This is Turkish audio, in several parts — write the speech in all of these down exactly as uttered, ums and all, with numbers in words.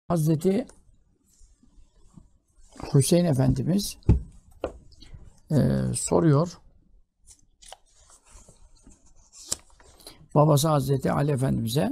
Hazreti Hüseyin Efendimiz e, soruyor. Babası Hazreti Ali Efendimiz'e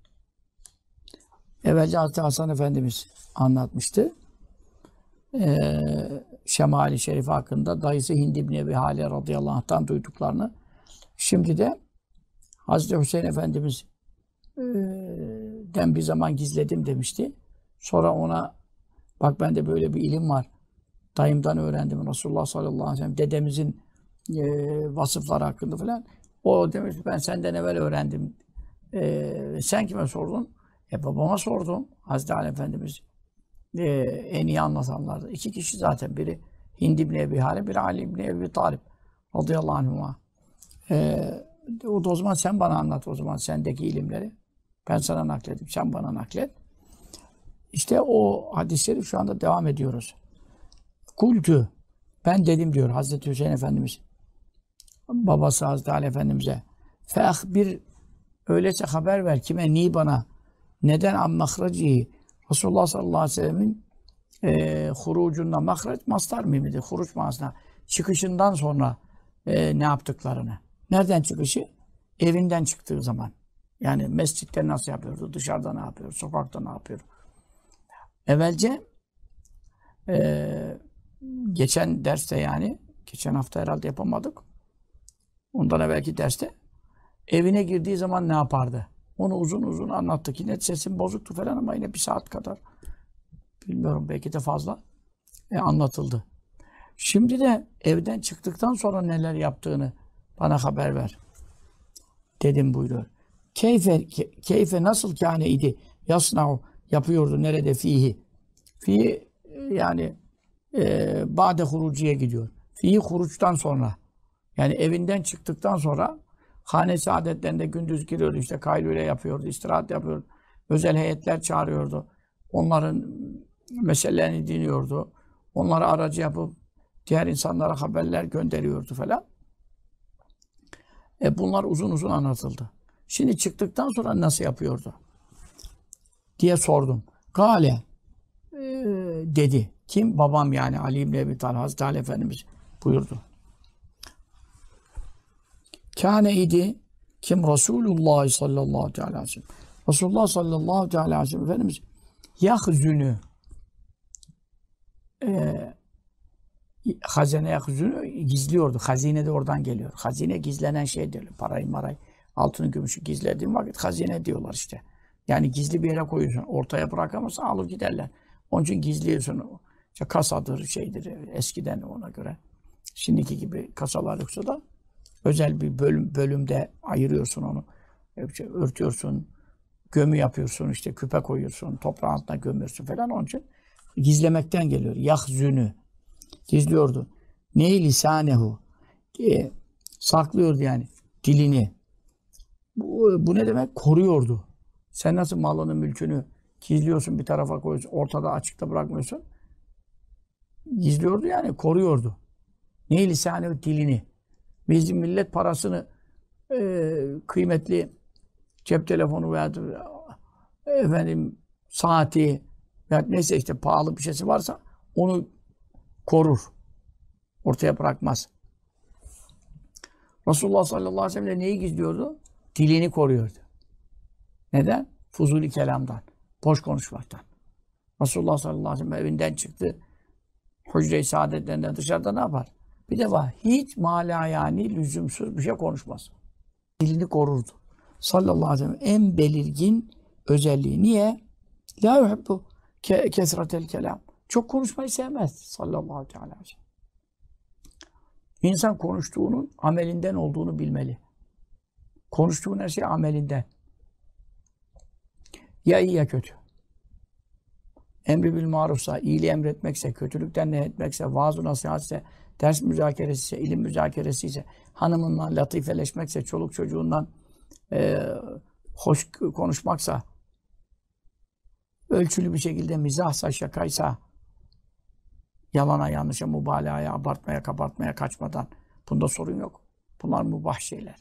evvelce Hazreti Hasan Efendimiz anlatmıştı. E, Şemali Şerif hakkında dayısı Hind İbni Ebi Hale radıyallahu anh'tan duyduklarını. Şimdi de Hazreti Hüseyin Efendimiz e, den bir zaman gizledim demişti. Sonra ona bak bende böyle bir ilim var. Dayımdan öğrendim. Resulullah sallallahu aleyhi ve sellem dedemizin e, vasıfları hakkında falan. O demiş ben senden evvel öğrendim. E, sen kime sordun? E babama sordum. Hazreti Ali Efendimiz e, en iyi anlatanlardı. İki kişi zaten. Biri Hind İbni Ebi Hale, biri Ali İbni Ebi Talib radıyallahu anhuma. E, o da o zaman sen bana anlat o zaman sendeki ilimleri. Ben sana nakledim. Sen bana naklet. İşte o hadisleri şu anda devam ediyoruz. Kultu, ben dedim diyor Hazreti Hüseyin Efendimiz. Babası Hazreti Ali Efendimiz'e. Feahbir, öyleyse haber ver kime, ni bana. Neden am mahracihi? Resulullah sallallahu aleyhi ve sellemin e, hurucundan, mahraç mastar mıydı? Huruç manasına. Çıkışından sonra e, ne yaptıklarını. Nereden çıkışı? Evinden çıktığı zaman. Yani mescitte nasıl yapıyordu? Dışarıda ne yapıyor? Sokakta ne yapıyor? Evvelce e, geçen derste yani, geçen hafta herhalde yapamadık. Ondan evvelki derste evine girdiği zaman ne yapardı? Onu uzun uzun anlattık. Yine sesim bozuktu falan ama yine bir saat kadar, bilmiyorum belki de fazla e, anlatıldı. Şimdi de evden çıktıktan sonra neler yaptığını bana haber ver. Dedim buyuruyor. Keyfe, ke, keyfe nasıl kâne idi? Yasna'u yapıyordu. Nerede? Fihi. Fihi yani e, ba'de huruciye gidiyor. Fihi huruçtan sonra. Yani evinden çıktıktan sonra hane-i adetlerinde gündüz giriyordu. İşte kaylule yapıyordu. İstirahat yapıyordu. Özel heyetler çağırıyordu. Onların meselelerini dinliyordu. Onları aracı yapıp diğer insanlara haberler gönderiyordu falan. E bunlar uzun uzun anlatıldı. Şimdi çıktıktan sonra nasıl yapıyordu diye sordum. Gale e, dedi. Kim? Babam yani Ali İbni Ebi Talib, Hazreti Ali Efendimiz buyurdu. Kâne idi. Kim? Resulullah sallallahu aleyhi ve sellem. Resulullah sallallahu aleyhi ve sellem Efendimiz yahzünü e, hazine yahzünü gizliyordu. Hazine de oradan geliyor. Hazine gizlenen şey diyor. Parayı marayı, altını gümüşü gizlediğin vakit hazine diyorlar işte. Yani gizli bir yere koyuyorsun. Ortaya bırakamazsan alıp giderler. Onun için gizliyorsun. İşte kasadır, şeydir. Eskiden ona göre. Şimdiki gibi kasalar yoksa da özel bir bölüm, bölümde ayırıyorsun onu. İşte örtüyorsun. Gömü yapıyorsun. İşte küpe koyuyorsun. Toprağın altına gömüyorsun falan. Onun için gizlemekten geliyor. Yahzünü. Gizliyordu. Neyi lisanehu. E, saklıyordu yani. Dilini. Bu, bu ne demek? Koruyordu. Sen nasıl malını, mülkünü gizliyorsun, bir tarafa koyuyorsun, ortada açıkta bırakmıyorsun. Gizliyordu yani, koruyordu. Neyi lisanehu, dilini. Bizim millet parasını e, kıymetli cep telefonu veya efendim saati veya neyse işte pahalı bir şeysi varsa onu korur. Ortaya bırakmaz. Resulullah sallallahu aleyhi ve sellem de neyi gizliyordu? Dilini koruyordu. Neden? Fuzuli kelamdan. Boş konuşmaktan. Resulullah sallallahu aleyhi ve sellem evinden çıktı. Hücre-i saadetlerinden dışarıda ne yapar? Bir defa hiç mala yani lüzumsuz bir şey konuşmaz. Dilini korurdu. Sallallahu aleyhi ve sellem en belirgin özelliği. Niye? La yuhibbu kesratel kelam. Çok konuşmayı sevmez. Sallallahu aleyhi ve sellem. İnsan konuştuğunun amelinden olduğunu bilmeli. Konuştuğun her şey amelinden. Ya iyi ya kötü. Emri bil marufsa, iyiliği emretmekse, kötülükten nehyetmekse, vaaz-ı nasihatse, ders müzakeresi ise, ilim müzakeresi ise, hanımından latifeleşmekse, çoluk çocuğundan e, hoş konuşmaksa, ölçülü bir şekilde mizahsa, şakaysa, yalana, yanlışa, mübalağaya, abartmaya, kabartmaya kaçmadan, bunda sorun yok. Bunlar mübah şeyler.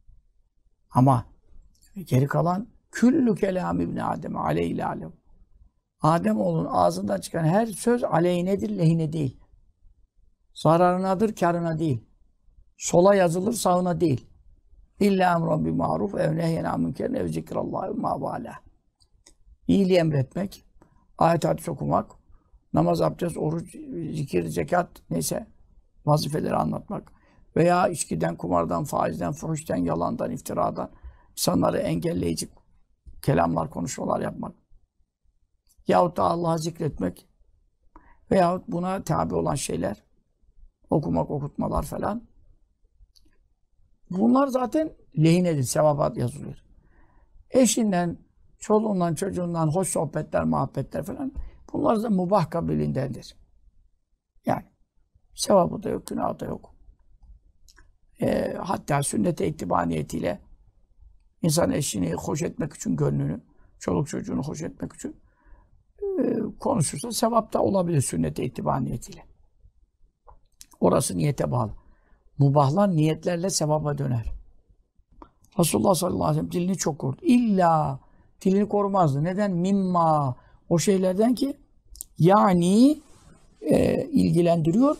Ama geri kalan küllü kelam İbn Adem aleyhi alem. Ademoğlunun ağzından çıkan her söz aleyhinedir, lehine değil. Zararınadır, kârına değil. Sola yazılır, sağına değil. İlla emran bil maruf ev nehyen an münkerin ev zikrallah ma vala. İyiliği emretmek, ayet hadis okumak, namaz, abdest, oruç, zikir, zekat neyse vazifeleri anlatmak veya içkiden, kumardan, faizden, fuhuşten, yalandan, iftiradan insanları engelleyici kelamlar, konuşmalar yapmak. Yahut da Allah'ı zikretmek veyahut buna tabi olan şeyler okumak, okutmalar falan. Bunlar zaten lehinedir, sevabat yazılıyor. Eşinden, çoluğundan, çocuğundan hoş sohbetler, muhabbetler falan bunlar da mubah kabilindendir. Yani sevabı da yok, günahı da yok. E, hatta sünnet-i ittibaniyetiyle insan eşini hoş etmek için gönlünü, çoluk çocuğunu hoş etmek için e, konuşursa sevap da olabilir sünnet-i ittibaniyetiyle. Orası niyete bağlı. Mubahlar niyetlerle sevaba döner. Resulullah sallallahu aleyhi ve sellem dilini çok korudu. İlla dilini korumazdı. Neden? Mimma. O şeylerden ki yani e, ilgilendiriyor.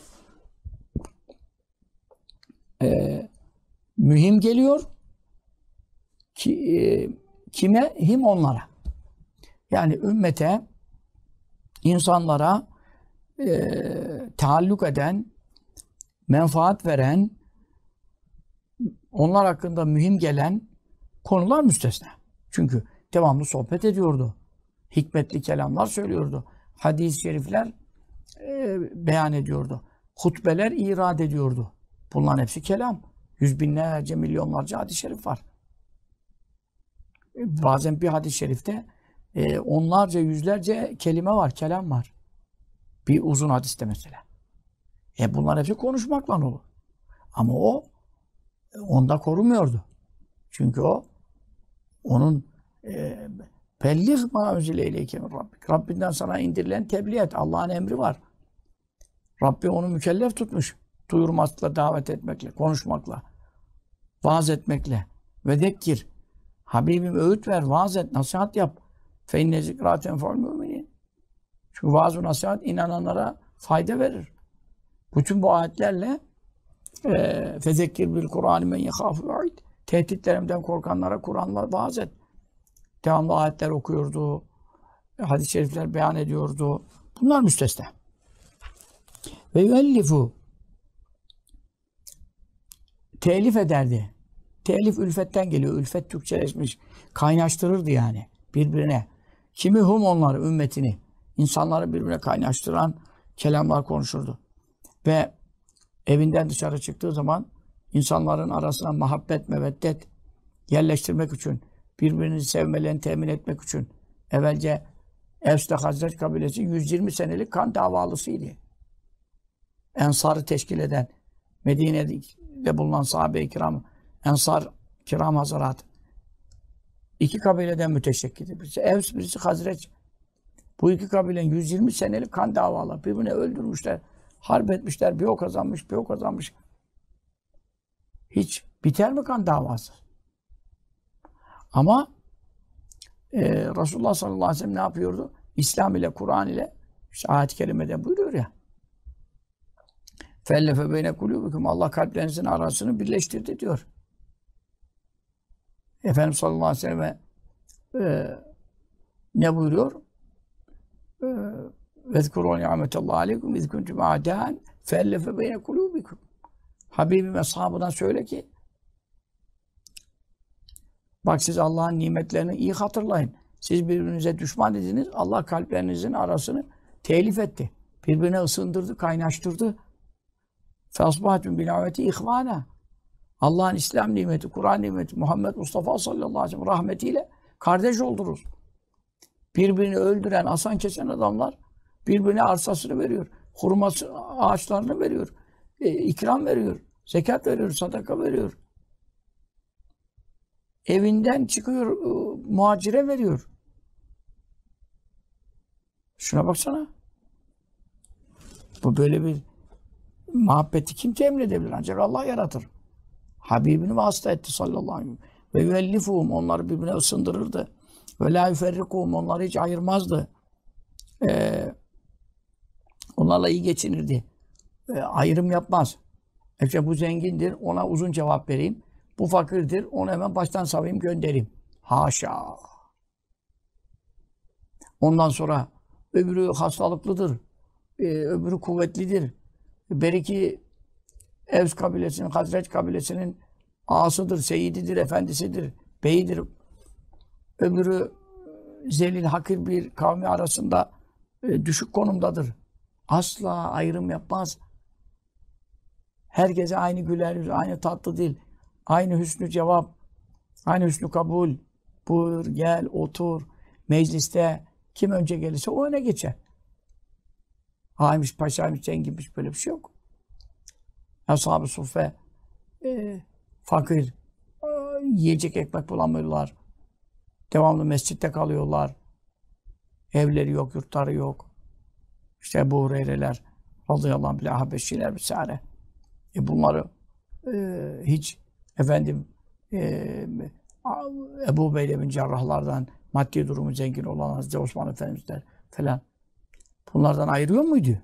E, mühim geliyor. Ki, e, kime? Him onlara. Yani ümmete, insanlara e, taalluk eden, menfaat veren, onlar hakkında mühim gelen konular müstesna. Çünkü devamlı sohbet ediyordu. Hikmetli kelamlar söylüyordu. Hadis-i şerifler e, beyan ediyordu. Hutbeler irad ediyordu. Bunların hepsi kelam. Yüz binlerce, milyonlarca hadis-i şerif var. E, bazen bir hadis-i şerifte e, onlarca, yüzlerce kelime var, kelam var. Bir uzun hadiste mesela. E bunlar hepsi konuşmakla olur. Ama o onda korumuyordu. Çünkü o onun pelliğ ma unzile ileyke min rabbik. Rabbinden sana indirilen tebliğ et. Allah'ın emri var. Rabbi onu mükellef tutmuş. Duyurmakla, davet etmekle, konuşmakla, vaaz etmekle. Ve zekkir. Habibim öğüt ver, vaaz et, nasihat yap. Fe inne zikra tenfa'ul müminin. Çünkü vaaz ve nasihat inananlara fayda verir. Bütün bu ayetlerle fezekkir bil Kur'an men yehâfu ve'id. Tehditlerimden korkanlara Kur'an'la vaaz et. Devamlı ayetler okuyordu. Hadis-i şerifler beyan ediyordu. Bunlar müstesna. Ve yüellifu. Telif ederdi. Telif ülfetten geliyor. Ülfet Türkçeleşmiş. Kaynaştırırdı yani birbirine. Kimi hum onları, ümmetini. İnsanları birbirine kaynaştıran kelamlar konuşurdu. Ve evinden dışarı çıktığı zaman insanların arasına muhabbet, meveddet yerleştirmek için, birbirini sevmelerini temin etmek için evvelce Evs'te Hazret kabilesi yüz yirmi senelik kan davalısıydı. Ensar'ı teşkil eden, Medine'de bulunan sahabe-i kiram, Ensar kiram hazarat, iki kabileden müteşekkildi. Birisi Evs, birisi Hazret. Bu iki kabilenin yüz yirmi senelik kan davaları. Birbirini öldürmüşler, harp etmişler, bir o kazanmış, bir o kazanmış. Hiç biter mi kan davası? Ama e, Resulullah sallallahu aleyhi ve sellem ne yapıyordu? İslam ile, Kur'an ile, işte ayet-i kerimede buyuruyor ya. Fellefe beyne kulûbikum. Allah kalplerinizin arasını birleştirdi diyor. Efendimiz sallallahu aleyhi ve sellem e, ne buyuruyor? Vezkurû ni'metallahu aleykum iz kuntum a'dâen fellefe beyne kulûbikum. Habibim ashabına söyle ki bak siz Allah'ın nimetlerini iyi hatırlayın. Siz birbirinize düşman idiniz. Allah kalplerinizin arasını telif etti. Birbirine ısındırdı, kaynaştırdı. Fasbahatun bi ni'meti ihvana. Allah'ın İslam nimeti, Kur'an nimeti, Muhammed Mustafa sallallahu aleyhi ve sellem rahmetiyle kardeş oldurur. Birbirini öldüren, asan kesen adamlar birbirine arsasını veriyor. Hurması ağaçlarını veriyor. E, ikram veriyor. Zekat veriyor, sadaka veriyor. Evinden çıkıyor, e, muhacire veriyor. Şuna baksana. Bu böyle bir muhabbeti kim temin edebilir? Ancak Allah yaratır. Habibini vasıta etti sallallahu aleyhi ve sellem. Ve yüellifuhum. Onları birbirine ısındırırdı. Ve la yüferrikuhum. Onları hiç ayırmazdı. Ee, onlarla iyi geçinirdi. Ee, ayrım yapmaz. İşte bu zengindir, ona uzun cevap vereyim. Bu fakirdir, onu hemen baştan savayım, göndereyim. Haşa! Ondan sonra öbürü hastalıklıdır, e, öbürü kuvvetlidir. Beriki Evs kabilesinin, Hazreç kabilesinin ağasıdır, seyididir, efendisidir, beyidir. Öbürü zelil, hakir bir kavmi arasında e, düşük konumdadır. Asla ayrım yapmaz. Herkese aynı güler yüz, aynı tatlı dil, aynı hüsnü cevap, aynı hüsnü kabul. Buyur, gel, otur. Mecliste kim önce gelirse o öne geçer. Ağaymış, paşaymış, zenginmiş, böyle bir şey yok. Ashab-ı suffe e, fakir, e, yiyecek ekmek bulamıyorlar. Devamlı mescitte kalıyorlar. Evleri yok, yurtları yok. İşte Ebu Hureyre'ler, radıyallahu anh, Habeşiler vesaire. E bunları e, hiç efendim e, Ebu Beyde bin Cerrahlardan, maddi durumu zengin olan Hazreti Osman Efendimizler falan, bunlardan ayırıyor muydu?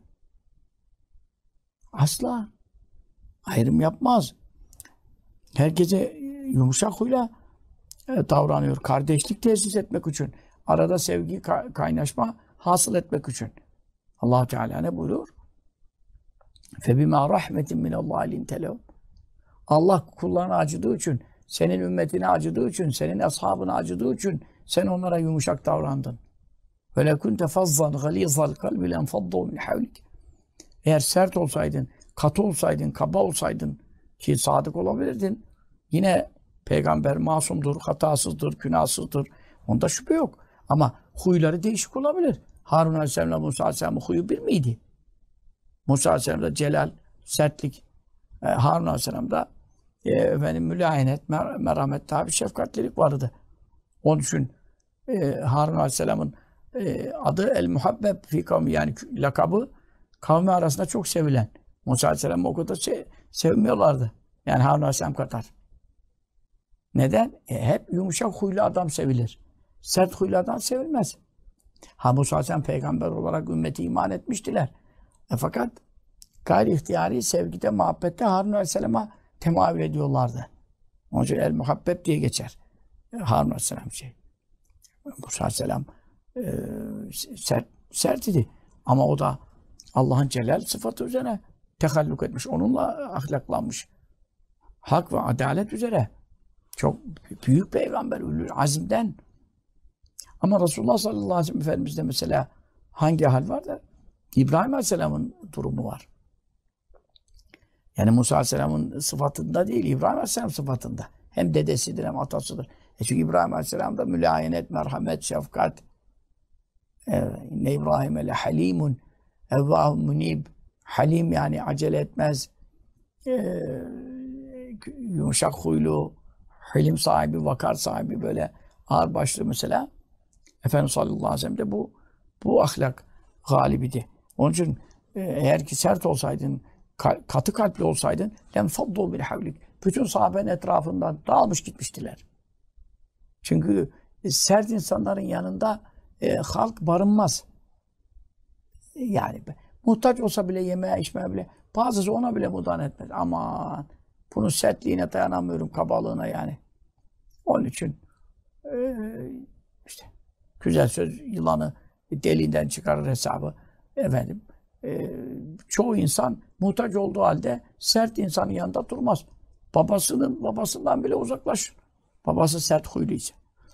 Asla. Ayrım yapmaz. Herkese yumuşak huyla e, davranıyor. Kardeşlik tesis etmek için. Arada sevgi, ka- kaynaşma hasıl etmek için. Allah Teala ne buyuruyor? فَبِمَا رَحْمَةٍ مِنَ اللّٰهِ لِنْتَ Allah kullarına acıdığı için, senin ümmetine acıdığı için, senin ashabına acıdığı için sen onlara yumuşak davrandın. وَلَا كُنْتَ فَظَّنْ غَلِيظَ الْقَلْبِ لَنْفَضُّوا مِنْ حَوْلِكَ Eğer sert olsaydın, katı olsaydın, kaba olsaydın ki sadık olabilirdin. Yine peygamber masumdur, hatasızdır, günahsızdır. Onda şüphe yok. Ama huyları değişik olabilir. Harun Aleyhisselam'la Musa Aleyhisselam'ın huyu bir miydi? Musa Aleyhisselam'da celal, sertlik, e, Harun Aleyhisselam'da e, efendim, mülayenet, mer merhamet, tabi şefkatlilik vardı. Onun için e, Harun Aleyhisselam'ın e, adı El-Muhabbeb fi kavmi, yani lakabı kavmi arasında çok sevilen. Musa Aleyhisselam'ı o kadar se sevmiyorlardı. Yani Harun Aleyhisselam kadar. Neden? E, hep yumuşak huylu adam sevilir. Sert huylu adam sevilmez. Ha, Musa Aleyhisselam peygamber olarak ümmeti iman etmiştiler. E, fakat gayri ihtiyari sevgide, muhabbette Harun Aleyhisselam'a temavül ediyorlardı. Onun için el-muhabbeb diye geçer. E, Harun Aleyhisselam şey. Musa Aleyhisselam e, sert, sert idi. Ama o da Allah'ın celal sıfatı üzerine tekallük etmiş. Onunla ahlaklanmış. Hak ve adalet üzere. Çok büyük peygamber, ülül azimden. Ama Resulullah sallallahu aleyhi ve sellem Efendimiz'de mesela hangi hal var da? İbrahim Aleyhisselam'ın durumu var. Yani Musa Aleyhisselam'ın sıfatında değil, İbrahim Aleyhisselam sıfatında. Hem dedesidir hem atasıdır. E çünkü İbrahim Aleyhisselam'da mülayenet, merhamet, şefkat. Ne İbrahim'e le halimun evvâhu munib. Halim yani acele etmez. Ee, yumuşak huylu, hilim sahibi, vakar sahibi, böyle ağırbaşlı mesela. Efendimiz sallallahu aleyhi ve sellem de bu, bu ahlak galibiydi. Onun için e, eğer ki sert olsaydın, ka katı kalpli olsaydın, lem faddu bil havlik. Bütün sahabenin etrafından dağılmış gitmiştiler. Çünkü e, sert insanların yanında e, halk barınmaz. Yani muhtaç olsa bile, yemeğe, içmeye bile, bazısı ona bile mudan etmez. Aman, bunun sertliğine dayanamıyorum, kabalığına yani. Onun için e, işte güzel söz yılanı deliğinden çıkarır hesabı. Efendim, e, çoğu insan muhtaç olduğu halde sert insanın yanında durmaz. Babasının babasından bile uzaklaşır. Babası sert huyluysa.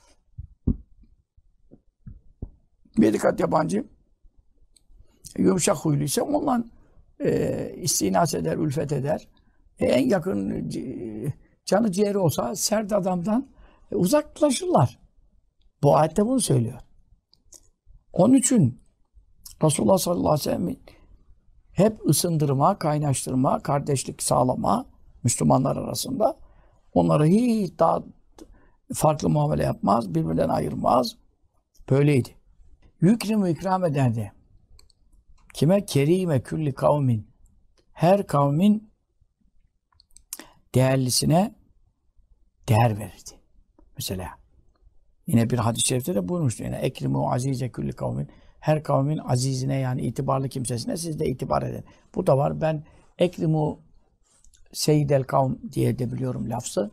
Bir dikkat yabancı yumuşak huyluysa onunla e, istinas eder, ülfet eder. E, en yakın canı ciğeri olsa sert adamdan e, uzaklaşırlar. Bu ayette bunu söylüyor. Onun için Resulullah sallallahu aleyhi ve sellem hep ısındırma, kaynaştırma, kardeşlik sağlama Müslümanlar arasında. Onları hiç daha farklı muamele yapmaz, birbirinden ayırmaz. Böyleydi. Yükrim ikram ederdi. Kime? Kerime külli kavmin. Her kavmin değerlisine değer verirdi. Mesela yine bir hadis-i şerifte de buyurmuştu. Yine ekrimu azize külli kavmin. Her kavmin azizine yani itibarlı kimsesine siz de itibar edin. Bu da var. Ben ekrimu seyyidel kavm diye de biliyorum lafzı.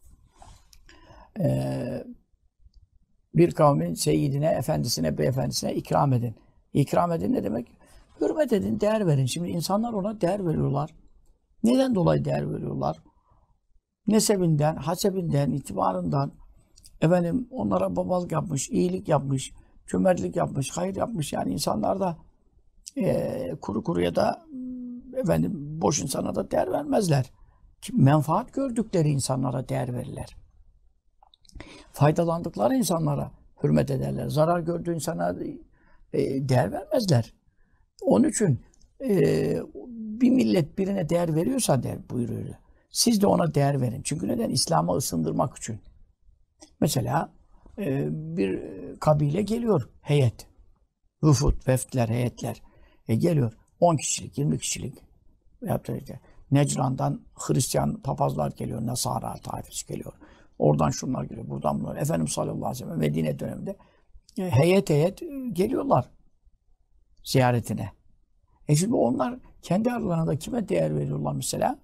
Ee, bir kavmin seyyidine, efendisine, beyefendisine ikram edin. İkram edin ne demek? Hürmet edin, değer verin. Şimdi insanlar ona değer veriyorlar. Neden dolayı değer veriyorlar? Nesebinden, hasebinden, itibarından, efendim onlara babalık yapmış, iyilik yapmış, cömertlik yapmış, hayır yapmış. Yani insanlar da e, kuru kuruya da efendim boş insana da değer vermezler. Menfaat gördükleri insanlara değer verirler. Faydalandıkları insanlara hürmet ederler. Zarar gördüğü insana e, değer vermezler. Onun için e, bir millet birine değer veriyorsa der buyuruyor. Siz de ona değer verin. Çünkü neden? İslam'a ısındırmak için. Mesela e, bir kabile geliyor, heyet. Vüfut, veftler, heyetler. E, geliyor. on kişilik, yirmi kişilik. Işte, Necran'dan Hristiyan papazlar geliyor, Nasara taifesi geliyor. Oradan şunlar geliyor, buradan bunlar. Efendimiz sallallahu aleyhi ve sellem Medine döneminde e, heyet heyet geliyorlar ziyaretine. E şimdi onlar kendi aralarında kime değer veriyorlar mesela?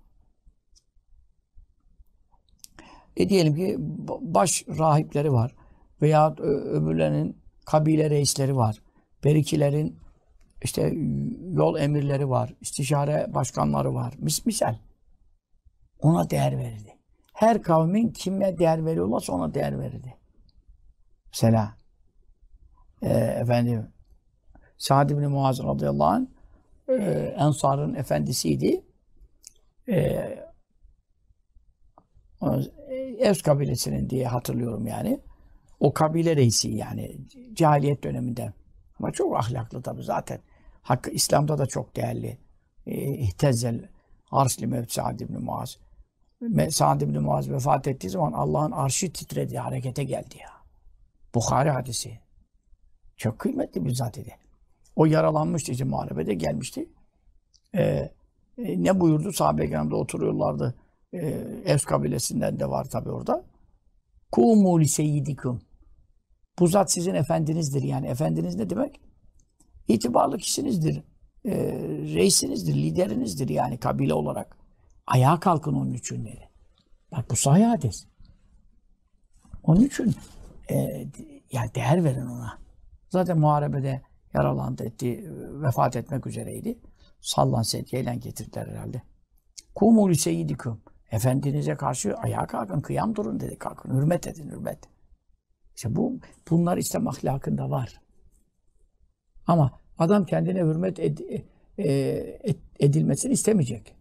E diyelim ki baş rahipleri var veya öbürlerinin kabile reisleri var. Berikilerin işte yol emirleri var, istişare başkanları var. Mis misal. Ona değer verirdi. Her kavmin kime değer veriyorlarsa ona değer verirdi. Mesela e, efendim Sa'd ibn Muaz radıyallahu anh e, Ensar'ın efendisiydi. E, Evs kabilesinin diye hatırlıyorum yani. O kabile reisi yani cahiliyet döneminde. Ama çok ahlaklı tabii zaten. Hakkı İslam'da da çok değerli. İhtezzel arşli mevt Sa'd ibn Muaz. Sa'd ibn Muaz vefat ettiği zaman Allah'ın arşı titredi, harekete geldi ya. Bukhari hadisi. Çok kıymetli bir zat idi. O yaralanmıştı işte muharebede gelmişti. Ee, e, ne buyurdu? Sahabe-i kiramda oturuyorlardı. Ee, Evs kabilesinden de var tabii orada. Kumu li seyyidikum. Bu zat sizin efendinizdir. Yani efendiniz ne demek? İtibarlı kişinizdir. E, reisinizdir, liderinizdir yani kabile olarak. Ayağa kalkın onun için dedi. Bak bu sahih hadis. Onun için e, yani değer verin ona. Zaten muharebede yaralandı etti, vefat etmek üzereydi. Sallan sedyeyle getirdiler herhalde. Kumu li seyyidikum. Efendinize karşı ayağa kalkın, kıyam durun dedi. Kalkın, hürmet edin, hürmet. İşte bu, bunlar İslam ahlakında var. Ama adam kendine hürmet ed, e, edilmesini istemeyecek.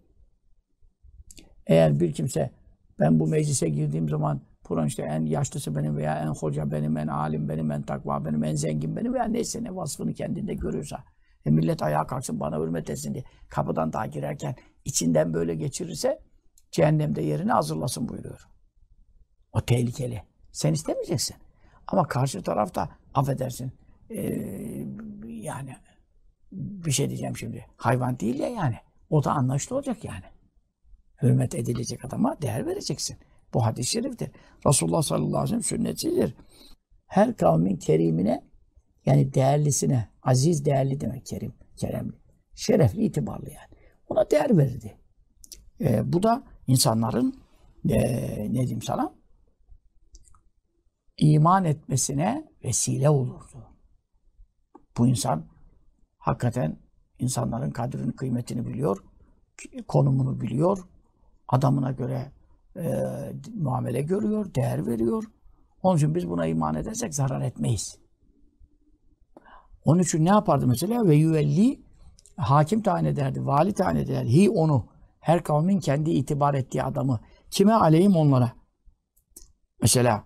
Eğer bir kimse, ben bu meclise girdiğim zaman buranın işte en yaşlısı benim veya en hoca benim, en alim benim, en takva benim, en zengin benim veya neyse ne vasfını kendinde görüyorsa, e millet ayağa kalksın bana hürmet etsin diye kapıdan daha girerken içinden böyle geçirirse cehennemde yerini hazırlasın buyuruyor. O tehlikeli. Sen istemeyeceksin. Ama karşı tarafta affedersin ee, yani bir şey diyeceğim şimdi. Hayvan değil ya yani. O da anlaşılı olacak yani. Hürmet edilecek adama değer vereceksin. Bu hadis-i şeriftir. Resulullah sallallahu aleyhi ve sellem sünnetidir. Her kavmin kerimine yani değerlisine, aziz değerli demek kerim, keremli. Şerefli, itibarlı yani. Ona değer verirdi. Ee, bu da insanların e, ne diyeyim sana? İman etmesine vesile olurdu. Bu insan hakikaten insanların kadrini, kıymetini biliyor, konumunu biliyor, adamına göre e, muamele görüyor, değer veriyor. Onun için biz buna iman edersek zarar etmeyiz. Onun için ne yapardı mesela? Ve yüvelli hakim tayin ederdi, vali tayin ederdi. Hi onu, her kavmin kendi itibar ettiği adamı. Kime aleyhim onlara? Mesela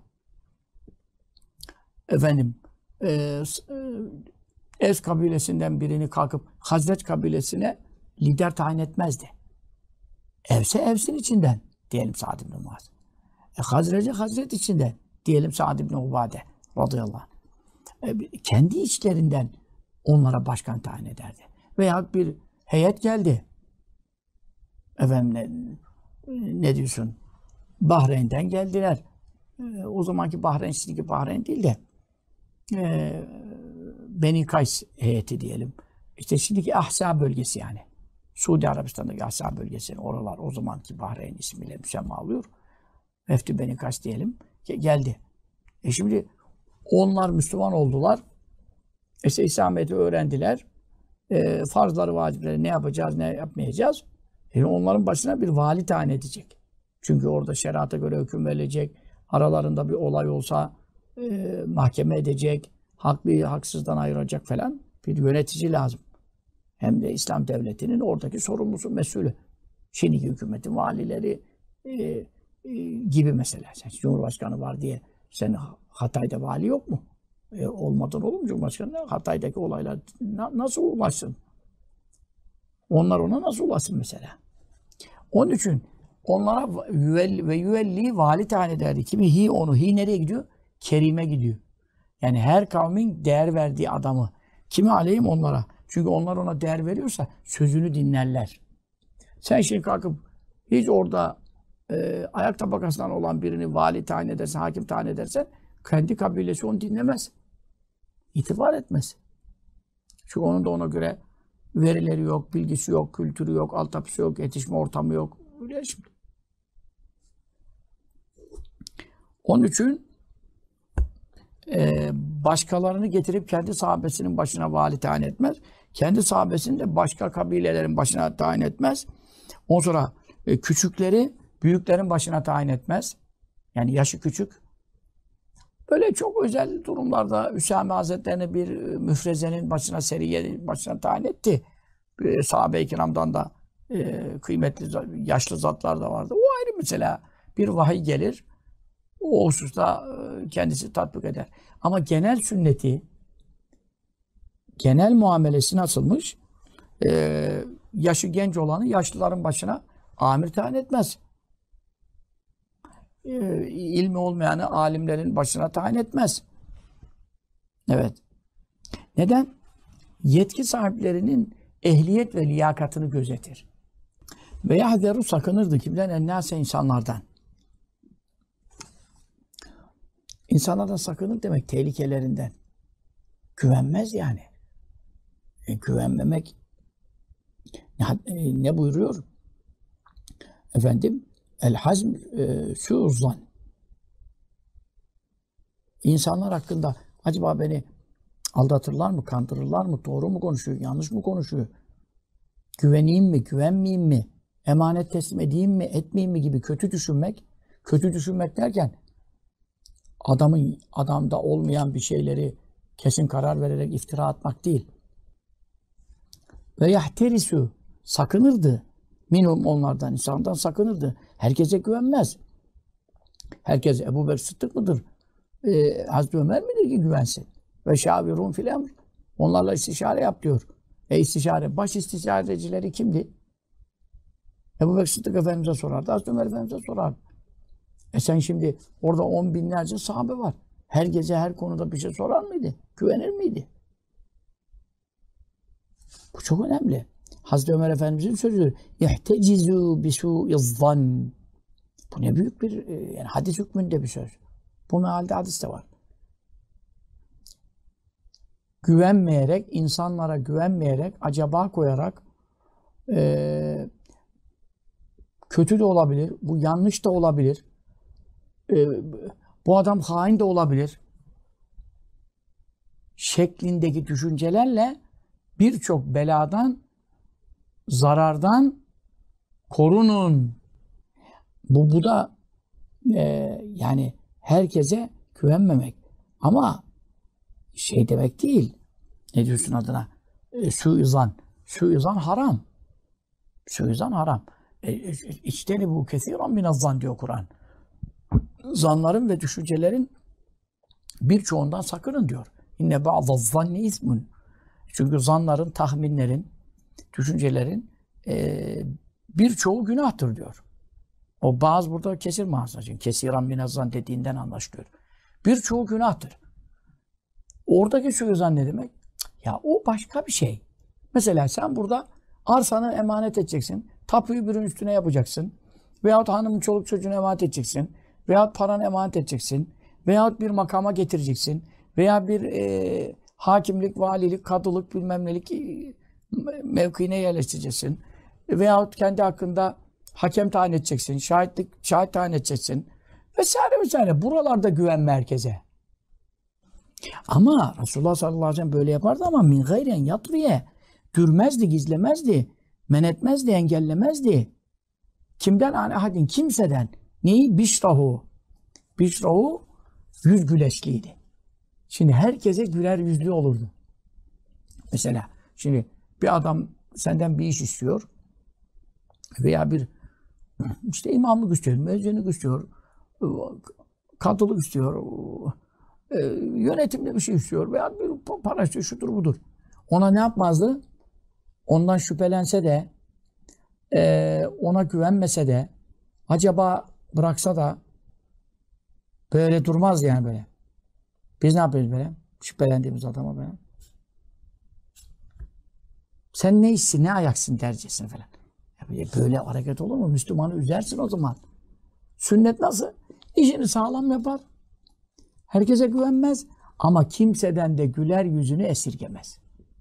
efendim e, Evs kabilesinden birini kalkıp Hazret kabilesine lider tayin etmezdi. Evs'e Evs'in içinden diyelim Sa'd ibn Muaz. E, Hazret'e Hazret içinden diyelim Sa'd ibn Ubade radıyallahu anh. E, kendi içlerinden onlara başkan tayin ederdi. Veya bir heyet geldi. Efendim ne, ne diyorsun? Bahreyn'den geldiler. E, o zamanki Bahreyn, şimdiki Bahreyn değil de e, Beni Kays heyeti diyelim. İşte şimdiki Ahsa bölgesi yani. Suudi Arabistan'daki Ahsa bölgesi. Oralar o zamanki Bahreyn ismiyle müsemma alıyor. Vefd-i Beni Kays diyelim. Geldi. E şimdi onlar Müslüman oldular. İşte İslamiyet'i öğrendiler. E, farzları, vacipleri ne yapacağız, ne yapmayacağız? E, onların başına bir vali tayin edecek. Çünkü orada şeriata göre hüküm verilecek. Aralarında bir olay olsa e, mahkeme edecek. Haklıyı haksızdan ayıracak falan bir yönetici lazım. Hem de İslam devletinin oradaki sorumlusu, mesulü. Şimdiki hükümetin valileri e, e, gibi mesela. Sen Cumhurbaşkanı var diye sen Hatay'da vali yok mu? E, olmadan olur mu Cumhurbaşkanı? Hatay'daki olaylar na, nasıl ulaşsın? Onlar ona nasıl ulaşsın mesela? Onun için onlara yüvel, ve yüvelli vali tayin ederdi. Kimi hi onu. Hi nereye gidiyor? Kerime gidiyor. Yani her kavmin değer verdiği adamı. Kimi aleyhim onlara. Çünkü onlar ona değer veriyorsa sözünü dinlerler. Sen şimdi kalkıp hiç orada e, ayak tabakasından olan birini vali tayin edersen, hakim tayin edersen kendi kabilesi onu dinlemez. İtibar etmez. Çünkü onun da ona göre verileri yok, bilgisi yok, kültürü yok, altyapısı yok, yetişme ortamı yok. Öyle şimdi. Onun için e, başkalarını getirip kendi sahabesinin başına vali tayin etmez. Kendi sahabesini de başka kabilelerin başına tayin etmez. Ondan sonra e, küçükleri büyüklerin başına tayin etmez. Yani yaşı küçük. Böyle çok özel durumlarda Üsame Hazretleri'ni bir müfrezenin başına, seriye başına tayin etti. E, Sahabe-i kiramdan da e, kıymetli, yaşlı zatlar da vardı. O ayrı mesela. Bir vahiy gelir, o hususta e, kendisi tatbik eder. Ama genel sünneti, genel muamelesi nasılmış? E, yaşı genç olanı yaşlıların başına amir tayin etmez. E, ilmi olmayanı alimlerin başına tayin etmez. Evet. Neden? Yetki sahiplerinin ehliyet ve liyakatını gözetir. Ve yahderu sakınırdı kimden? Ennâse insanlardan. İnsanlardan sakınır demek tehlikelerinden. Güvenmez yani. E, güvenmemek ne, e, ne buyuruyor? Efendim el hazm e, su'uzan. İnsanlar hakkında acaba beni aldatırlar mı, kandırırlar mı, doğru mu konuşuyor, yanlış mı konuşuyor? Güveneyim mi, güvenmeyeyim mi? Emanet teslim edeyim mi, etmeyeyim mi gibi kötü düşünmek. Kötü düşünmek derken adamın adamda olmayan bir şeyleri kesin karar vererek iftira atmak değil. Ve yahterisu sakınırdı. Minimum onlardan, insandan sakınırdı. Herkese güvenmez. Herkes Ebu Bekir Sıddık mıdır? Ee, Hazreti Ömer midir ki güvensin? Ve şavirun fil emr. Onlarla istişare yap diyor. E istişare, baş istişarecileri kimdi? Ebu Bekir Sıddık Efendimiz'e sorardı. Hazreti Ömer Efendimiz'e sorardı. E sen şimdi orada on binlerce sahabe var. Her gece her konuda bir şey sorar mıydı? Güvenir miydi? Bu çok önemli. Hazreti Ömer Efendimiz'in sözü İhtecizu bisu'izzan. Bu ne büyük bir yani hadis hükmünde bir söz. Bu mealde hadis de var. Güvenmeyerek, insanlara güvenmeyerek, acaba koyarak e, kötü de olabilir, bu yanlış da olabilir, e, bu adam hain de olabilir şeklindeki düşüncelerle birçok beladan, zarardan korunun. Bu, bu da e, yani herkese güvenmemek. Ama şey demek değil. Ne diyorsun adına? E, suizan. Suizan haram. Suizan haram. E, içteni bu kesiran minazzan diyor Kur'an. Zanların ve düşüncelerin birçoğundan sakının diyor. İnne ba'dazzanni ismun. Çünkü zanların, tahminlerin, düşüncelerin e, birçoğu günahtır diyor. O bazı burada kesir manasında. Kesiran minazzan dediğinden anlaşılıyor. Birçoğu günahtır. Oradaki suizan ne demek? Ya o başka bir şey. Mesela sen burada arsanı emanet edeceksin. Tapuyu birinin üstüne yapacaksın. Veyahut hanımın çoluk çocuğunu emanet edeceksin. Veyahut paranı emanet edeceksin. Veyahut bir makama getireceksin. Veya bir e, hakimlik, valilik, kadılık, bilmem nelik mevkiine yerleştireceksin. Veyahut kendi hakkında hakem tayin edeceksin, şahitlik, şahit tayin edeceksin. Vesaire vesaire. Buralarda güven merkeze. Ama Resulullah sallallahu aleyhi ve sellem böyle yapardı ama min gayren yatviye. Dürmezdi, gizlemezdi, men etmezdi, engellemezdi. Kimden? An ahadin, kimseden. Neyi? Bişrahu. Bişrahu yüz güleçliydi. Şimdi herkese güler yüzlü olurdu. Mesela şimdi bir adam senden bir iş istiyor veya bir işte imamlık istiyor, müezzinlik istiyor, kadılık istiyor, yönetimde bir şey istiyor veya bir para istiyor, şudur budur. Ona ne yapmazdı? Ondan şüphelense de, ona güvenmese de, acaba bıraksa da böyle durmaz yani böyle. Biz ne yapıyoruz böyle? Şüphelendiğimiz adama böyle. Sen ne işsin, ne ayaksın dercesine falan. Ya böyle hareket olur mu? Müslümanı üzersin o zaman. Sünnet nasıl? İşini sağlam yapar. Herkese güvenmez. Ama kimseden de güler yüzünü esirgemez.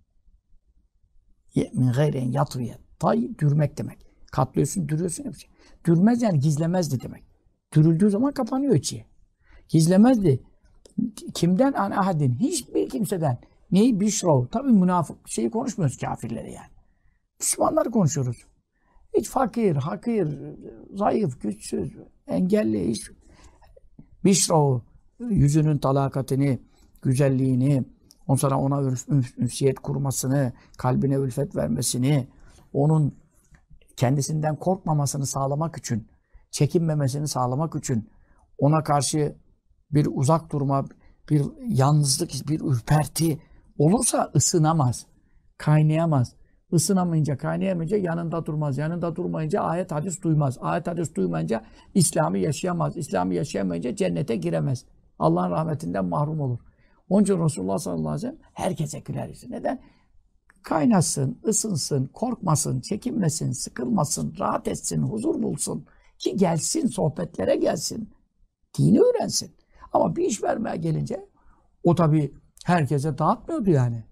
Min gayren yatviye. Tay, dürmek demek. Katlıyorsun, dürüyorsun. Hepsi. Dürmez yani gizlemezdi demek. Dürüldüğü zaman kapanıyor içi. Gizlemezdi. Kimden? An ahadin. Hiçbir kimseden. Neyi? Bişrav. Tabii münafık şeyi konuşmuyoruz kafirleri yani. Müslümanları konuşuyoruz. Hiç fakir, hakir, zayıf, güçsüz, engelli, hiç. Bişrav. Yüzünün talakatini, güzelliğini, ondan sonra ona ünsiyet kurmasını, kalbine ülfet vermesini, onun kendisinden korkmamasını sağlamak için, çekinmemesini sağlamak için, ona karşı bir uzak durma, bir yalnızlık, bir ürperti olursa ısınamaz, kaynayamaz. Isınamayınca, kaynayamayınca yanında durmaz. Yanında durmayınca ayet hadis duymaz. Ayet hadis duymayınca İslam'ı yaşayamaz. İslam'ı yaşayamayınca cennete giremez. Allah'ın rahmetinden mahrum olur. Onun için Resulullah sallallahu aleyhi ve sellem herkese güler yüzü. Neden? Kaynasın, ısınsın, korkmasın, çekinmesin, sıkılmasın, rahat etsin, huzur bulsun. Ki gelsin, sohbetlere gelsin. Dini öğrensin. Ama bir iş vermeye gelince o tabii herkese dağıtmıyordu yani.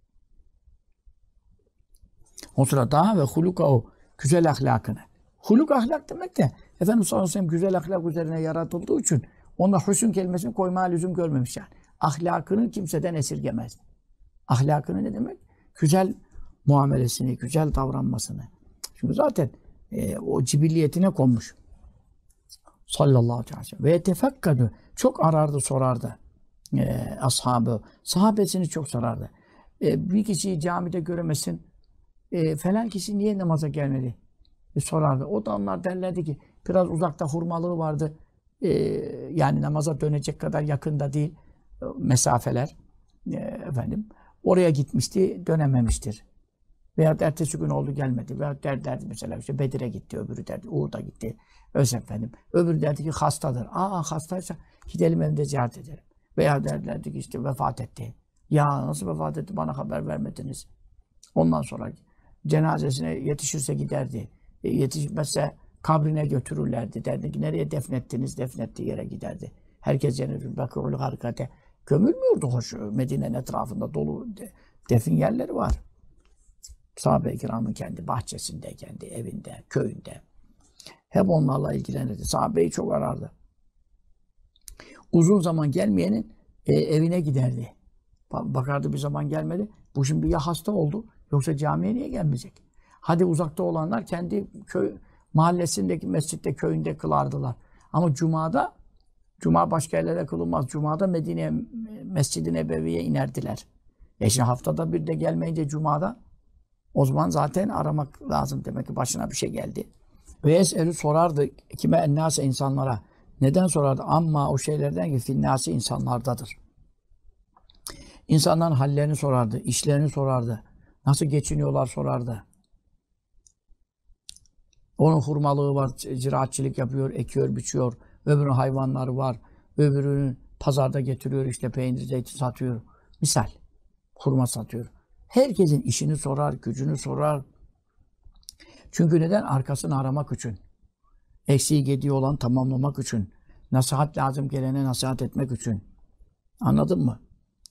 O sırada daha ve hulukahu, güzel ahlakını. Huluk ahlak demek de Efendimiz sallallahu aleyhi ve sellem güzel ahlak üzerine yaratıldığı için onda hüsn kelimesini koymaya lüzum görmemiş yani. Ahlakını kimseden esirgemez. Ahlakını ne demek? Güzel muamelesini, güzel davranmasını. Çünkü zaten e, o cibilliyetine konmuş. Sallallahu aleyhi ve sellem. Ve tefekkadu. Çok arardı, sorardı. E, ashabı. Sahabesini çok sorardı. E, bir kişiyi camide göremesin. E, falan kişi niye namaza gelmedi? E, sorardı. O da onlar derlerdi ki biraz uzakta hurmalığı vardı. E, yani namaza dönecek kadar yakında değil e, mesafeler. E, efendim. Oraya gitmişti, dönememiştir. Veya ertesi gün oldu gelmedi. Veya der, derdi mesela işte Bedir'e gitti, öbürü derdi Uhud'a gitti. Öz efendim. Öbürü derdi ki hastadır. Aa hastaysa gidelim evinde ziyaret edelim. Veya derlerdi ki işte vefat etti. Ya nasıl vefat etti bana haber vermediniz. Ondan sonra cenazesine yetişirse giderdi. E, yetişmezse kabrine götürürlerdi. Derdi ki nereye defnettiniz? Defnettiği yere giderdi. Herkes cennet-ül bakî'ül harikate gömülmüyordu hoş. Medine'nin etrafında dolu defin yerleri var. Sahabe-i kiramın kendi bahçesinde, kendi evinde, köyünde. Hep onlarla ilgilenirdi. Sahabeyi çok arardı. Uzun zaman gelmeyenin e, evine giderdi. Bakardı bir zaman gelmedi. Bu şimdi ya hasta oldu yoksa camiye niye gelmeyecek? Hadi uzakta olanlar kendi köy mahallesindeki mescitte, köyünde kılardılar. Ama Cuma'da, Cuma başka yerlerde kılınmaz. Cuma'da Medine Mescid-i Nebevi'ye inerdiler. E şimdi haftada bir de gelmeyince Cuma'da o zaman zaten aramak lazım. Demek ki başına bir şey geldi. Ve es'elü sorardı kime ennâse insanlara. Neden sorardı? Amma o şeylerden ki finnâsi insanlardadır. İnsanların hallerini sorardı, işlerini sorardı. Nasıl geçiniyorlar sorardı. Onun hurmalığı var, ziraatçılık yapıyor, ekiyor, biçiyor. Öbürünün hayvanları var. Öbürünün pazarda getiriyor, işte peynir, zeytin satıyor. Misal, hurma satıyor. Herkesin işini sorar, gücünü sorar. Çünkü neden? Arkasını aramak için. Eksiği gediği olan tamamlamak için. Nasihat lazım gelene nasihat etmek için. Anladın mı?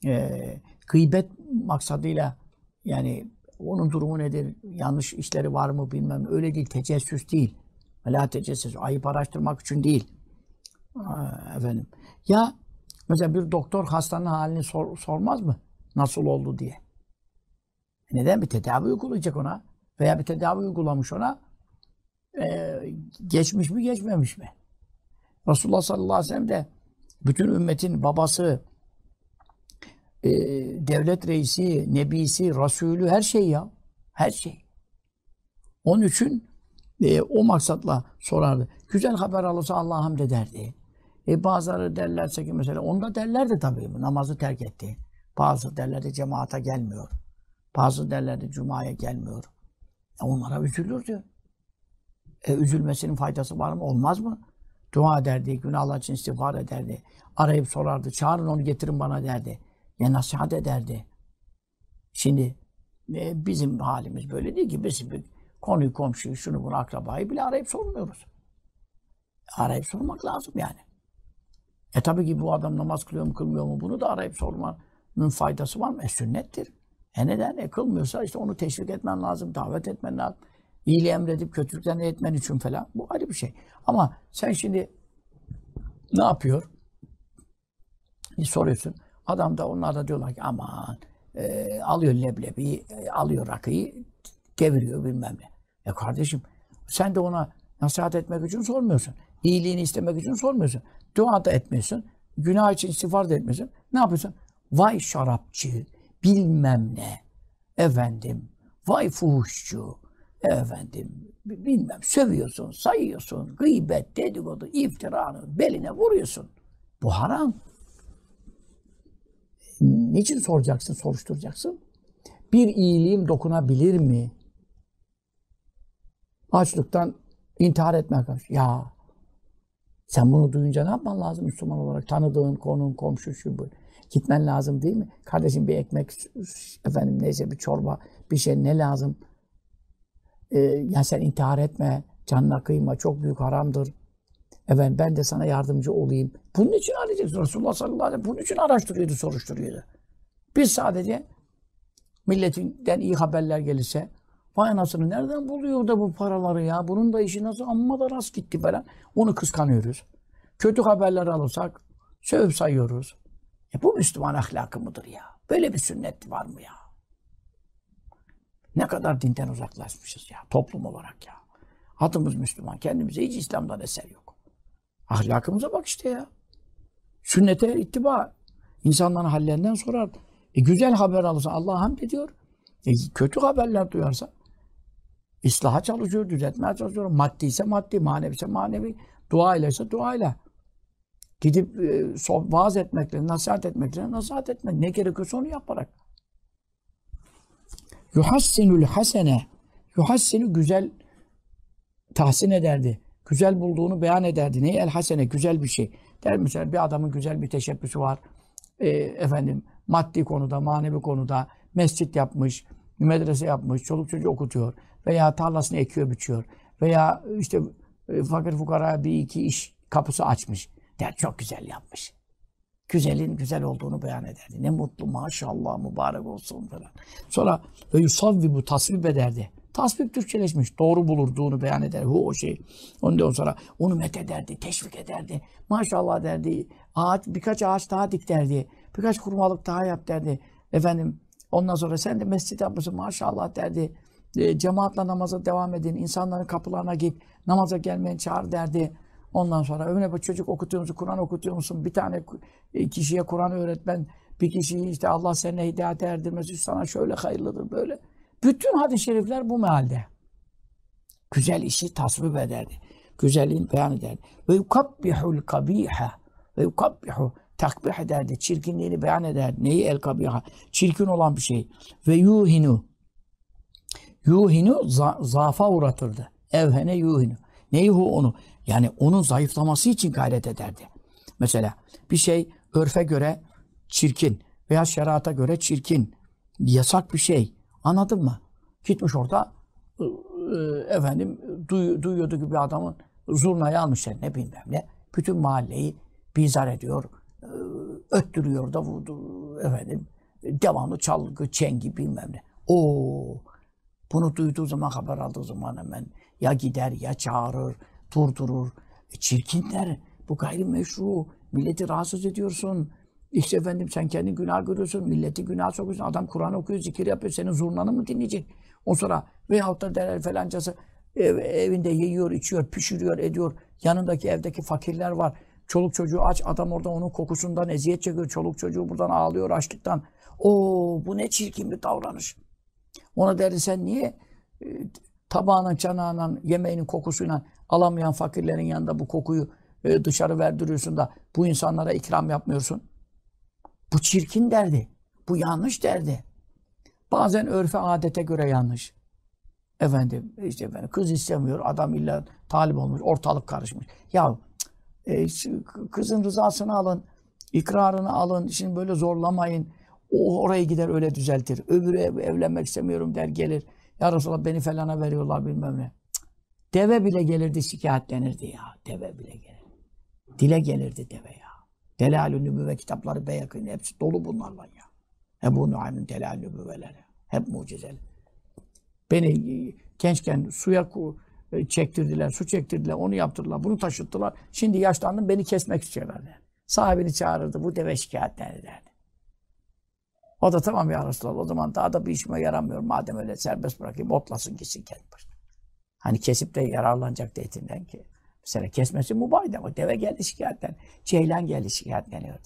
e, gıybet maksadıyla, yani onun durumu nedir, yanlış işleri var mı bilmem, öyle değil, tecessüs değil. La tecessüs, ayıp araştırmak için değil. Aa, efendim. Ya mesela bir doktor hastanın halini sor, sormaz mı? Nasıl oldu diye. Neden? Bir tedavi uygulayacak ona. Veya bir tedavi uygulamış ona. Ee, geçmiş mi geçmemiş mi? Resulullah sallallahu aleyhi ve sellem de bütün ümmetin babası, e, devlet reisi, nebisi, Resulü, her şey ya. Her şey. Onun için e, o maksatla sorardı. Güzel haber alırsa Allah'a hamd ederdi. E, bazıları derlerse ki mesela, onu da derlerdi tabii. Namazı terk etti. Bazı derlerdi cemaate gelmiyor. Bazı derlerdi cumaya gelmiyor. E, onlara üzülürdü. E, üzülmesinin faydası var mı? Olmaz mı? Dua ederdi, günahlar için istiğfar ederdi. Arayıp sorardı, çağırın onu getirin bana derdi. Ya nasihat ederdi. Şimdi e, bizim halimiz böyle değil ki. Biz bir konuyu, komşuyu, şunu bunu, akrabayı bile arayıp sormuyoruz. Arayıp sormak lazım yani. E tabii ki bu adam namaz kılıyor mu, kılmıyor mu? Bunu da arayıp sormanın faydası var mı? E sünnettir. E neden? E kılmıyorsa işte onu teşvik etmen lazım, davet etmen lazım. İyiliği emredip kötülükten etmen için falan. Bu ayrı bir şey. Ama sen şimdi ne yapıyor? Bir soruyorsun. Adam da, onlar da diyorlar ki aman e, alıyor leblebi, e, alıyor rakıyı, deviriyor bilmem ne. E kardeşim, sen de ona nasihat etmek için sormuyorsun. İyiliğini istemek için sormuyorsun. Dua da etmiyorsun. Günah için istiğfar da etmiyorsun. Ne yapıyorsun? Vay şarapçı, bilmem ne. Efendim, vay fuhuşçu. Efendim, bilmem, sövüyorsun, sayıyorsun. Gıybet, dedikodu, iftiranı beline vuruyorsun. Bu haram. Niçin soracaksın, soruşturacaksın? Bir iyiliğim dokunabilir mi? Açlıktan intihar etmek. Ya sen bunu duyunca ne yapman lazım Müslüman olarak? Tanıdığın, konun, komşu, şu bu. Gitmen lazım değil mi? Kardeşim bir ekmek, efendim neyse bir çorba, bir şey ne lazım? Ee, ya sen intihar etme, canına kıyma, çok büyük haramdır. Efendim ben de sana yardımcı olayım. Bunun için arayacaksın. Resulullah sallallahu aleyhi ve sellem bunun için araştırıyordu, soruşturuyordu. Biz sadece milletinden iyi haberler gelirse, vay anasını nereden buluyor da bu paraları ya? Bunun da işi nasıl amma da rast gitti falan. Onu kıskanıyoruz. Kötü haberler alırsak sövüp sayıyoruz. E bu Müslüman ahlakı mıdır ya? Böyle bir sünnet var mı ya? Ne kadar dinden uzaklaşmışız ya toplum olarak ya. Adımız Müslüman, kendimize hiç İslam'dan eser yok. Ahlakımıza bak işte ya. Sünnete ittiba. İnsanların hallerinden sorar. E güzel haber alırsa Allah'a hamd ediyor. E kötü haberler duyarsa İslaha çalışıyor, düzeltmeye çalışıyor. Maddi ise maddi, manevi ise manevi. Dua ile ise dua ile. Gidip e, so vaaz etmekle, nasihat etmekle, nasihat etmek. Ne gerekiyorsa onu yaparak. Yuhassinul hasene. Yuhassinu güzel tahsin ederdi. Güzel bulduğunu beyan ederdi. Neyi? El hasene, güzel bir şey. Der mesela bir adamın güzel bir teşebbüsü var. E, efendim maddi konuda, manevi konuda mescit yapmış, medrese yapmış, çoluk çocuğu okutuyor. Veya tarlasını ekiyor, biçiyor. Veya işte e, fakir fukaraya bir iki iş kapısı açmış. Der çok güzel yapmış. Güzelin güzel olduğunu beyan ederdi. Ne mutlu maşallah mübarek olsun falan. Sonra ve yusavvibu tasvip ederdi. Tasvip Türkçeleşmiş. Doğru bulurduğunu beyan eder. O, o şey. Ondan sonra onu met ederdi, teşvik ederdi. Maşallah derdi. Ağaç, birkaç ağaç daha dik derdi. Birkaç kurmalık daha yap derdi. Efendim ondan sonra sen de mescid yapmışsın maşallah derdi. E, cemaatle namaza devam edin. İnsanların kapılarına git. Namaza gelmeyin çağır derdi. Ondan sonra ömrüne bak çocuk okutuyor musun? Kur'an okutuyor musun? Bir tane kişiye Kur'an öğretmen, bir kişiyi işte Allah seninle hidayete erdirmesi sana şöyle hayırlıdır böyle. Bütün hadis-i şerifler bu mealde. Güzel işi tasvip ederdi. Güzelliğini beyan ederdi. Ve yukabbihul kabiha. Ve yukabbihu takbih ederdi. Çirkinliğini beyan ederdi. Neyi el kabiha? Çirkin olan bir şey. Ve yuhinu. Yuhinu za zaafa uğratırdı. Evhene yuhinu. Neyi hu onu? Yani onun zayıflaması için gayret ederdi. Mesela bir şey örfe göre çirkin veya şerata göre çirkin, yasak bir şey. Anladın mı? Gitmiş orada efendim duy, duyuyordu ki bir adamın zurnayı almışlar ne bilmem ne. Bütün mahalleyi bizar ediyor. Öttürüyor da vurdu. efendim devamlı çalgı, çengi bilmem ne. Oo, bunu duyduğu zaman, haber aldığı zaman hemen ya gider ya çağırır, durdurur. E, çirkin der. Bu gayrimeşru. Milleti rahatsız ediyorsun. İşte efendim sen kendin günah görüyorsun. Milleti günah sokuyorsun. Adam Kur'an okuyor, zikir yapıyor. Senin zurnanı mı dinleyecek? O sonra veyahut da derler falancası ev, evinde yiyor, içiyor, pişiriyor, ediyor. Yanındaki evdeki fakirler var. Çoluk çocuğu aç. Adam orada onun kokusundan eziyet çekiyor. Çoluk çocuğu buradan ağlıyor açlıktan. Oo, bu ne çirkin bir davranış. Ona derdi sen niye e, tabağının, çanağının, yemeğinin kokusuyla alamayan fakirlerin yanında bu kokuyu e, dışarı verdiriyorsun da bu insanlara ikram yapmıyorsun? Bu çirkin derdi. Bu yanlış derdi. Bazen örfe adete göre yanlış. Efendim işte efendim, kız istemiyor, adam illa talip olmuş, ortalık karışmış. Ya e, kızın rızasını alın, ikrarını alın, şimdi böyle zorlamayın. O oraya gider öyle düzeltir. Öbürü ev, evlenmek istemiyorum der gelir. Ya Resulallah beni falana veriyorlar bilmem ne. Cık. Deve bile gelirdi şikayetlenirdi ya. Deve bile gelir. Dile gelirdi deve ya. Delal-ü Nübüvve kitapları Beyhakî'nin hepsi dolu bunlarla ya. Ebu Nuaym'ın Delal-ü Nübüvveleri. Hep mucizeli. Beni gençken suya çektirdiler, su çektirdiler, onu yaptırdılar, bunu taşıttılar. Şimdi yaşlandım, beni kesmek istiyorlar. Yani. Sahibini çağırırdı, bu deve şikayetlenirdi derdi. O da tamam ya Resulallah, o zaman daha da bir işime yaramıyor. Madem öyle serbest bırakayım, otlasın gitsin kendi başına. Hani kesip de yararlanacak etinden ki. Mesela kesmesi mübahtı ama deve geldi şikayetten. Ceylan geldi şikayetleniyordu.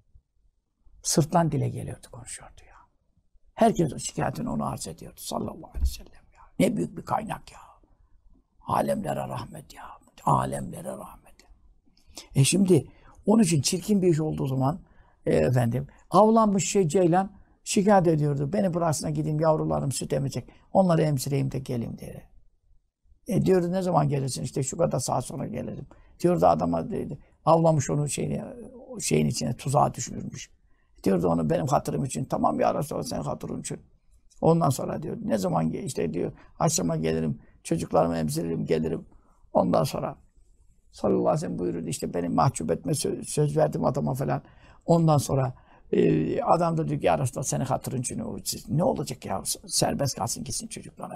Sırtlan dile geliyordu, konuşuyordu ya. Herkes o şikayetini ona arz ediyordu sallallahu aleyhi ve sellem ya. Ne büyük bir kaynak ya. Alemlere rahmet ya. Alemlere rahmet. E şimdi onun için çirkin bir iş olduğu zaman e, efendim avlanmış şey ceylan şikayet ediyordu. Beni burasına gideyim, yavrularım süt emecek. Onları emzireyim de geleyim diye. E diyordu ne zaman gelirsin? İşte şu kadar saat sonra gelirim. Diyordu adama dedi, avlamış onu şeyini, şeyin içine tuzağa düşürmüş. Diyordu onu benim hatırım için. Tamam ya Resulallah senin hatırın için. Ondan sonra diyor ne zaman işte diyor akşama gelirim, çocuklarımı emziririm, gelirim. Ondan sonra sallallahu aleyhi ve sellem buyurdu işte beni mahcup etme söz, söz verdim adama falan. Ondan sonra e, adam da diyor ki ya Resulallah senin hatırın için o, ne olacak ya serbest kalsın gitsin çocuklarına.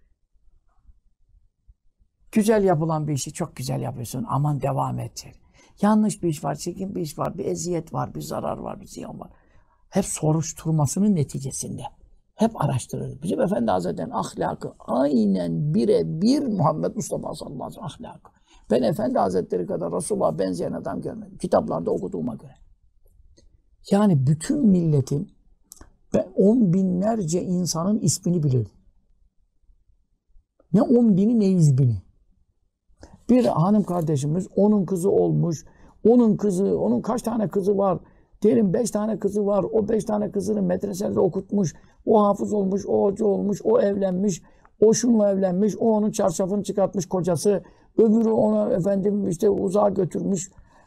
Güzel yapılan bir işi çok güzel yapıyorsun. Aman devam et. Yanlış bir iş var, çirkin bir iş var, bir eziyet var, bir zarar var, bir ziyan var. Hep soruşturmasının neticesinde. Hep araştırılır. Bizim Efendi Hazretleri'nin ahlakı aynen birebir Muhammed Mustafa sallallahu aleyhi ve sellem ahlakı. Ben Efendi Hazretleri kadar Resulullah'a benzeyen adam görmedim. Kitaplarda okuduğuma göre. Yani bütün milletin ve on binlerce insanın ismini bilir. Ne on bini ne yüz bini. Bir hanım kardeşimiz, onun kızı olmuş, onun kızı, onun kaç tane kızı var, diyelim beş tane kızı var, o beş tane kızını medresede okutmuş, o hafız olmuş, o hoca olmuş, o evlenmiş, o şunla evlenmiş, o onun çarşafını çıkartmış kocası, öbürü ona efendim işte uzağa götürmüş.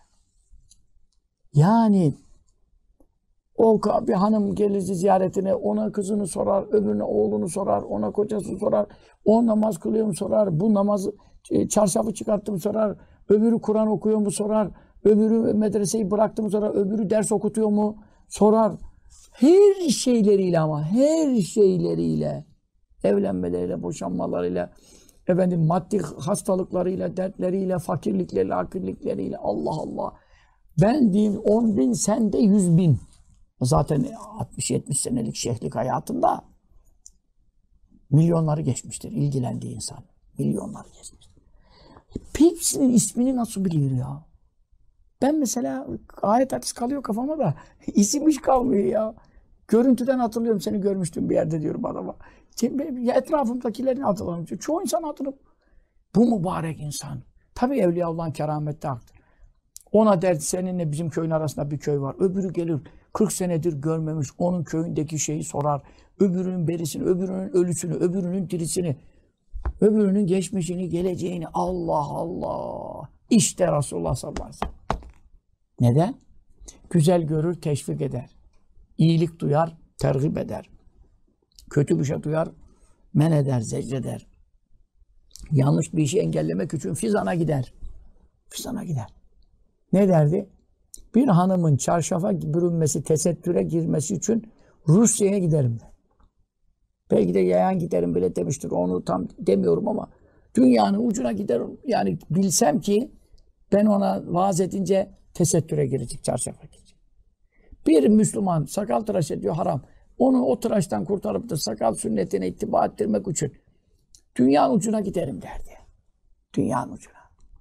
Yani o bir hanım gelir ziyaretine, ona kızını sorar, öbürüne oğlunu sorar, ona kocası sorar, o namaz kılıyor mu sorar, bu namazı çarşafı çıkarttım sorar, öbürü Kur'an okuyor mu sorar, öbürü medreseyi bıraktı mı sorar, öbürü ders okutuyor mu sorar. Her şeyleriyle ama her şeyleriyle, evlenmeleriyle, boşanmalarıyla, efendim maddi hastalıklarıyla, dertleriyle, fakirlikleriyle, akıllikleriyle, Allah Allah. Ben diyeyim on bin, sen de yüz bin. Zaten altmış yetmiş senelik şeyhlik hayatında milyonları geçmiştir ilgilendiği insan. Milyonları geçmiştir. Hepsinin ismini nasıl biliyor ya? Ben mesela ayet hadis kalıyor kafama da isim hiç kalmıyor ya. Görüntüden hatırlıyorum seni görmüştüm bir yerde diyorum adama. Etrafımdakilerini hatırlamıyorum. Çoğu insan hatırlıyorum. Bu mübarek insan. Tabii Evliyaullah'ın keramette haktır. Ona derdi seninle bizim köyün arasında bir köy var. Öbürü gelir kırk senedir görmemiş. Onun köyündeki şeyi sorar. Öbürünün berisini, öbürünün ölüsünü, öbürünün dirisini, öbürünün geçmişini, geleceğini. Allah Allah. İşte Resulullah sallallahu aleyhi ve sellem. Neden? Güzel görür, teşvik eder. İyilik duyar, tergip eder. Kötü bir şey duyar, men eder, zecreder. Yanlış bir işi engellemek için fizana gider. Fizana gider. Ne derdi? Bir hanımın çarşafa bürünmesi, tesettüre girmesi için Rusya'ya giderim ben. Belki de yayan giderim bile demiştir. Onu tam demiyorum ama dünyanın ucuna giderim. Yani bilsem ki ben ona vaaz edince tesettüre girecek, çarşafa girecek. Bir Müslüman sakal tıraş ediyor, haram. Onu o tıraştan kurtarıp da sakal sünnetine ittiba ettirmek için dünyanın ucuna giderim derdi. Dünyanın ucuna.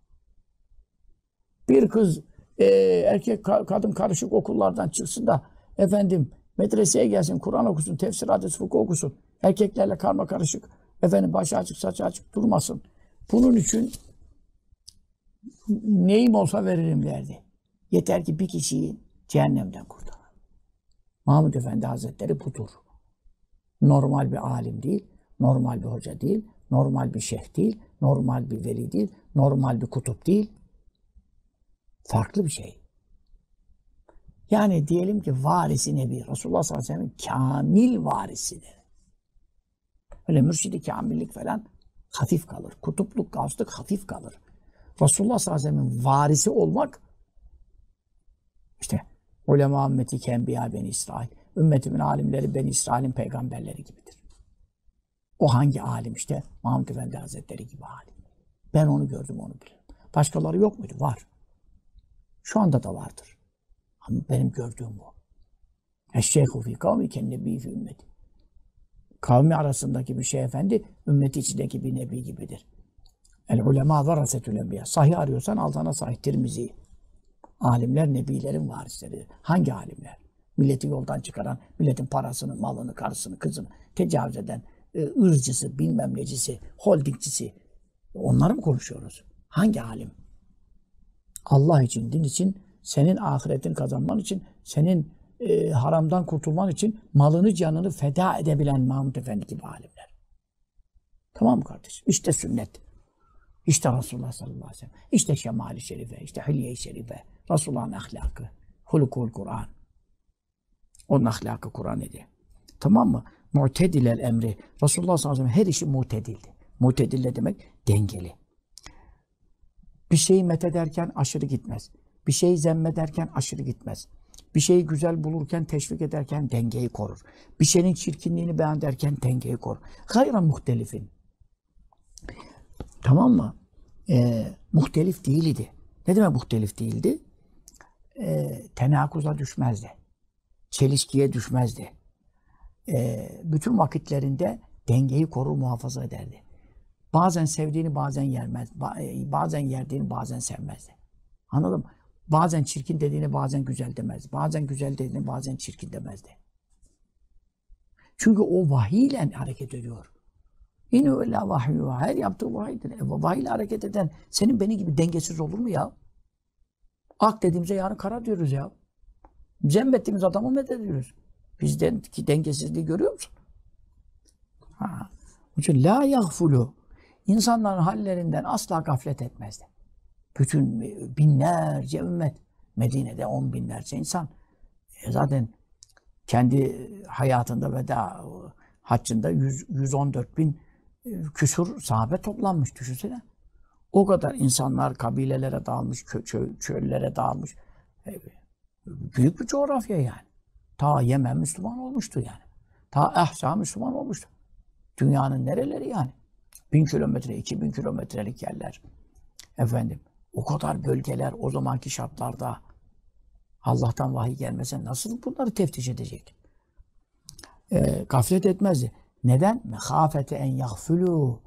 Bir kız e, erkek kadın karışık okullardan çıksın da efendim medreseye gelsin, Kur'an okusun, tefsir, hadis, fıkıh okusun. Erkeklerle karma karışık, efendim başı açık, saçı açık durmasın. Bunun için neyim olsa veririm derdi. Yeter ki bir kişiyi cehennemden kurtar. Mahmud Efendi Hazretleri budur. Normal bir alim değil, normal bir hoca değil, normal bir şeyh değil, normal bir veli değil, normal bir kutup değil. Farklı bir şey. Yani diyelim ki varisi Nebi, Resulullah sallallahu aleyhi ve sellem kamil varisidir. Öyle mürşidi kamillik falan hafif kalır. Kutupluk, gavslık hafif kalır. Resulullah sallallahu aleyhi ve sellem'in varisi olmak işte ulema ümmeti kenbiya beni İsrail. Ümmetimin alimleri beni İsrail'in peygamberleri gibidir. O hangi alim işte? Mahmud Efendi Hazretleri gibi alim. Ben onu gördüm, onu biliyorum. Başkaları yok muydu? Var. Şu anda da vardır. Ama benim gördüğüm bu. Eşşeyhu fî kavmi kennebi fî ümmeti. Kavmi arasındaki bir şey efendi, ümmeti içindeki bir nebi gibidir. El ulema varasetül enbiya. Sahih arıyorsan al sana Sahih Tirmizi. Alimler nebilerin varisleri. Hangi alimler? Milleti yoldan çıkaran, milletin parasını, malını, karısını, kızını tecavüz eden, ırzcısı, bilmem necisi, holdingcisi. Onları mı konuşuyoruz? Hangi alim? Allah için, din için, senin ahiretin kazanman için, senin e, haramdan kurtulman için malını, canını feda edebilen Mahmud Efendi gibi alimler. Tamam mı kardeşim? İşte sünnet. İşte Resulullah sallallahu aleyhi ve sellem. İşte şemali şerife, işte hilye-i şerife. Resulullah'ın ahlakı. Hulukul Kur'an. Onun ahlakı Kur'an idi. Tamam mı? Mu'tedilel emri. Resulullah sallallahu aleyhi ve sellem her işi mu'tedildi. Mu'tedil ne demek? Dengeli. Bir şeyi methederken aşırı gitmez. Bir şeyi zemmederken aşırı gitmez. Bir şeyi güzel bulurken, teşvik ederken dengeyi korur. Bir şeyin çirkinliğini beyan ederken dengeyi korur. Hayran muhtelifin. Tamam mı? Ee, muhtelif değildi. Ne demek muhtelif değildi? Ee, tenakuza düşmezdi. Çelişkiye düşmezdi. Ee, bütün vakitlerinde dengeyi korur, muhafaza ederdi. Bazen sevdiğini bazen yermez. Bazen yerdiğini bazen sevmezdi. Anladın mı? Bazen çirkin dediğini bazen güzel demezdi. Bazen güzel dediğini bazen çirkin demezdi. Çünkü o vahiy ile hareket ediyor. Yine öyle vahiy var. Her yaptığı vahiydir. E, vahiy ile hareket eden senin benim gibi dengesiz olur mu ya? Ak dediğimize yarın kara diyoruz ya. Zemmettiğimiz adamı methediyoruz. Bizdeki dengesizliği görüyor musun? Ha. Onun için la yagfulu. İnsanların hallerinden asla gaflet etmezdi. Bütün binlerce ümmet, Medine'de on binlerce insan. E zaten kendi hayatında veda haccında yüz on dört bin küsur sahabe toplanmış, düşünsene. O kadar insanlar kabilelere dağılmış, kö çö çöllere dağılmış. E, büyük bir coğrafya yani. Ta Yemen Müslüman olmuştu yani. Ta Ahsa Müslüman olmuştu. Dünyanın nereleri yani? Bin kilometre, iki bin kilometrelik yerler. Efendim, o kadar bölgeler o zamanki şartlarda Allah'tan vahiy gelmese nasıl bunları teftiş edecek? E, gaflet etmezdi. Neden? Mehafete en yagfulu.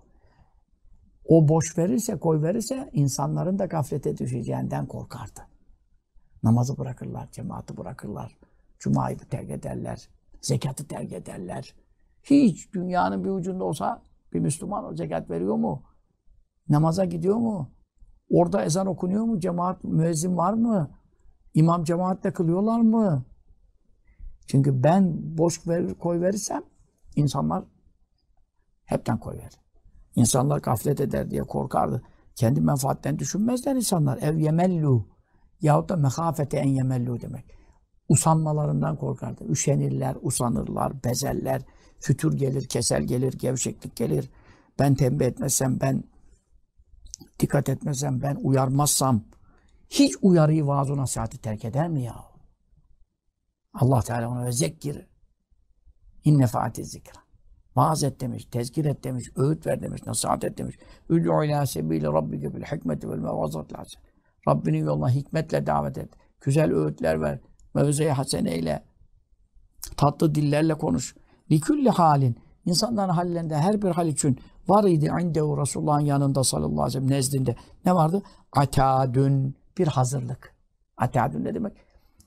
O boş verirse, koy verirse insanların da gaflete düşeceğinden korkardı. Namazı bırakırlar, cemaati bırakırlar. Cuma'yı terk ederler, zekatı terk ederler. Hiç dünyanın bir ucunda olsa bir Müslüman o zekat veriyor mu? Namaza gidiyor mu? Orada ezan okunuyor mu? Cemaat, müezzin var mı? İmam cemaatle kılıyorlar mı? Çünkü ben boş verir, koy verirsem insanlar hepten koy verir. İnsanlar gaflet eder diye korkardı. Kendi menfaatten düşünmezler insanlar. Ev yemellu yahut da mehafete en yemellu demek. Usanmalarından korkardı. Üşenirler, usanırlar, bezerler. Fütür gelir, kesel gelir, gevşeklik gelir. Ben tembih etmezsem, ben dikkat etmezsem, ben uyarmazsam hiç uyarıyı, vaaz-ı nasihati terk eder mi ya? Allah Teala ona ve zekkir inne faati zikra. Vaaz et demiş, tezkir et demiş, öğüt ver demiş, nasihat et demiş. Üd'u ilâ sebîli rabbike bil hikmeti vel mevazatil hasene. Rabbinin yoluna hikmetle davet et. Güzel öğütler ver. Mevze-i haseneyle. Tatlı dillerle konuş. Likülli halin. İnsanların hallerinde her bir hal için var idi indehu Resulullah'ın yanında sallallahu aleyhi ve sellem nezdinde. Ne vardı? Atadün. Bir hazırlık. Atadün ne demek?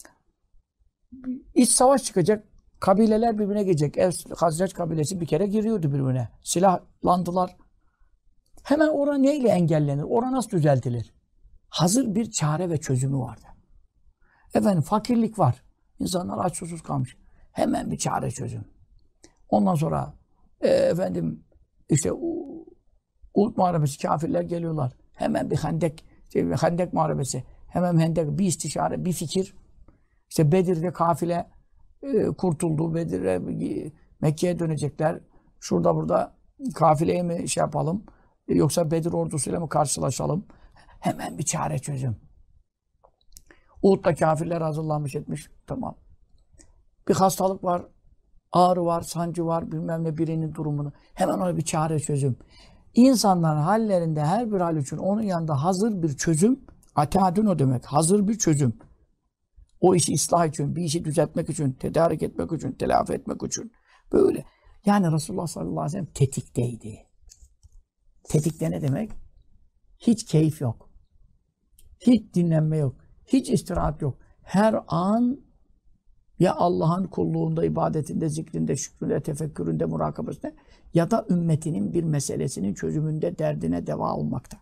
İç savaş çıkacak. Kabileler birbirine girecek. Evs, Hazreç kabilesi bir kere giriyordu birbirine. Silahlandılar. Hemen orada neyle engellenir? Orada nasıl düzeltilir? Hazır bir çare ve çözümü vardı. Efendim fakirlik var. İnsanlar aç susuz kalmış. Hemen bir çare çözüm. Ondan sonra e, efendim işte Uhud Muharebesi kafirler geliyorlar. Hemen bir hendek, şey, hendek muharebesi. Hemen hendek bir istişare, bir fikir. İşte Bedir'de kafile e, kurtuldu. Bedir'e Mekke'ye dönecekler. Şurada burada kafileye mi şey yapalım? E, yoksa Bedir ordusuyla mı karşılaşalım? Hemen bir çare çözüm. Uhud'da kafirler hazırlanmış etmiş. Tamam. Bir hastalık var. Ağrı var, sancı var, bilmem ne birinin durumunu. Hemen ona bir çare çözüm. İnsanların hallerinde her bir hal için onun yanında hazır bir çözüm. Atadün o demek. Hazır bir çözüm. O işi ıslah için, bir işi düzeltmek için, tedarik etmek için, telafi etmek için. Böyle. Yani Resulullah sallallahu aleyhi ve sellem tetikteydi. Tetikte ne demek? Hiç keyif yok. Hiç dinlenme yok. Hiç istirahat yok. Her an ya Allah'ın kulluğunda, ibadetinde, zikrinde, şükründe, tefekküründe, murakabesinde ya da ümmetinin bir meselesinin çözümünde, derdine deva olmakta.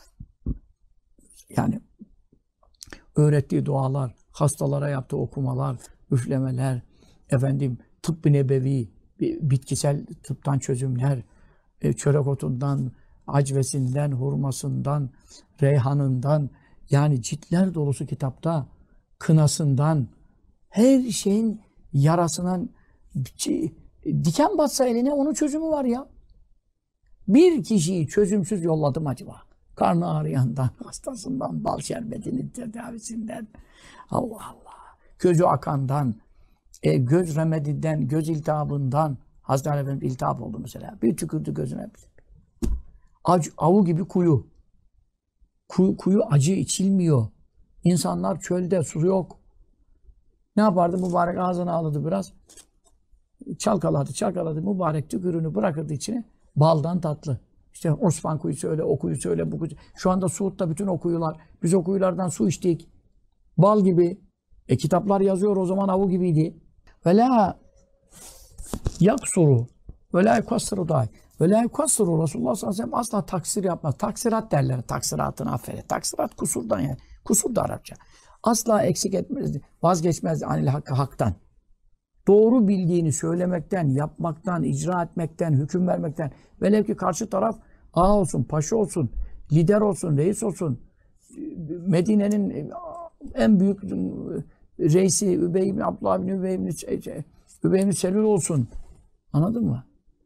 Yani öğrettiği dualar, hastalara yaptığı okumalar, üflemeler, efendim tıbb-ı nebevi, bitkisel tıptan çözümler, çörek otundan, acvesinden, hurmasından, reyhanından, yani ciltler dolusu kitapta, kınasından, her şeyin yarasından diken batsa eline onun çözümü var ya. Bir kişiyi çözümsüz yolladım acaba. Karnı ağrıyandan, hastasından, bal şerbetinin tedavisinden, Allah Allah, gözü akandan, e, göz remedinden, göz iltihabından, Hazreti Efendimiz iltihap oldu mesela. Bir tükürdü gözüne. Ac, avu gibi kuyu. kuyu. Kuyu acı içilmiyor. İnsanlar çölde, su yok. Ne yapardı? Mübarek ağzını alırdı biraz. Çalkaladı, çalkaladı. Mübarek tükürüğünü bırakırdı içine. Baldan tatlı. İşte Osman kuyusu öyle, o kuyusu öyle, bu kuyusu. Şu anda Suud'da bütün o kuyular. Biz o kuyulardan su içtik. Bal gibi. E kitaplar yazıyor o zaman avu gibiydi. Ve la yaksuru ve la yukassıru dahi. Ve la yukassıru Resulullah sallallahu aleyhi ve sellem asla taksir yapmaz. Taksirat derler. Taksiratını affeder. Taksirat kusurdan yani. Kusur da Arapça. Asla eksik etmezdi. Vazgeçmezdi anil hakkı haktan. Doğru bildiğini söylemekten, yapmaktan, icra etmekten, hüküm vermekten. Velev ki karşı taraf ağa olsun, paşa olsun, lider olsun, reis olsun. Medine'nin en büyük reisi Übey ibn Abdullah ibn Übey ibn, Übey ibn Selül olsun. Anladın mı?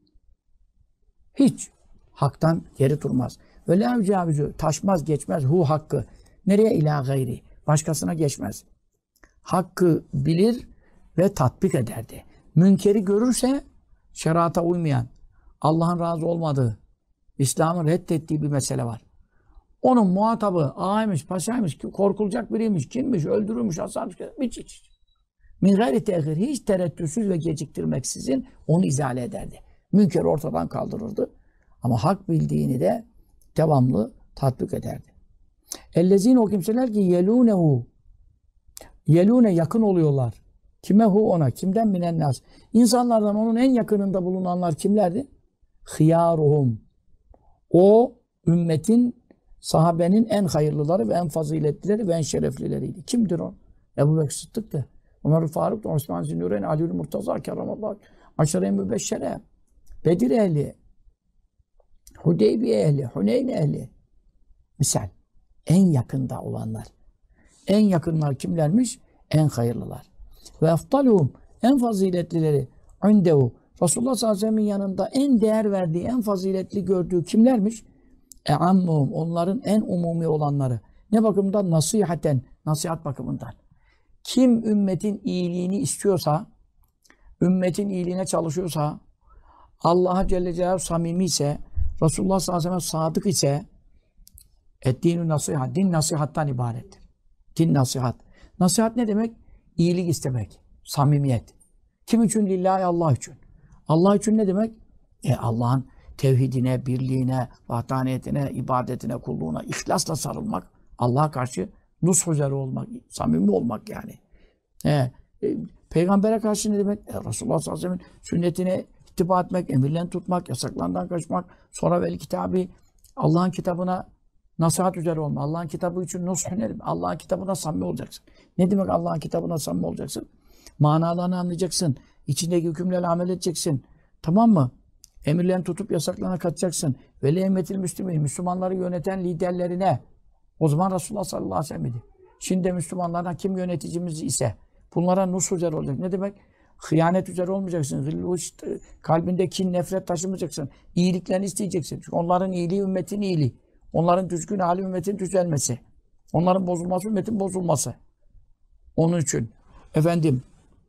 Hiç haktan geri durmaz. Ve la yücavizü taşmaz, geçmez hu hakkı. Nereye ila gayri? Başkasına geçmez. Hakkı bilir ve tatbik ederdi. Münkeri görürse şerata uymayan, Allah'ın razı olmadığı, İslam'ın reddettiği bir mesele var. Onun muhatabı ağaymış, paşaymış, korkulacak biriymiş, kimmiş, öldürülmüş, asarmış, hiç hiç. Min gayri tehir, hiç tereddütsüz ve geciktirmeksizin onu izale ederdi. Münkeri ortadan kaldırırdı. Ama hak bildiğini de devamlı tatbik ederdi. Ellezine o kimseler ki yelûnehu, yelûne yakın oluyorlar. Kime hu ona, kimden minen nas. İnsanlardan onun en yakınında bulunanlar kimlerdi? Hıyâruhum. O ümmetin, sahabenin en hayırlıları ve en faziletlileri ve en şereflileriydi. Kimdir o? Ebu Bekir Sıddık'tı. Ömer Faruk da, Osman Zinnûreyn, Ali'ül Murtaza, Kerramallahu Aşere-i Mübeşşere, Bedir ehli, Hudeybiye ehli, Huneyn ehli. Misal, en yakında olanlar. En yakınlar kimlermiş? En hayırlılar. Ve eftaluhum, en faziletlileri, indehu, Resulullah sallallahu aleyhi ve sellem'in yanında en değer verdiği, en faziletli gördüğü kimlermiş? E'ammuhum, onların en umumi olanları. Ne bakımından? Nasihaten, nasihat bakımından. Kim ümmetin iyiliğini istiyorsa, ümmetin iyiliğine çalışıyorsa, Allah'a Celle Celaluhu samimi ise, Resulullah sallallahu aleyhi ve sellem sadık ise, et-dînü nasihat, din nasihattan ibarettir. Din nasihat. Nasihat ne demek? İyilik istemek, samimiyet. Kim için? Lillahi, Allah için. Allah için ne demek? E Allah'ın tevhidine, birliğine, vahdaniyetine, ibadetine, kulluğuna ihlasla sarılmak, Allah'a karşı nush üzere olmak, samimi olmak yani. E, e, Peygamber'e karşı ne demek? E, Resulullah sallallahu aleyhi ve sellem'in sünnetine ittiba etmek, emirlerini tutmak, yasaklarından kaçmak, sonra vel kitabı, Allah'ın kitabına nasihat üzere olma. Allah'ın kitabı için nush ne demek? Allah'ın kitabına samimi olacaksın. Ne demek Allah'ın kitabına samimi olacaksın? Manalarını anlayacaksın. İçindeki hükümlerle amel edeceksin. Tamam mı? Emirlerini tutup yasaklarına kaçacaksın. Veli emmetil müslümin, Müslümanları yöneten liderlerine. O zaman Resulullah sallallahu aleyhi ve sellem idi. Şimdi Müslümanlardan kim yöneticimiz ise bunlara nush üzere olacak. Ne demek? Hıyanet üzere olmayacaksın. Kalbinde kin, nefret taşımayacaksın. İyiliklerini isteyeceksin. Çünkü onların iyiliği ümmetin iyiliği. Onların düzgün hali ümmetin düzelmesi. Onların bozulması ümmetin bozulması. Onun için efendim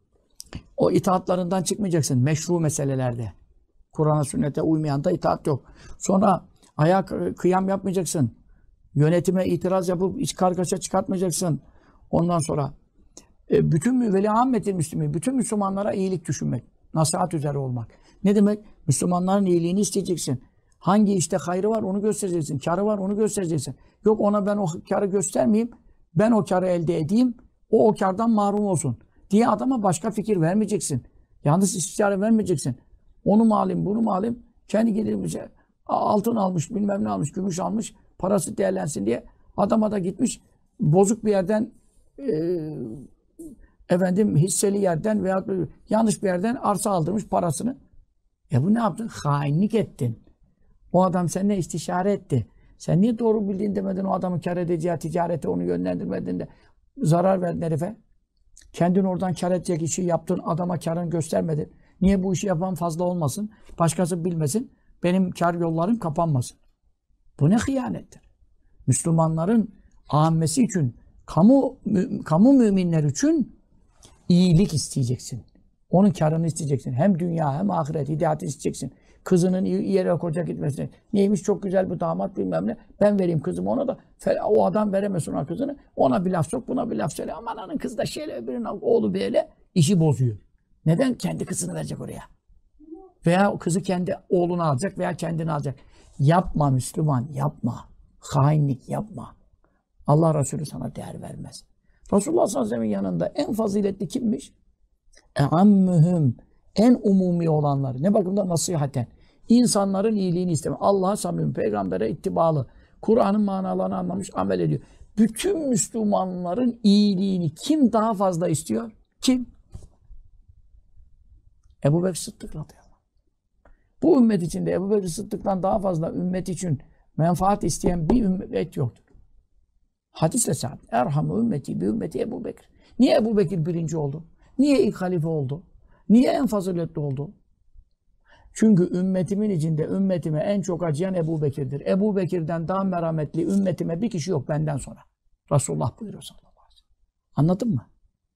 o itaatlarından çıkmayacaksın meşru meselelerde. Kur'an'a, sünnete uymayan da itaat yok. Sonra ayak kıyam yapmayacaksın. Yönetime itiraz yapıp iç kargaşa çıkartmayacaksın. Ondan sonra e, bütün veli ammetil müslümin, bütün Müslümanlara iyilik düşünmek. Nasihat üzere olmak. Ne demek? Müslümanların iyiliğini isteyeceksin. Hangi işte hayrı var onu göstereceksin. Karı var onu göstereceksin. Yok ona ben o karı göstermeyeyim. Ben o karı elde edeyim. O o kardan mahrum olsun diye adama başka fikir vermeyeceksin. Yalnız istişare vermeyeceksin. Onu mu alayım, bunu mu alayım? Kendi gidip altın almış, bilmem ne almış, gümüş almış. Parası değerlensin diye. Adama da gitmiş bozuk bir yerden e, efendim hisseli yerden veya yanlış bir yerden arsa aldırmış parasını. E bu ne yaptın? Hainlik ettin. O adam seninle istişare etti. Sen niye doğru bildiğin demedin o adamın kar edeceği ticarete onu yönlendirmedin de zarar verdin herife. Kendin oradan kar edecek işi yaptın, adama karını göstermedin. Niye bu işi yapan fazla olmasın, başkası bilmesin, benim kar yollarım kapanmasın. Bu ne hıyanettir. Müslümanların âmmesi için, kamu, mü, kamu müminler için iyilik isteyeceksin. Onun karını isteyeceksin. Hem dünya hem ahiret hidayeti isteyeceksin. Kızının iyi yere koca gitmesini. Neymiş çok güzel bu damat bilmem ne. Ben vereyim kızımı ona da. O adam veremesin ona kızını. Ona bir laf sok, buna bir laf söyle. Aman anın kız da şeyle öbürünün oğlu böyle işi bozuyor. Neden? Kendi kızını verecek oraya. Veya o kızı kendi oğlunu alacak veya kendini alacak. Yapma Müslüman, yapma. Hainlik yapma. Allah Resulü sana değer vermez. Resulullah sallallahu aleyhi ve sellem'in yanında en faziletli kimmiş? E'ammühüm. En umumi olanları. Ne bakımdan? Nasihaten. İnsanların iyiliğini istemek. Allah'a samimi, peygambere ittibalı. Kur'an'ın manalarını anlamış, amel ediyor. Bütün Müslümanların iyiliğini kim daha fazla istiyor? Kim? Ebu Bekir Sıddık radıyallahu anh. Bu ümmet içinde Ebu Bekir Sıddık'tan daha fazla ümmet için menfaat isteyen bir ümmet yoktur. Hadisle sabit. Erhamı ümmeti bir ümmeti Ebu Bekir. Niye Ebu Bekir birinci oldu? Niye ilk halife oldu? Niye en faziletli oldu? Çünkü ümmetimin içinde ümmetime en çok acıyan Ebu Bekir'dir. Ebu Bekir'den daha merhametli ümmetime bir kişi yok benden sonra. Resulullah buyuruyor sallallahu aleyhi ve sellem. Anladın mı?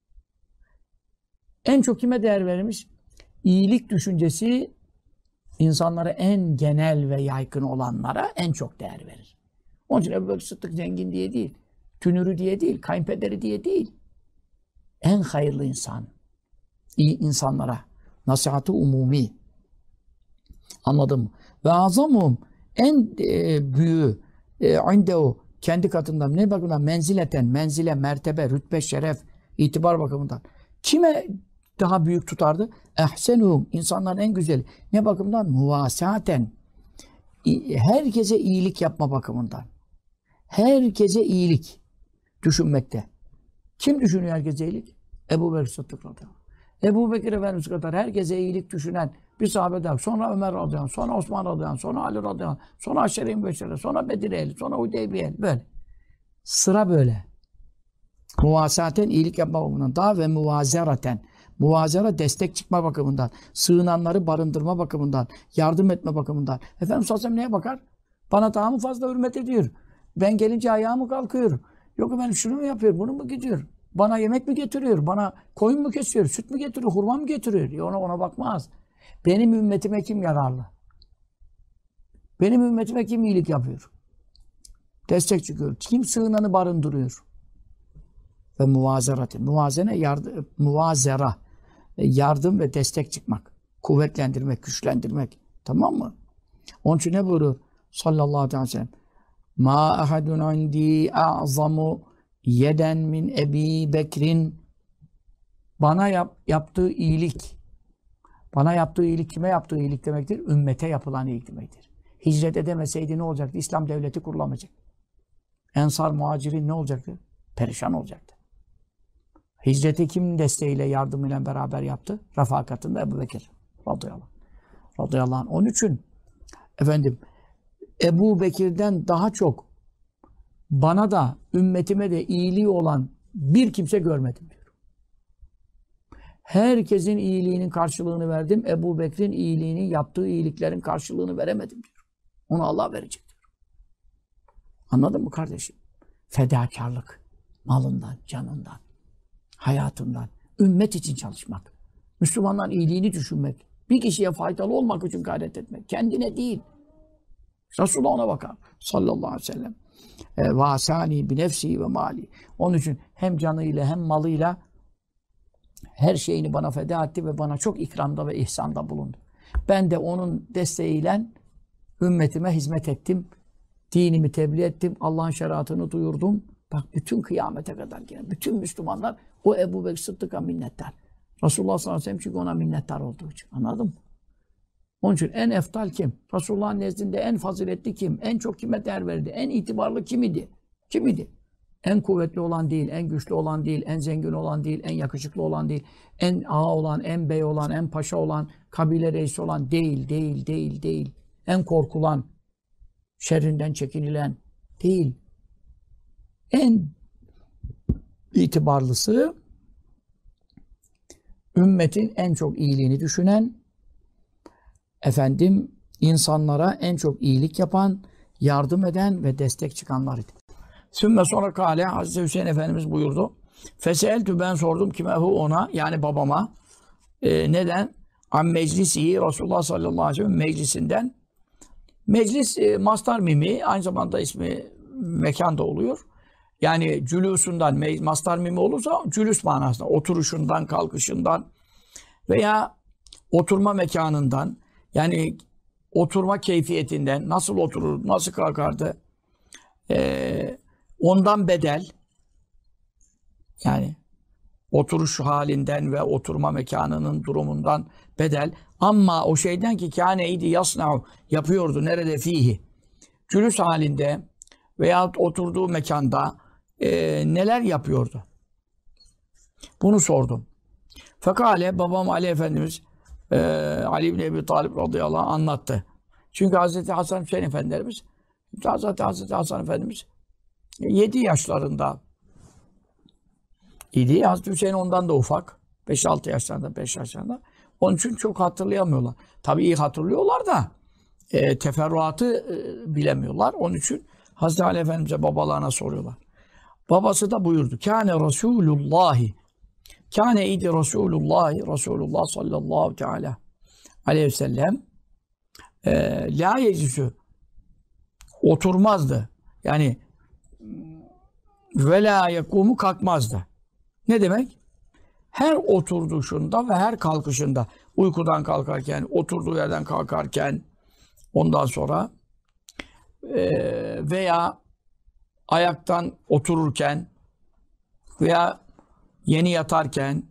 En çok kime değer verilmiş? İyilik düşüncesi insanlara en genel ve yaygın olanlara en çok değer verir. Onun için Ebu Bekir Sıddık zengin diye değil, tünürü diye değil, kayınpederi diye değil. En hayırlı insan. İyi insanlara. Nasihat-ı umumi. Anladın mı? Ve azamum en e, büyüğü e, o kendi katından ne bakımdan? Menzileten, menzile, mertebe, rütbe, şeref, itibar bakımından. Kime daha büyük tutardı? Ehsenuhum, insanların en güzeli. Ne bakımdan? Muvasaten. Herkese iyilik yapma bakımından. Herkese iyilik düşünmekte. Kim düşünüyor herkese iyilik? Ebu Bekir Sıddık radıyallahu anh. Ebu Bekir Efendimiz kadar herkese iyilik düşünen bir sahabeden, sonra Ömer radıyallahu anh, sonra Osman radıyallahu anh, sonra Ali radıyallahu anh, sonra Aşere-i Mübeşşere, sonra Bedir ehli, sonra Hudeybiye ehli, böyle. Sıra böyle. Muvasaten iyilik yapma bakımından. Daha ve muvazeraten. Muvazera destek çıkma bakımından. Sığınanları barındırma bakımından. Yardım etme bakımından. Efendimiz sallallahu aleyhi ve sellem neye bakar? Bana daha mı fazla hürmet ediyor? Ben gelince ayağa mı kalkıyor? Yok efendim şunu mu yapıyor, bunu mu gidiyor? Bana yemek mi getiriyor? Bana koyun mu kesiyor? Süt mü getiriyor? Hurma mı getiriyor? E ona ona bakmaz. Benim ümmetime kim yararlı? Benim ümmetime kim iyilik yapıyor? Destek çıkıyor. Kim sığınanı barındırıyor? Ve muvazerati. Muvazene yardım, muvazera. Yardım ve destek çıkmak. Kuvvetlendirmek, güçlendirmek. Tamam mı? Onun için ne buyuruyor? Sallallahu aleyhi ve sellem. Ma ahadun indi a'zamu yeden min Ebi Bekir'in. Bana yap, yaptığı iyilik. Bana yaptığı iyilik kime yaptığı iyilik demektir? Ümmete yapılan iyilik demektir. Hicret edemeseydi ne olacaktı? İslam devleti kurulamayacak. Ensar, muhacirin ne olacaktı? Perişan olacaktı. Hicreti kimin desteğiyle, yardımıyla beraber yaptı? Refakatinde Ebu Bekir. Radıyallahu anh. Radıyallahu anh. Onun için efendim Ebu Bekir'den daha çok bana da ümmetime de iyiliği olan bir kimse görmedim diyor. Herkesin iyiliğinin karşılığını verdim. Ebu Bekir'in iyiliğini, yaptığı iyiliklerin karşılığını veremedim diyor. Onu Allah verecek diyor. Anladın mı kardeşim? Fedakarlık. Malından, canından, hayatından. Ümmet için çalışmak. Müslümanların iyiliğini düşünmek. Bir kişiye faydalı olmak için gayret etmek. Kendine değil. Resulullah ona bakar. Sallallahu aleyhi ve sellem. Vasani bi nefsi ve mali. Onun için hem canıyla hem malıyla her şeyini bana feda etti ve bana çok ikramda ve ihsanda bulundu. Ben de onun desteğiyle ümmetime hizmet ettim. Dinimi tebliğ ettim. Allah'ın şeriatını duyurdum. Bak bütün kıyamete kadar gelen bütün Müslümanlar o Ebu Bekir Sıddık'a minnettar. Resulullah sallallahu aleyhi ve sellem çünkü ona minnettar olduğu için. Anladın mı? Onun için en eftal kim? Resulullah'ın nezdinde en faziletli kim? En çok kime değer verdi? En itibarlı kim idi? Kim idi? En kuvvetli olan değil, en güçlü olan değil, en zengin olan değil, en yakışıklı olan değil, en ağa olan, en bey olan, en paşa olan, kabile reisi olan değil, değil, değil, değil. En korkulan, şerrinden çekinilen değil. En itibarlısı, ümmetin en çok iyiliğini düşünen, efendim insanlara en çok iyilik yapan, yardım eden ve destek çıkanlar idi. Sümme sonra kâle, Hazreti Hüseyin Efendimiz buyurdu. Feseeltü, ben sordum kimehu, ona, yani babama. E, neden? Am meclisi, Resulullah sallallahu aleyhi ve sellem meclisinden. Meclis e, mastar mimi, aynı zamanda ismi mekan da oluyor. Yani cülüsünden, mastar mimi olursa cülüs manasında, oturuşundan, kalkışından veya oturma mekanından, yani oturma keyfiyetinden, nasıl oturur, nasıl kalkardı, ee, ondan bedel, yani oturuş halinden ve oturma mekanının durumundan bedel, ama o şeyden ki kâneydi yasna'u, yapıyordu, nerede fihi, cülüs halinde veya oturduğu mekanda e, neler yapıyordu? Bunu sordum. Fekale, babam Ali Efendimiz e, Ali İbni Ebi Talib radıyallahu anh anlattı. Çünkü Hazreti Hasan Hüseyin Efendimiz, Hazreti, Hazreti Hasan Efendimiz yedi yaşlarında idi. Hazreti Hüseyin ondan da ufak. beş altı yaşlarında, beş yaşlarında. Onun için çok hatırlayamıyorlar. Tabii iyi hatırlıyorlar da e, teferruatı e, bilemiyorlar. Onun için Hazreti Ali Efendimiz'e babalarına soruyorlar. Babası da buyurdu. Kâne Resûlullâhi. Kâne idi Resûlullâhi. Resulullah sallallahu teala aleyhi ve sellem e, lâ yeclisü, oturmazdı. Yani ve lâ yekûmu, kalkmazdı. Ne demek? Her oturuşunda ve her kalkışında, uykudan kalkarken, oturduğu yerden kalkarken, ondan sonra e, veya ayaktan otururken veya yeni yatarken,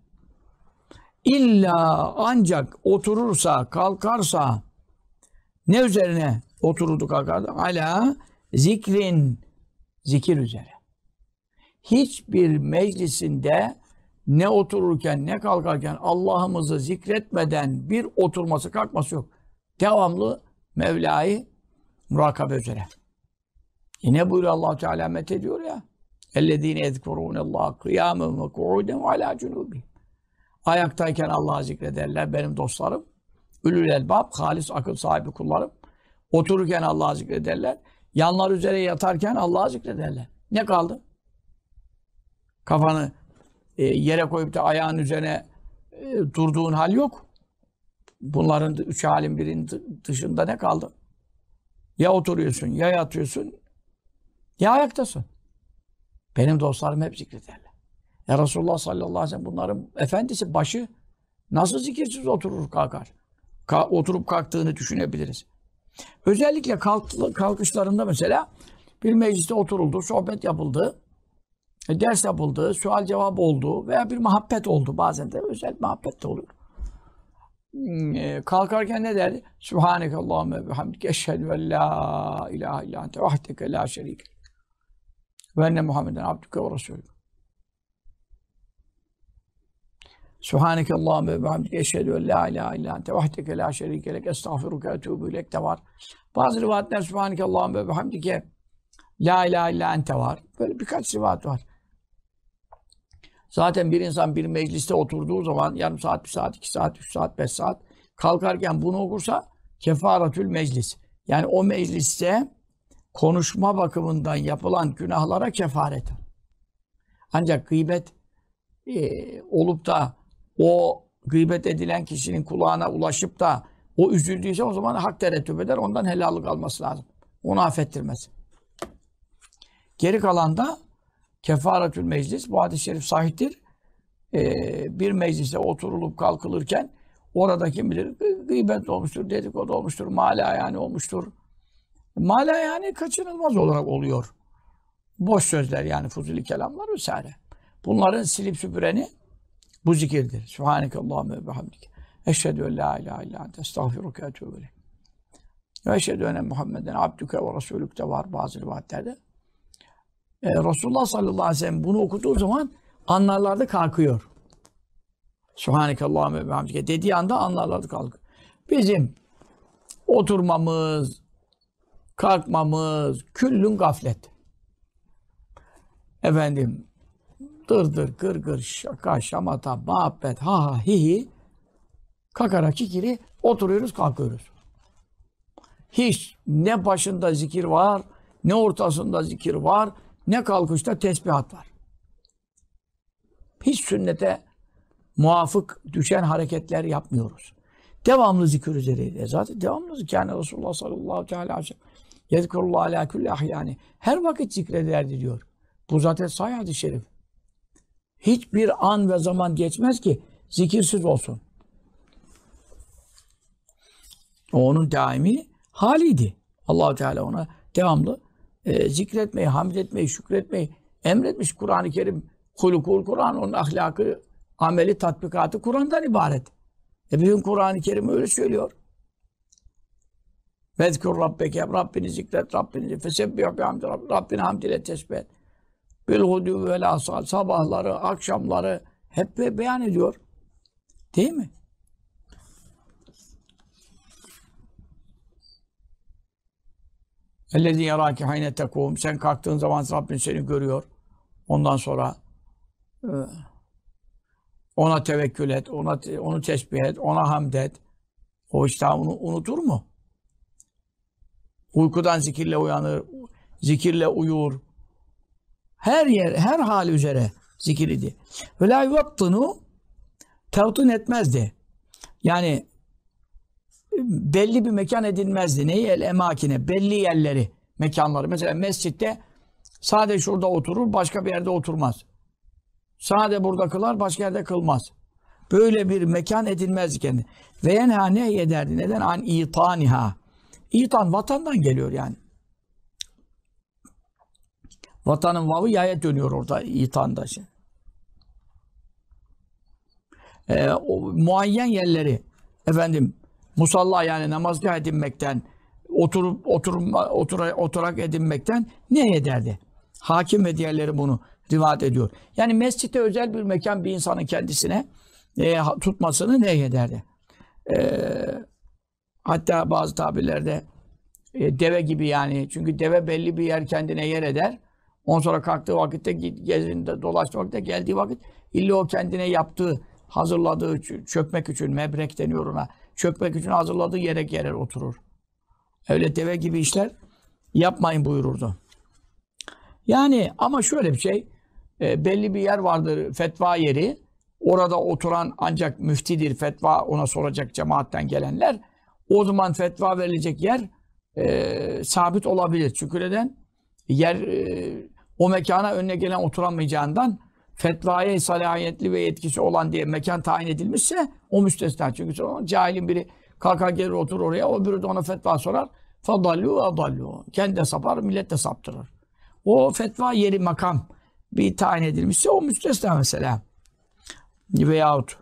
illa ancak oturursa, kalkarsa, ne üzerine otururdu, kalkardı? Ala zikrin, zikir üzere. Hiçbir meclisinde ne otururken ne kalkarken Allah'ımızı zikretmeden bir oturması kalkması yok. Devamlı Mevla'yı murakabe üzere. Yine buyuruyor Allah Teala met ediyor ya. Ellezîne yezkurûnallâhe kıyâmen ve kuûden ve alâ cunûbihim. Ayaktayken Allah'ı zikrederler benim dostlarım. Ülül elbab, halis akıl sahibi kullarım. Otururken Allah'ı zikrederler. Yanlar üzere yatarken Allah'ı zikrederler. Ne kaldı? kafanı e, yere koyup da ayağın üzerine e, durduğun hal yok. Bunların üç halin birinin dışında ne kaldı? Ya oturuyorsun, ya yatıyorsun, ya ayaktasın. Benim dostlarım hep zikrederler. Ya Resulullah sallallahu aleyhi ve sellem bunların efendisi, başı nasıl zikirsiz oturur kalkar? Ka oturup kalktığını düşünebiliriz. Özellikle kalk kalkışlarında mesela bir mecliste oturuldu, sohbet yapıldı, e, ders yapıldı, sual cevap oldu veya bir muhabbet oldu. Bazen de özel muhabbet de olur. E, kalkarken ne derdi? Subhaneke Allahümme ve hamdike eşhedü en la ilahe illa ente vahdeke la şerike ve enne Muhammeden abdüke ve resulü. Subhaneke Allahümme ve hamdike eşhedü en la ilahe illa ente vahdeke la şerike lek estağfiruke ve etûbü ilek de var. Bazı rivayetler Subhaneke Allahümme ve hamdike la ilahe illa ente var. Böyle birkaç rivayet var. Zaten bir insan bir mecliste oturduğu zaman yarım saat, bir saat, iki saat, üç saat, beş saat kalkarken bunu okursa kefaretül meclis. Yani o mecliste konuşma bakımından yapılan günahlara kefaret. Ancak gıybet e, olup da o gıybet edilen kişinin kulağına ulaşıp da o üzüldüyse o zaman hak terettüp eder. Ondan helallik alması lazım. Onu affettirmez. Geri kalan da kefaretül meclis. Bu hadis-i şerif sahihtir. Ee, bir mecliste oturulup kalkılırken orada kim bilir gıybet olmuştur, dedikodu olmuştur, mala yani olmuştur. Mala yani kaçınılmaz olarak oluyor. Boş sözler yani fuzuli kelamlar vesaire. Bunların silip süpüreni bu zikirdir. Sübhaneke Allahümme ve hamdike. Eşhedü en la ilahe illa ente estağfiruke ve etûbü ileyk. Ve eşhedü enne Muhammeden abdüke ve resulük de var bazı rivayetlerde. Ee, Resulullah sallallahu aleyhi ve sellem bunu okuduğu zaman anlarlarda kalkıyor. Sübhaneke Allahümme ve hamdike dediği anda anlarlarda kalkıyor. Bizim oturmamız, kalkmamız, küllün gaflet. Efendim, dırdır, gırgır, şaka, şamata, muhabbet, ha ha, hi hi, kakara, kikiri, oturuyoruz, kalkıyoruz. Hiç ne başında zikir var, ne ortasında zikir var, ne kalkışta tesbihat var. Hiç sünnete muvafık düşen hareketler yapmıyoruz. Devamlı zikir üzereydi. Zaten devamlı zikir. Yani Resulullah sallallahu aleyhi ve sellem yezkurullah ala kulli ahyani. Her vakit zikrederdi diyor. Bu zaten sahih hadis-i şerif. Hiçbir an ve zaman geçmez ki zikirsiz olsun. O onun daimi haliydi. Allah-u Teala ona devamlı e, zikretmeyi, hamd etmeyi, şükretmeyi emretmiş. Kur'an-ı Kerim, hulukul Kur'an, onun ahlakı, ameli, tatbikatı Kur'an'dan ibaret. E bütün Kur'an-ı Kerim öyle söylüyor. Vezkur Rabbeke, Rabbini zikret, Rabbini fesebbih bihamdi Rabbini, Rabbini hamd ile tesbih et. Bilhudü vel asal, sabahları, akşamları hep beyan ediyor. Değil mi? Ellezî yerâki hayne tekûm. Sen kalktığın zaman Rabbin seni görüyor. Ondan sonra ona tevekkül et, ona onu tesbih et, ona hamd et. O işte onu unutur mu? Uykudan zikirle uyanır, zikirle uyur. Her yer, her hal üzere zikir idi. Ve lâ yuvattını tevtın etmezdi. Yani belli bir mekan edilmezdi. Neyi? El emakine. Belli yerleri, mekanları. Mesela mescitte sadece şurada oturur, başka bir yerde oturmaz. Sadece burada kılar, başka yerde kılmaz. Böyle bir mekan edilmezdi kendi. Ve yenha nehyederdi. Neden? An itaniha. İtan vatandan geliyor yani. Vatanın vavı yaya dönüyor orada itanda. Ee, o muayyen yerleri efendim musalla yani namazgah edinmekten oturup oturma, otura, oturak edinmekten ne ederdi? Hakim ve diğerleri bunu rivayet ediyor. Yani mescitte özel bir mekan bir insanın kendisine e, tutmasını ne ederdi? E, hatta bazı tabirlerde e, deve gibi yani. Çünkü deve belli bir yer kendine yer eder. Ondan sonra kalktığı vakitte gezinde dolaştığı vakitte geldiği vakit illa o kendine yaptığı, hazırladığı çökmek için mebrek deniyor ona. Çökmek için hazırladığı yere gelir oturur. Öyle deve gibi işler yapmayın buyururdu. Yani ama şöyle bir şey, e, belli bir yer vardır, fetva yeri. Orada oturan ancak müftidir, fetva ona soracak cemaatten gelenler. O zaman fetva verilecek yer e, sabit olabilir. Çünkü neden? Yer e, o mekana önüne gelen oturamayacağından fetvaya salahiyetli ve yetkisi olan diye mekan tayin edilmişse o müstesna. Çünkü sonra cahilin biri kalkar gelir oturur oraya, o biri de ona fetva sorar. Fadallu adallu. Kendi de sapar, millet de saptırır. O fetva yeri, makam bir tayin edilmişse o müstesna mesela. Veyahut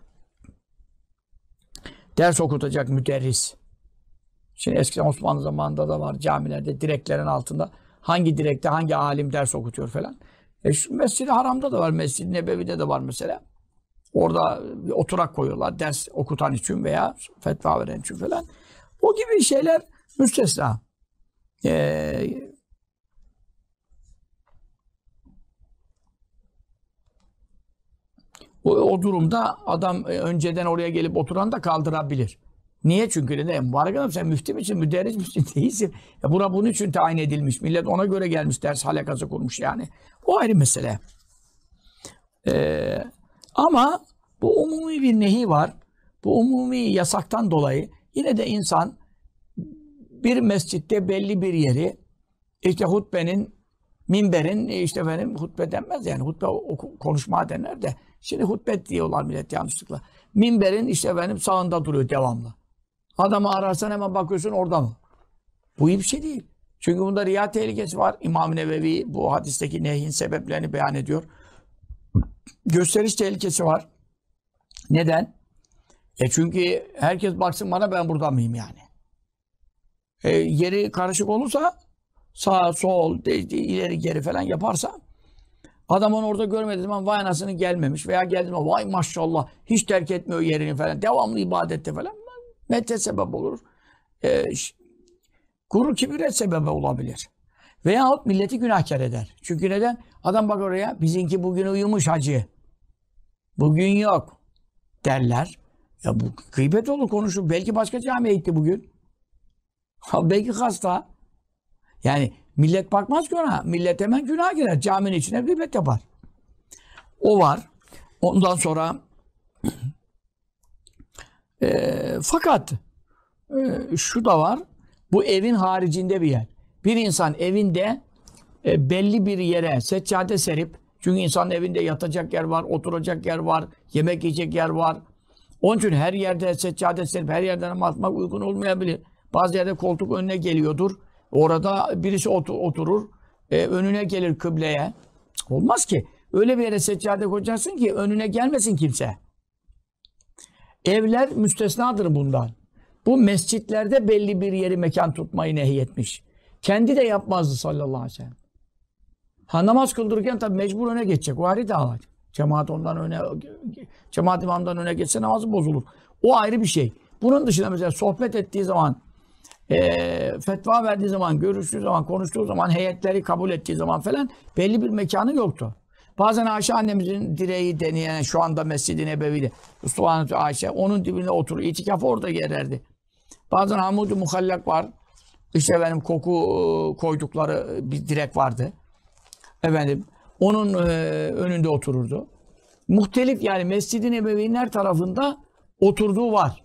ders okutacak müderris. Şimdi eskiden Osmanlı zamanında da var camilerde direklerin altında hangi direkte hangi alim ders okutuyor falan. E şu Mescid-i Haram'da da var, Mescid-i Nebevi'de de var mesela. Orada bir oturak koyuyorlar ders okutan için veya fetva veren için falan. O gibi şeyler müstesna. Ee, o, o durumda adam önceden oraya gelip oturan da kaldırabilir. Niye? Çünkü neden? Mübarek adam sen müftü müsün, müderris misin? Değilsin. Ya bura bunun için tayin edilmiş. Millet ona göre gelmiş, ders halakası kurmuş yani. O ayrı mesele. Ee, ama bu umumi bir nehi var. Bu umumi yasaktan dolayı yine de insan bir mescitte belli bir yeri, işte hutbenin, minberin, işte benim hutbe denmez yani, hutbe konuşma denir de, şimdi hutbe diyorlar millet yanlışlıkla. Minberin işte benim sağında duruyor devamlı. Adamı ararsan hemen bakıyorsun orada mı? Bu iyi bir şey değil. Çünkü bunda riya tehlikesi var. İmam Nevevi bu hadisteki nehyin sebeplerini beyan ediyor. Gösteriş tehlikesi var. Neden? E çünkü herkes baksın bana, ben burada mıyım yani? E, yeri karışık olursa, sağ, sol, de, de, ileri geri falan yaparsa, adam onu orada görmediği zaman vay anasını gelmemiş veya geldi mi vay maşallah hiç terk etmiyor yerini falan, devamlı ibadette falan, mette sebep olur. E, gurur kibire sebebi olabilir. Veyahut milleti günahkar eder. Çünkü neden? Adam bak oraya, bizimki bugün uyumuş hacı. Bugün yok derler. Ya bu gıybet olur, konuşur. Belki başka camiye gitti bugün. Belki hasta. Yani millet bakmaz ki ona. Millet hemen günah girer. Caminin içine gıybet yapar. O var. Ondan sonra e, fakat e, şu da var. Bu evin haricinde bir yer. Bir insan evinde e, belli bir yere seccade serip, çünkü insanın evinde yatacak yer var, oturacak yer var, yemek yiyecek yer var. Onun için her yerde seccade serip her yerden namaz kılmak uygun olmayabilir. Bazı yerde koltuk önüne geliyordur. Orada birisi otur, oturur. E, önüne gelir kıbleye. Olmaz ki. Öyle bir yere seccade koyacaksın ki önüne gelmesin kimse. Evler müstesnadır bundan. Bu mescitlerde belli bir yeri mekan tutmayı nehyetmiş. Kendi de yapmazdı sallallahu aleyhi ve sellem. Ha namaz kıldırırken tabii mecbur öne geçecek. O ayrı dava. Cemaat ondan öne, cemaat imamdan öne geçse namazı bozulur. O ayrı bir şey. Bunun dışında mesela sohbet ettiği zaman, e, fetva verdiği zaman, görüştüğü zaman, konuştuğu zaman, heyetleri kabul ettiği zaman falan belli bir mekanı yoktu. Bazen Ayşe annemizin direği deneyen, şu anda Mescid-i Nebevi'de, Mustafa Ayşe, onun dibine oturur. İtikafı orada gererdi. Bazen Hamud-u Muhallak var. İşte benim koku koydukları bir direk vardı. Efendim, onun e, önünde otururdu. Muhtelif yani Mescid-i Nebevi'nin her tarafında oturduğu var.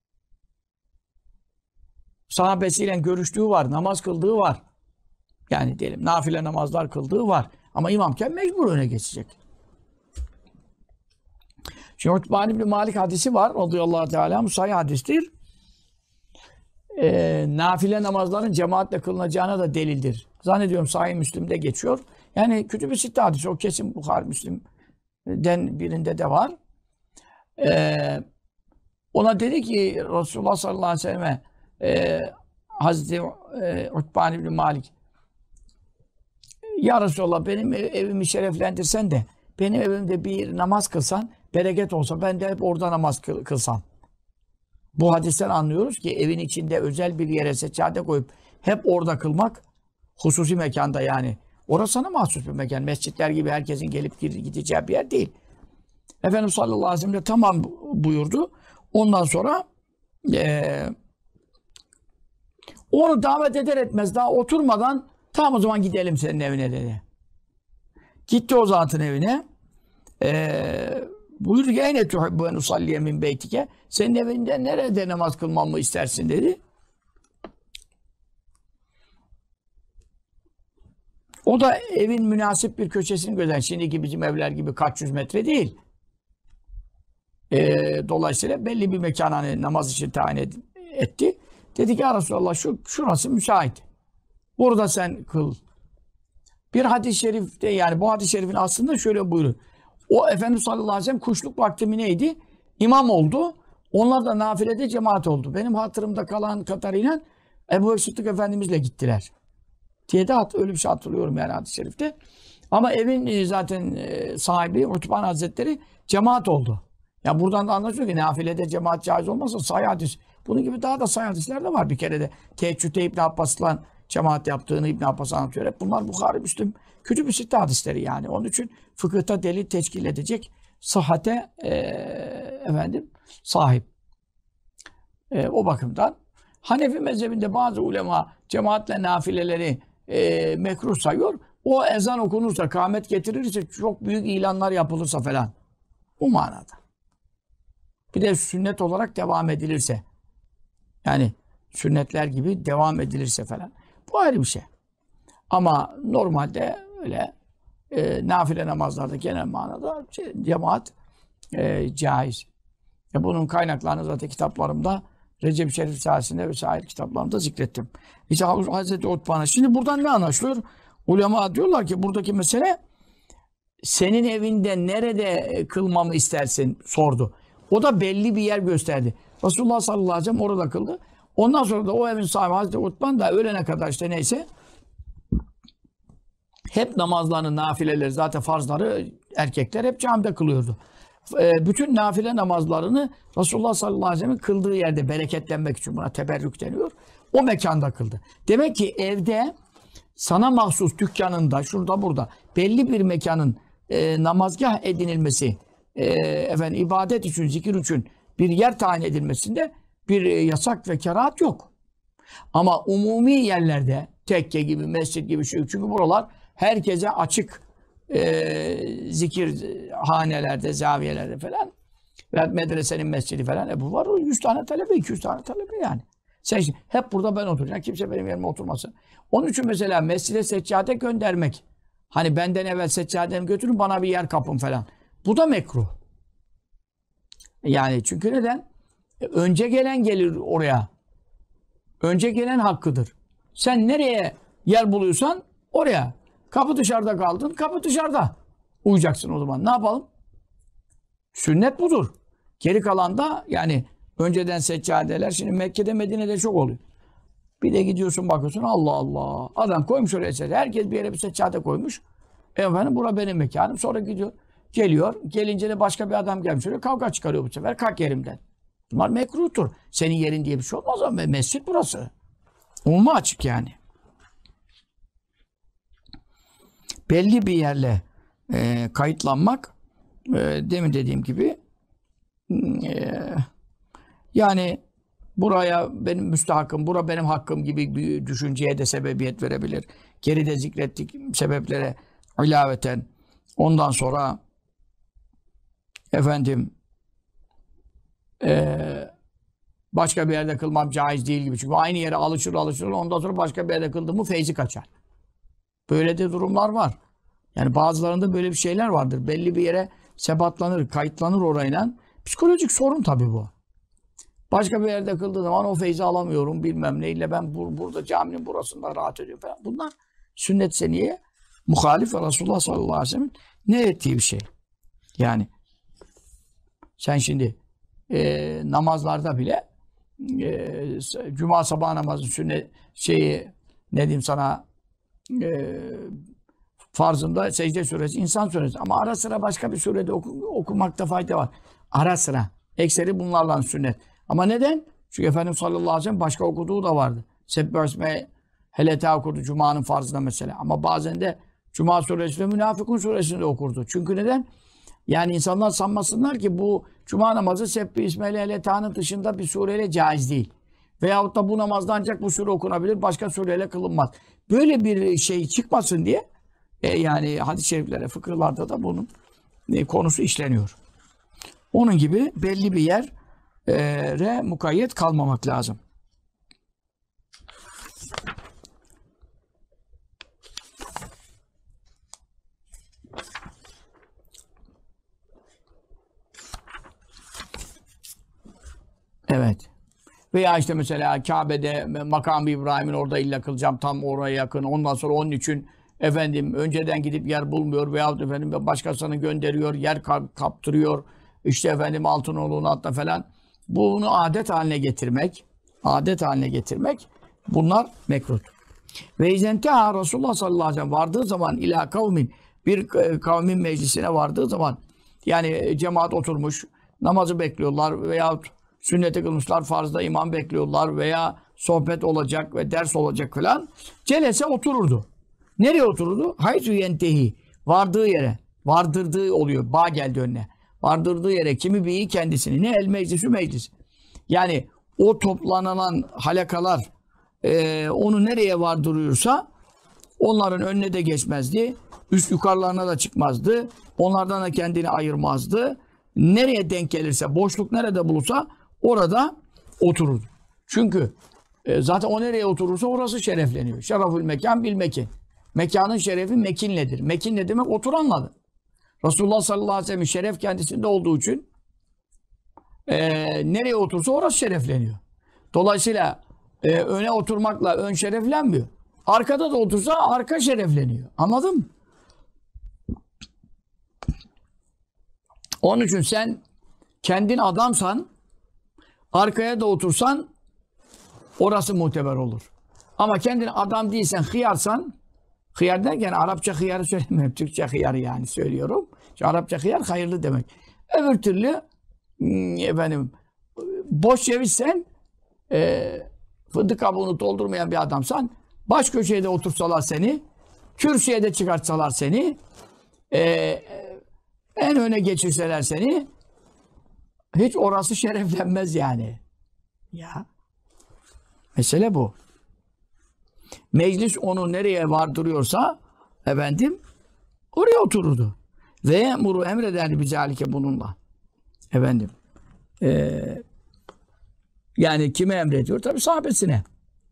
Sahabesiyle görüştüğü var, namaz kıldığı var. Yani diyelim nafile namazlar kıldığı var. Ama imamken mecbur öne geçecek. Şimdi Utbani bin Malik hadisi var. Radıyallahu teala sahih hadistir. Ee, nafile namazların cemaatle kılınacağına da delildir. Zannediyorum Sahih Müslim'de geçiyor. Yani Kütüb-i Sitte hadisi, o kesin Bukhari Müslim'den birinde de var. Ee, ona dedi ki Resulullah sallallahu aleyhi ve selleme e, Hazreti e, Utbani bin Malik, ya Resulallah benim evimi şereflendirsen de benim evimde bir namaz kılsan bereket olsa, ben de hep orada namaz kılsam. Bu hadisten anlıyoruz ki evin içinde özel bir yere seccade koyup hep orada kılmak, hususi mekanda yani. Orası sana mahsus bir mekan. Mescitler gibi herkesin gelip gideceği bir yer değil. Efendimiz sallallahu aleyhi ve sellem de tamam buyurdu. Ondan sonra e, onu davet eder etmez daha oturmadan tamam o zaman gidelim senin evine dedi. Gitti o zatın evine. Ee, buyur ki eyne tuhibbu en usalliye min beytike. Senin evinde nerede namaz kılmamı istersin dedi. O da evin münasip bir köşesini göster. Şimdiki bizim evler gibi kaç yüz metre değil. Ee, dolayısıyla belli bir mekan hani namaz için tayin etti. Dedi ki ya Resulallah şu, şurası müsait. Burada sen kıl. Bir hadis-i şerifte yani bu hadis-i şerifin aslında şöyle buyurun. O Efendimiz sallallahu aleyhi ve sellem kuşluk vakti mi neydi? İmam oldu. Onlar da nafilede cemaat oldu. Benim hatırımda kalan kadarıyla Ebu Bekir Sıddık Efendimizle gittiler. Diye de öyle bir şey hatırlıyorum yani hadis-i şerifte. Ama evin zaten sahibi Utban Hazretleri cemaat oldu. Ya buradan da anlaşılıyor ki nafilede cemaat caiz olmazsa sahih hadis. Bunun gibi daha da sahih hadisler de var. Bir kere de teheccüde İbn Abbas'la cemaat yaptığını İbn Abbas anlatıyor. Hep bunlar Bukhari, Müslim, Kütüb-i Sitte hadisleri yani. Onun için fıkıhta delil teşkil edecek sıhhate e, efendim sahip. E, o bakımdan Hanefi mezhebinde bazı ulema cemaatle nafileleri e, mekruh sayıyor. O ezan okunursa, kâmet getirirse, çok büyük ilanlar yapılırsa falan. Bu manada. Bir de sünnet olarak devam edilirse. Yani sünnetler gibi devam edilirse falan. Bu ayrı bir şey. Ama normalde öyle e, nafile namazlarda genel manada şey, cemaat e, caiz. E, bunun kaynaklarını zaten kitaplarımda Recep-i Şerif sayesinde vesaire kitaplarımda zikrettim. İşte Hazreti Utba'na. Şimdi buradan ne anlaşılıyor? Ulema diyorlar ki buradaki mesele senin evinde nerede kılmamı istersin sordu. O da belli bir yer gösterdi. Resulullah sallallahu aleyhi ve sellem orada kıldı. Ondan sonra da o evin sahibi Hazreti Utban da ölene kadar işte neyse hep namazlarını, nafileleri zaten farzları erkekler hep camide kılıyordu. E, bütün nafile namazlarını Resulullah sallallahu aleyhi ve sellem'in kıldığı yerde bereketlenmek için buna teberrük deniyor. O mekanda kıldı. Demek ki evde sana mahsus dükkanında, şurada burada belli bir mekanın e, namazgah edinilmesi, e, efendim ibadet için, zikir için bir yer tayin edilmesinde bir e, yasak ve kerahat yok. Ama umumi yerlerde tekke gibi, mescit gibi şey, çünkü buralar herkese açık e, zikir hanelerde, zaviyelerde falan ve medresenin mescidi falan. E bu var o yüz tane talebe, iki yüz tane talebe yani. Sen işte, hep burada ben oturacağım. Kimse benim yerime oturmasın. Onun için mesela mescide seccade göndermek. Hani benden evvel seccademi götürün bana bir yer kapın falan. Bu da mekruh. Yani çünkü neden? E, önce gelen gelir oraya. Önce gelen hakkıdır. Sen nereye yer buluyorsan oraya. Kapı dışarıda kaldın, kapı dışarıda. Uyuyacaksın o zaman. Ne yapalım? Sünnet budur. Geri kalan da yani önceden seccadeler şimdi Mekke'de, Medine'de çok oluyor. Bir de gidiyorsun bakıyorsun Allah Allah. Adam koymuş oraya seccade. Herkes bir yere bir seccade koymuş. Efendim bura benim mekanım. Sonra gidiyor. Geliyor. Gelince de başka bir adam gelmiş oraya. Kavga çıkarıyor bu sefer. Kalk yerimden. Bunlar mekruhtur. Senin yerin diye bir şey olmaz ama mescit burası. Umuma açık yani. Belli bir yerle e, kayıtlanmak e, demin dediğim gibi e, yani buraya benim müstahakım, bura benim hakkım gibi bir düşünceye de sebebiyet verebilir. Geride zikrettik sebeplere ilaveten. Ondan sonra efendim e, başka bir yerde kılmam caiz değil gibi. Çünkü aynı yere alışır alışır ondan sonra başka bir yerde kıldım mı feyzi kaçar. Böyle de durumlar var. Yani bazılarında böyle bir şeyler vardır. Belli bir yere sebatlanır, kayıtlanır orayla. Psikolojik sorun tabii bu. Başka bir yerde kıldığı zaman o feyzi alamıyorum bilmem neyle ben bur burada caminin burasında rahat ediyorum falan. Bunlar sünnet seniyeye muhalif ve Resulullah sallallahu aleyhi ve sellem'in ne ettiği bir şey. Yani sen şimdi e, namazlarda bile e, cuma sabah namazı sünnet şeyi ne diyeyim sana e, farzında secde suresi, insan suresi. Ama ara sıra başka bir surede oku, okumakta fayda var. Ara sıra. Ekseri bunlarla sünnet. Ama neden? Çünkü Efendimiz sallallahu aleyhi ve sellem başka okuduğu da vardı. Sebbih isme helete okudu Cuma'nın farzında mesela. Ama bazen de Cuma suresinde Münafıkun suresinde okurdu. Çünkü neden? Yani insanlar sanmasınlar ki bu Cuma namazı Sebbih isme heleta'nın dışında bir sureyle caiz değil. Veyahut da bu namazda ancak bu sure okunabilir, başka sureyle kılınmaz. Böyle bir şey çıkmasın diye e, yani hadis-i şeriflere, fıkıhlarda da bunun e, konusu işleniyor. Onun gibi belli bir yere mukayyet kalmamak lazım. Evet. Veya işte mesela Kabe'de Makam-ı İbrahim'in orada illa kılacağım, tam oraya yakın. Ondan sonra onun için efendim önceden gidip yer bulmuyor veyahut efendim başkasını gönderiyor, yer kaptırıyor. İşte efendim Altınoğlu'nun hatta falan. Bunu adet haline getirmek, adet haline getirmek bunlar mekruh. Ve izenteha Resulullah sallallahu aleyhi ve sellem vardığı zaman ila kavmin, bir kavmin meclisine vardığı zaman, yani cemaat oturmuş, namazı bekliyorlar veyahut sünneti kılmışlar, farzda imam bekliyorlar veya sohbet olacak ve ders olacak falan. Celese otururdu. Nereye otururdu? Haytü yentehi. Vardığı yere. Vardırdığı oluyor. Bağ geldi önüne. Vardırdığı yere. Kimi bihi kendisini. Ne? El meclisü meclis. Yani o toplanılan halakalar e, onu nereye vardırıyorsa onların önüne de geçmezdi. Üst yukarılarına da çıkmazdı. Onlardan da kendini ayırmazdı. Nereye denk gelirse, boşluk nerede bulursa orada otururdu. Çünkü e, zaten o nereye oturursa orası şerefleniyor. Şerefül mekan bil mekin. Mekanın şerefi mekinledir. Mekin ne demek? Oturanladır. Resulullah sallallahu aleyhi ve sellem şeref kendisinde olduğu için e, nereye otursa orası şerefleniyor. Dolayısıyla e, öne oturmakla ön şereflenmiyor. Arkada da otursa arka şerefleniyor. Anladın mı? Onun için sen kendin adamsan, arkaya da otursan orası muteber olur. Ama kendin adam değilsen, hıyarsan, hıyar derken Arapça hıyarı söylemiyorum, Türkçe hıyarı yani söylüyorum. Çünkü Arapça hıyar hayırlı demek. Öbür türlü efendim boş cevizsen, e, fındık kabuğunu doldurmayan bir adamsan, baş köşeye de otursalar seni, kürsüye de çıkartsalar seni, e, en öne geçirseler seni, hiç orası şereflenmez yani. Ya. Mesele bu. Meclis onu nereye vardırıyorsa efendim oraya otururdu. Ve emuru emrederdi bizalike bununla. Efendim. Ee, yani kime emrediyor? Tabii sahabesine.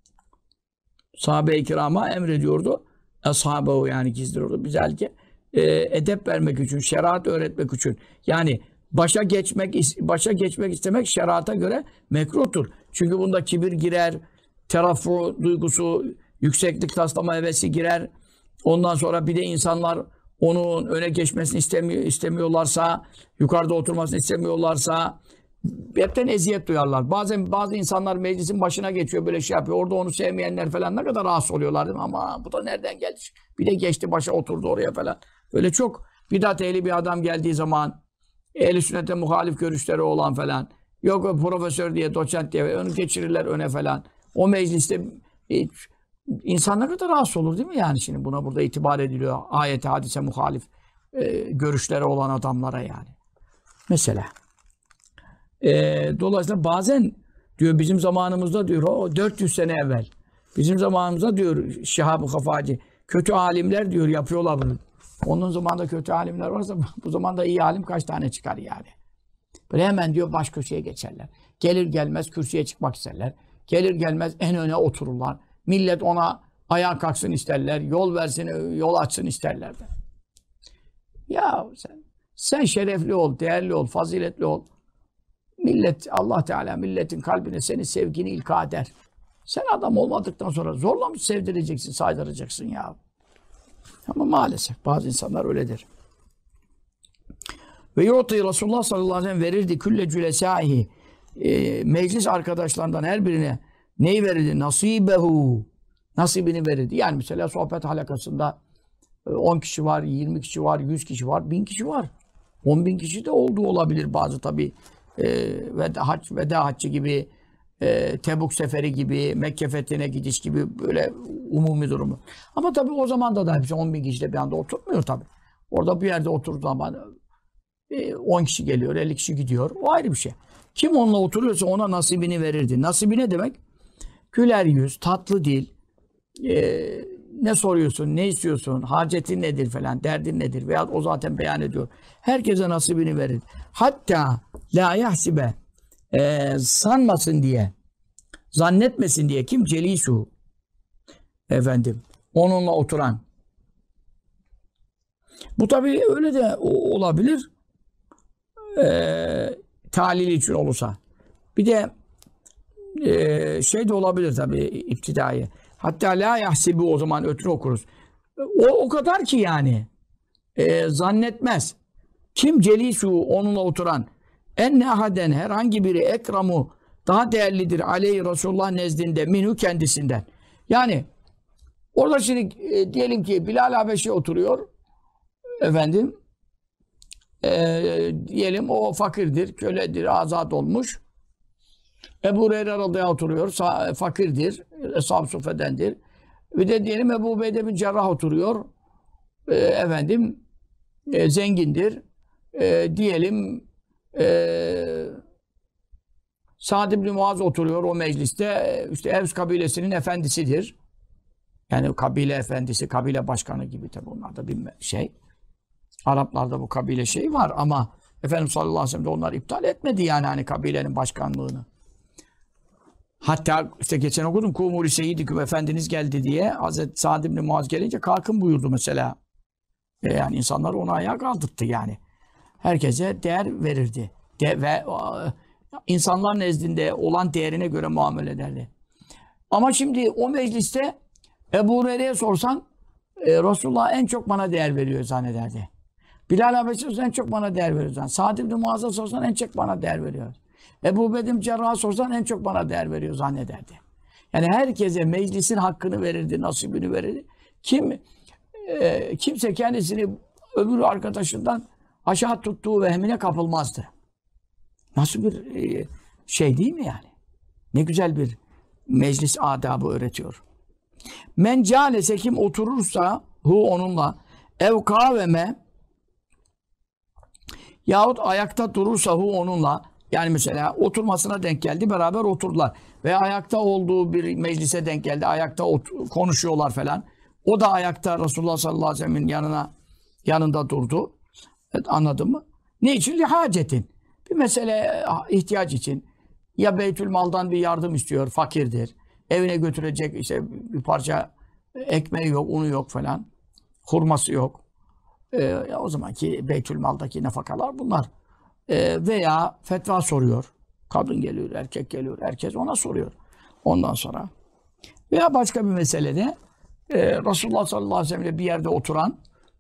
Sahabe-i kirama emrediyordu. Ashabehu yani gizdiriyordu bizalike. Ee, edep vermek için, şeriat öğretmek için. Yani başa geçmek başa geçmek istemek şerata göre mekruhtur. Çünkü bunda kibir girer, terafu duygusu, yükseklik taslama hevesi girer. Ondan sonra bir de insanlar onun öne geçmesini istemiyor, istemiyorlarsa, yukarıda oturmasını istemiyorlarsa hepten eziyet duyarlar. Bazen bazı insanlar meclisin başına geçiyor, böyle şey yapıyor. Orada onu sevmeyenler falan ne kadar rahatsız oluyorlar değil mi? Ama bu da nereden geldi? Bir de geçti başa oturdu oraya falan. Öyle çok bidat ehli bir adam geldiği zaman, ehl-i sünnete muhalif görüşleri olan falan, yok profesör diye, doçent diye onu geçirirler öne falan. O mecliste e, insan ne kadar rahatsız olur değil mi yani şimdi buna burada itibar ediliyor. Ayete, hadise muhalif e, görüşleri olan adamlara yani. Mesela. E, dolayısıyla bazen diyor bizim zamanımızda diyor o dört yüz sene evvel. Bizim zamanımızda diyor Şihab-ı Kafacı kötü alimler diyor yapıyorlar bunu. Onun zamanında kötü alimler varsa bu zamanda iyi alim kaç tane çıkar yani. Böyle hemen diyor baş köşeye geçerler. Gelir gelmez kürsüye çıkmak isterler. Gelir gelmez en öne otururlar. Millet ona ayağa kalksın isterler. Yol versin, yol açsın isterler de. Ya sen, sen şerefli ol, değerli ol, faziletli ol. Millet, Allah Teala milletin kalbine senin sevgini ilka eder. Sen adam olmadıktan sonra zorla mı sevdireceksin, saydıracaksın ya? Ama maalesef bazı insanlar öyledir. Ve yu'ti Resulullah sallallahu aleyhi ve sellem verirdi külle cülesâihi. E, meclis arkadaşlarından her birine neyi verirdi? Nasibehu. Nasibini verirdi. Yani mesela sohbet halakasında on kişi var, yirmi kişi var, yüz kişi var, bin kişi var. on bin kişi de olduğu olabilir bazı tabii. E, veda, hac, veda haccı gibi, e, Tebuk seferi gibi, Mekke fethine gidiş gibi böyle umumi durumu. Ama tabii o zaman da da hepsi on bin kişi de bir anda oturmuyor tabii. Orada bir yerde oturduğu zaman e, on kişi geliyor, elli kişi gidiyor. O ayrı bir şey. Kim onunla oturuyorsa ona nasibini verirdi. Nasibi ne demek? Güler yüz, tatlı dil, e, ne soruyorsun, ne istiyorsun, hacetin nedir falan, derdin nedir veya o zaten beyan ediyor. Herkese nasibini verir. Hatta la yahsibe e, sanmasın diye, zannetmesin diye kim celisu efendim onunla oturan. Bu tabii öyle de olabilir. E, talil için olursa. Bir de e, şey de olabilir tabii iptidai. Hatta la yahsibi o zaman ötürü okuruz. O, o kadar ki yani e, zannetmez. Kim celisu onunla oturan enne ahaden herhangi biri ekramu daha değerlidir aleyhi Resulullah nezdinde minhu kendisinden. Yani orada şimdi e, diyelim ki Bilal Habeşi oturuyor efendim e, diyelim o fakirdir, köledir, azat olmuş. Ebu Hureyre radıyallahu oturuyor, fakirdir, Eshab-ı Suffe'dendir. Bir de diyelim Ebu Ubeyde bin Cerrah oturuyor, e, efendim e, zengindir. E, diyelim e, Sa'd ibn Muaz oturuyor o mecliste, işte Evs kabilesinin efendisidir. Yani kabile efendisi, kabile başkanı gibi tabi onlarda bir şey. Araplarda bu kabile şeyi var ama Efendimiz sallallahu aleyhi ve sellem de onlar iptal etmedi yani hani kabilenin başkanlığını. Hatta işte geçen okudum Kumuri Seyyidiküm Efendiniz geldi diye Hazreti Sa'd ibn Muaz gelince kalkın buyurdu mesela. E yani insanlar onu ayağa kaldırttı yani. Herkese değer verirdi. De ve uh, insanlar nezdinde olan değerine göre muamele ederdi. Ama şimdi o mecliste Ebu Hureyre'ye sorsan e, Resulullah en çok bana değer veriyor zannederdi. Bilal Habeşi'ye sorsan en çok bana değer veriyor zannederdi. Sa'd ibn Muaz'a sorsan en çok bana değer veriyor. Ebu Ubeyde Cerrah'a sorsan en çok bana değer veriyor zannederdi. Yani herkese meclisin hakkını verirdi, nasibini verirdi. Kim e, kimse kendisini öbür arkadaşından aşağı tuttuğu vehmine kapılmazdı. Nasıl bir e, şey değil mi yani? Ne güzel bir meclis adabı öğretiyor. Men câlese kim oturursa hu onunla ev kaveme yahut ayakta durursa hu onunla yani mesela oturmasına denk geldi beraber oturdular ve ayakta olduğu bir meclise denk geldi ayakta konuşuyorlar falan o da ayakta Resulullah sallallahu aleyhi ve sellem'in yanına yanında durdu. Evet, anladın mı? Ne için? Lihacetin. Bir mesele ihtiyaç için ya Beytülmal'dan bir yardım istiyor fakirdir. Evine götürecek işte bir parça ekmeği yok, unu yok falan. Hurması yok. Ee, o zamanki Beytülmal'daki nafakalar bunlar. Ee, veya fetva soruyor. Kadın geliyor, erkek geliyor. Herkes ona soruyor. Ondan sonra. Veya başka bir meselede e, Resulullah sallallahu aleyhi ve sellem bir yerde oturan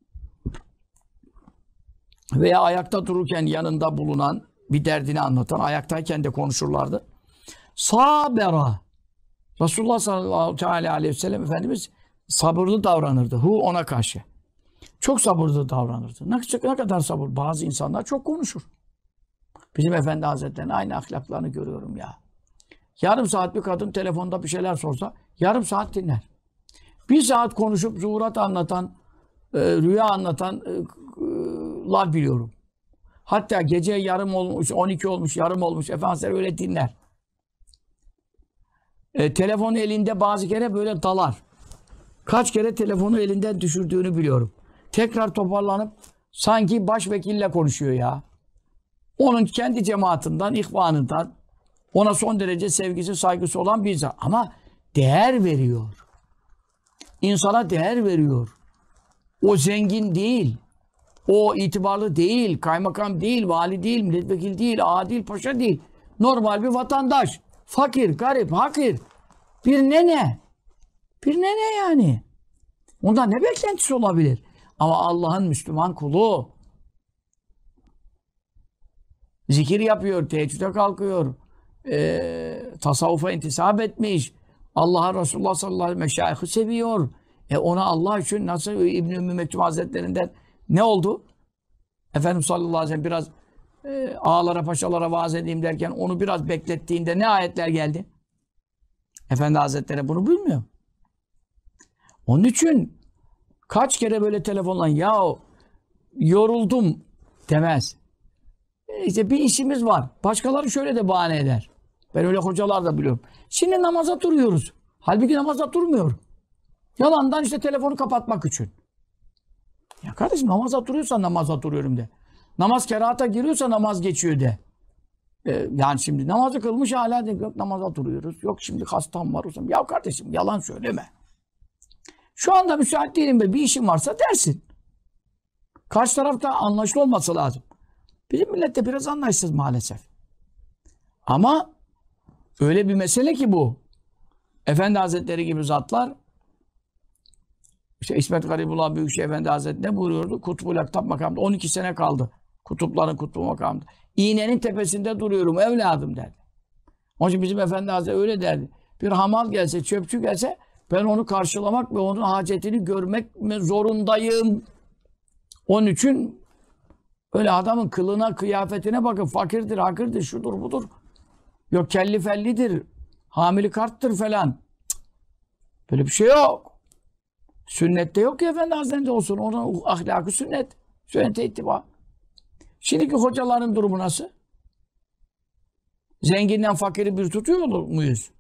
veya ayakta dururken yanında bulunan bir derdini anlatan, ayaktayken de konuşurlardı. Sabera. Resulullah sallallahu aleyhi ve sellem Efendimiz sabırlı davranırdı. Hu ona karşı. Çok sabırlı davranırdı. Ne, ne kadar sabır. Bazı insanlar çok konuşur. Bizim Efendi Hazretleri'nin aynı ahlaklarını görüyorum ya. Yarım saat bir kadın telefonda bir şeyler sorsa yarım saat dinler. Bir saat konuşup zuhurat anlatan, e, rüya anlatan e, lar biliyorum. Hatta gece yarım olmuş, on iki olmuş, yarım olmuş. Efendimiz öyle dinler. E, telefonu elinde bazı kere böyle dalar. Kaç kere telefonu elinden düşürdüğünü biliyorum. Tekrar toparlanıp sanki başvekille konuşuyor ya. Onun kendi cemaatinden, ihvanından ona son derece sevgisi, saygısı olan bir zat. Ama değer veriyor. İnsana değer veriyor. O zengin değil. O itibarlı değil. Kaymakam değil, vali değil, milletvekili değil, ağa değil, paşa değil. Normal bir vatandaş. Fakir, garip, hakir. Bir nene. Bir nene yani. Ondan ne beklentisi olabilir? Ama Allah'ın Müslüman kulu. Zikir yapıyor, teheccüde kalkıyor. E, tasavvufa intisap etmiş. Allah'a Resulullah sallallahu aleyhi ve sellem meşayihı seviyor. E ona Allah için nasıl İbn-i Ümmü Mektum Hazretlerinden ne oldu? Efendimiz sallallahu aleyhi ve sellem biraz e, ağalara paşalara vaaz edeyim derken onu biraz beklettiğinde ne ayetler geldi? Efendi Hazretleri bunu bilmiyor. Onun için kaç kere böyle telefonla ya yoruldum demez. E işte bir işimiz var. Başkaları şöyle de bahane eder. Ben öyle hocalar da biliyorum. Şimdi namaza duruyoruz. Halbuki namaza durmuyor. Yalandan işte telefonu kapatmak için. Ya kardeşim namaza duruyorsan namaza duruyorum de. Namaz kerahata giriyorsa namaz geçiyor de. Ee, yani şimdi namazı kılmış hala de, yok namaza duruyoruz. Yok şimdi hastam var. Ya kardeşim yalan söyleme. Şu anda müsait değilim be bir işim varsa dersin. Karşı tarafta anlaşılı olması lazım. Bizim millet de biraz anlayışsız maalesef. Ama öyle bir mesele ki bu. Efendi Hazretleri gibi zatlar işte İsmet Garibullah Büyükşehir Efendi Hazretleri ne buyuruyordu? Kutbul Aktap makamında on iki sene kaldı. Kutupların kutbu makamında. İğnenin tepesinde duruyorum evladım derdi. Onun için bizim Efendi Hazretleri öyle derdi. Bir hamal gelse, çöpçü gelse ben onu karşılamak ve onun hacetini görmek zorundayım. Onun için öyle adamın kılına, kıyafetine bakın. Fakirdir, hakirdir, şudur, budur. Yok kelli fellidir, hamili karttır falan. Cık. Böyle bir şey yok. Sünnette yok ki Efendi Hazretleri olsun. Onun ahlakı sünnet. Sünnete ittiba. Şimdiki hocaların durumu nasıl? Zenginden fakiri bir tutuyor muyuz?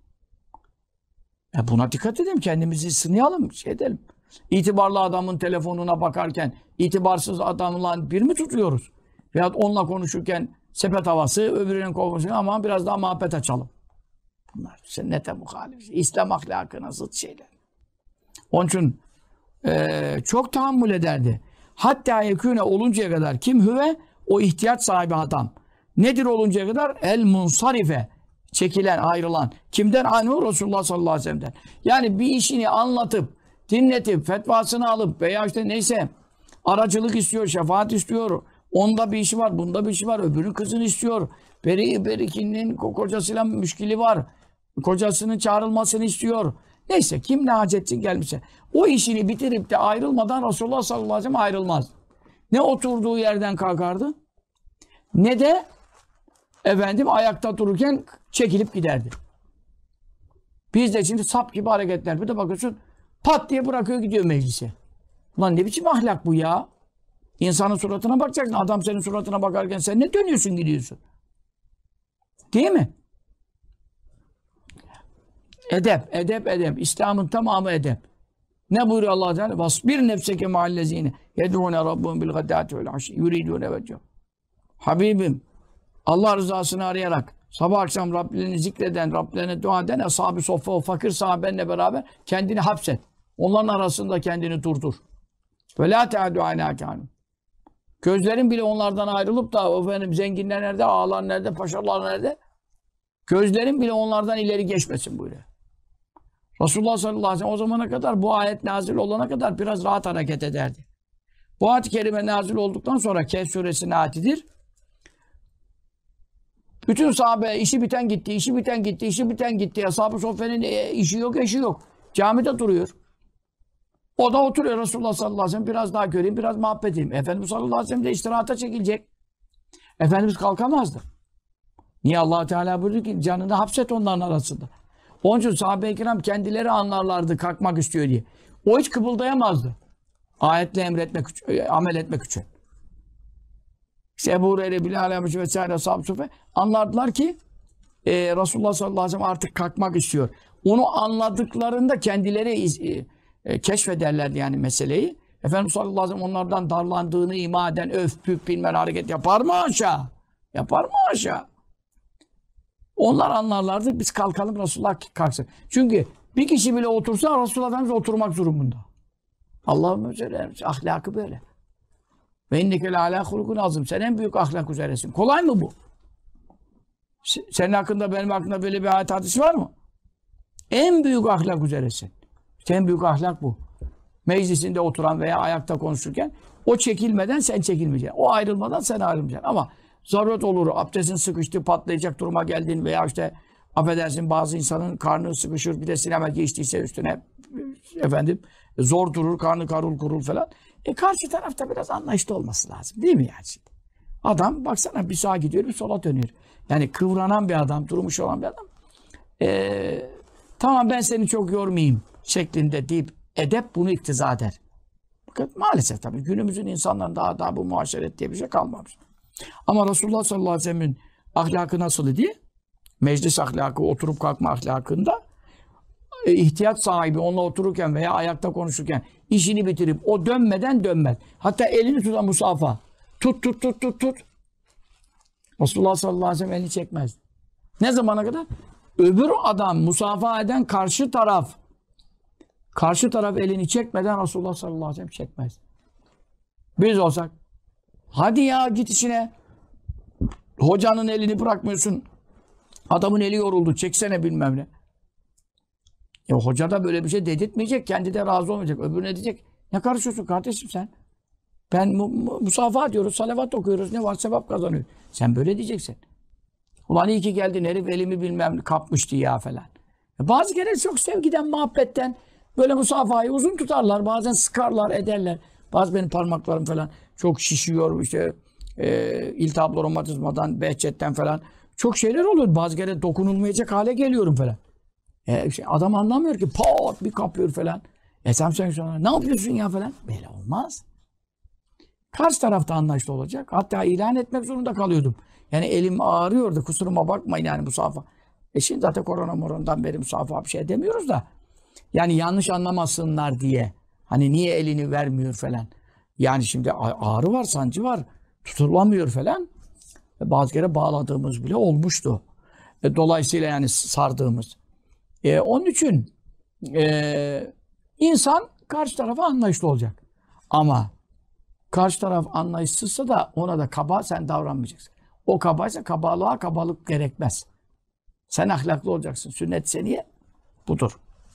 E buna dikkat edelim. Kendimizi sınayalım. Şey edelim. İtibarlı adamın telefonuna bakarken itibarsız adamla bir mi tutuyoruz? Veyahut onunla konuşurken sepet havası, öbürünün konuşurken ama biraz daha muhabbet açalım. Bunlar sünnete muhalif. İslam ahlakına zıt şeyler. Onun için e, çok tahammül ederdi. Hatta yekûne oluncaya kadar kim hüve? O ihtiyaç sahibi adam. Nedir oluncaya kadar? El munsarife. Çekilen, ayrılan. Kimden? Anhu Resulullah sallallahu aleyhi ve sellem'den. Yani bir işini anlatıp, dinletip, fetvasını alıp veya işte neyse aracılık istiyor, şefaat istiyor. Onda bir işi var, bunda bir işi var. Öbürünün kızını istiyor. Beri, berikinin kocasıyla müşkili var. Kocasının çağrılmasını istiyor. Neyse kim ne hacetçi gelmişse. O işini bitirip de ayrılmadan Resulullah sallallahu aleyhi ve sellem ayrılmaz. Ne oturduğu yerden kalkardı ne de efendim ayakta dururken çekilip giderdi. Biz de şimdi sap gibi hareketler. Bir de bakıyorsun pat diye bırakıyor gidiyor meclise. Ulan ne biçim ahlak bu ya? İnsanın suratına bakacaksın. Adam senin suratına bakarken sen ne dönüyorsun gidiyorsun? Değil mi? Edep, edep, edep. İslam'ın tamamı edep. Ne buyuruyor Allah Teala? Vasbir nefseke ma'allezine yed'ûne rabbuhum bil gadâti vel aşî yuridûne veceh. Habibim, Allah rızasını arayarak sabah akşam Rablerini zikreden, Rablerine dua eden ashab-ı soffa, o fakir sahabenle beraber kendini hapset. Onların arasında kendini durdur. Ve lâ te'adû alâ kânû. Gözlerin bile onlardan ayrılıp da efendim zenginler nerede, ağalar nerede, paşalar nerede? Gözlerin bile onlardan ileri geçmesin buyuruyor. Resulullah sallallahu aleyhi ve sellem o zamana kadar bu ayet nazil olana kadar biraz rahat hareket ederdi. Bu ayet-i kerime nazil olduktan sonra Kehf suresinin ayetidir. Bütün sahabe işi biten gitti, işi biten gitti, işi biten gitti. Ashab-ı Soffe'nin e, işi yok, eşi yok. Camide duruyor. O da oturuyor Resulullah sallallahu aleyhi ve sellem. Biraz daha göreyim, biraz muhabbet edeyim. Efendimiz sallallahu aleyhi ve sellem de istirahata çekilecek. Efendimiz kalkamazdı. Niye Allah Teala buyurdu ki canını hapset onların arasında. Onun için sahabe-i kiram kendileri anlarlardı kalkmak istiyor diye. O hiç kıpıldayamazdı. Ayetle emretmek, amel etmek için. İşte Ebu Hureyre, Bilal Aleyhisselam vesaire ashab-ı suffe anlardılar ki e, Resulullah sallallahu aleyhi ve sellem artık kalkmak istiyor. Onu anladıklarında kendileri e, e, keşfederlerdi yani meseleyi. Efendimiz sallallahu aleyhi ve sellem onlardan darlandığını ima eden öf püf bilmem hareket yapar mı aşağı? Yapar mı aşağı? Onlar anlarlardı biz kalkalım Resulullah kalksın. Çünkü bir kişi bile otursa Resulullah Efendimiz oturmak durumunda. Allah'ım üzere ahlakı böyle. Ve inneke le alâ hulukun azim. Sen en büyük ahlak üzeresin. Kolay mı bu? Senin hakkında benim hakkında böyle bir ayet hadisi var mı? En büyük ahlak üzeresin. İşte en büyük ahlak bu. Meclisinde oturan veya ayakta konuşurken o çekilmeden sen çekilmeyeceksin. O ayrılmadan sen ayrılmayacaksın. Ama zaruret olur. Abdestin sıkıştı, patlayacak duruma geldin veya işte affedersin bazı insanın karnı sıkışır bir de sinema geçtiyse üstüne efendim zor durur, karnı karul kurul falan. E karşı tarafta biraz anlayışlı olması lazım. Değil mi yani şimdi? Adam baksana bir sağa gidiyor bir sola dönüyor. Yani kıvranan bir adam, durmuş olan bir adam. Ee, tamam ben seni çok yormayayım şeklinde deyip edep bunu iktiza eder. Fakat maalesef tabii günümüzün insanların daha daha bu muaşeret diye bir şey kalmamış. Ama Resulullah sallallahu aleyhi ve sellem'in ahlakı nasıl idi? Meclis ahlakı, oturup kalkma ahlakında e, ihtiyaç sahibi onunla otururken veya ayakta konuşurken işini bitirip o dönmeden dönmez. Hatta elini tutan musafa. Tut tut tut tut tut. Resulullah sallallahu aleyhi ve sellem elini çekmez. Ne zamana kadar? Öbür adam musafa eden karşı taraf karşı taraf elini çekmeden Resulullah sallallahu aleyhi ve sellem çekmez. Biz olsak hadi ya git işine. Hocanın elini bırakmıyorsun. Adamın eli yoruldu. Çeksene bilmem ne. Ya hoca da böyle bir şey dedirtmeyecek. Kendi de razı olmayacak. Öbürüne diyecek. Ne karışıyorsun kardeşim sen? Ben mu mu musafa diyoruz. Salavat okuyoruz. Ne var? Sevap kazanıyor. Sen böyle diyeceksin. Ulan iyi ki geldin. Herif elimi bilmem kapmıştı ya falan. Ya bazı kere çok sevgiden, muhabbetten böyle musafayı uzun tutarlar. Bazen sıkarlar, ederler. Bazı benim parmaklarım falan çok şişiyor. İşte e, iltihaplı romatizmadan, behçetten falan. Çok şeyler olur. Bazı kere dokunulmayacak hale geliyorum falan. E, işte adam anlamıyor ki. Pat bir kapıyor falan. E sen sen sonra ne yapıyorsun ya falan. Böyle olmaz. Karşı tarafta anlaşlı olacak. Hatta ilan etmek zorunda kalıyordum. Yani elim ağrıyordu. Kusuruma bakmayın yani musafa. E şimdi zaten korona morondan beri musafa bir şey demiyoruz da. Yani yanlış anlamasınlar diye. Hani niye elini vermiyor falan. Yani şimdi ağrı var, sancı var. Tutulamıyor falan. E bazı kere bağladığımız bile olmuştu. E dolayısıyla yani sardığımız. E onun için e, insan karşı tarafa anlayışlı olacak. Ama karşı taraf anlayışsızsa da ona da kaba sen davranmayacaksın. O kabaysa kabalığa kabalık gerekmez. Sen ahlaklı olacaksın. Sünnet seniye budur.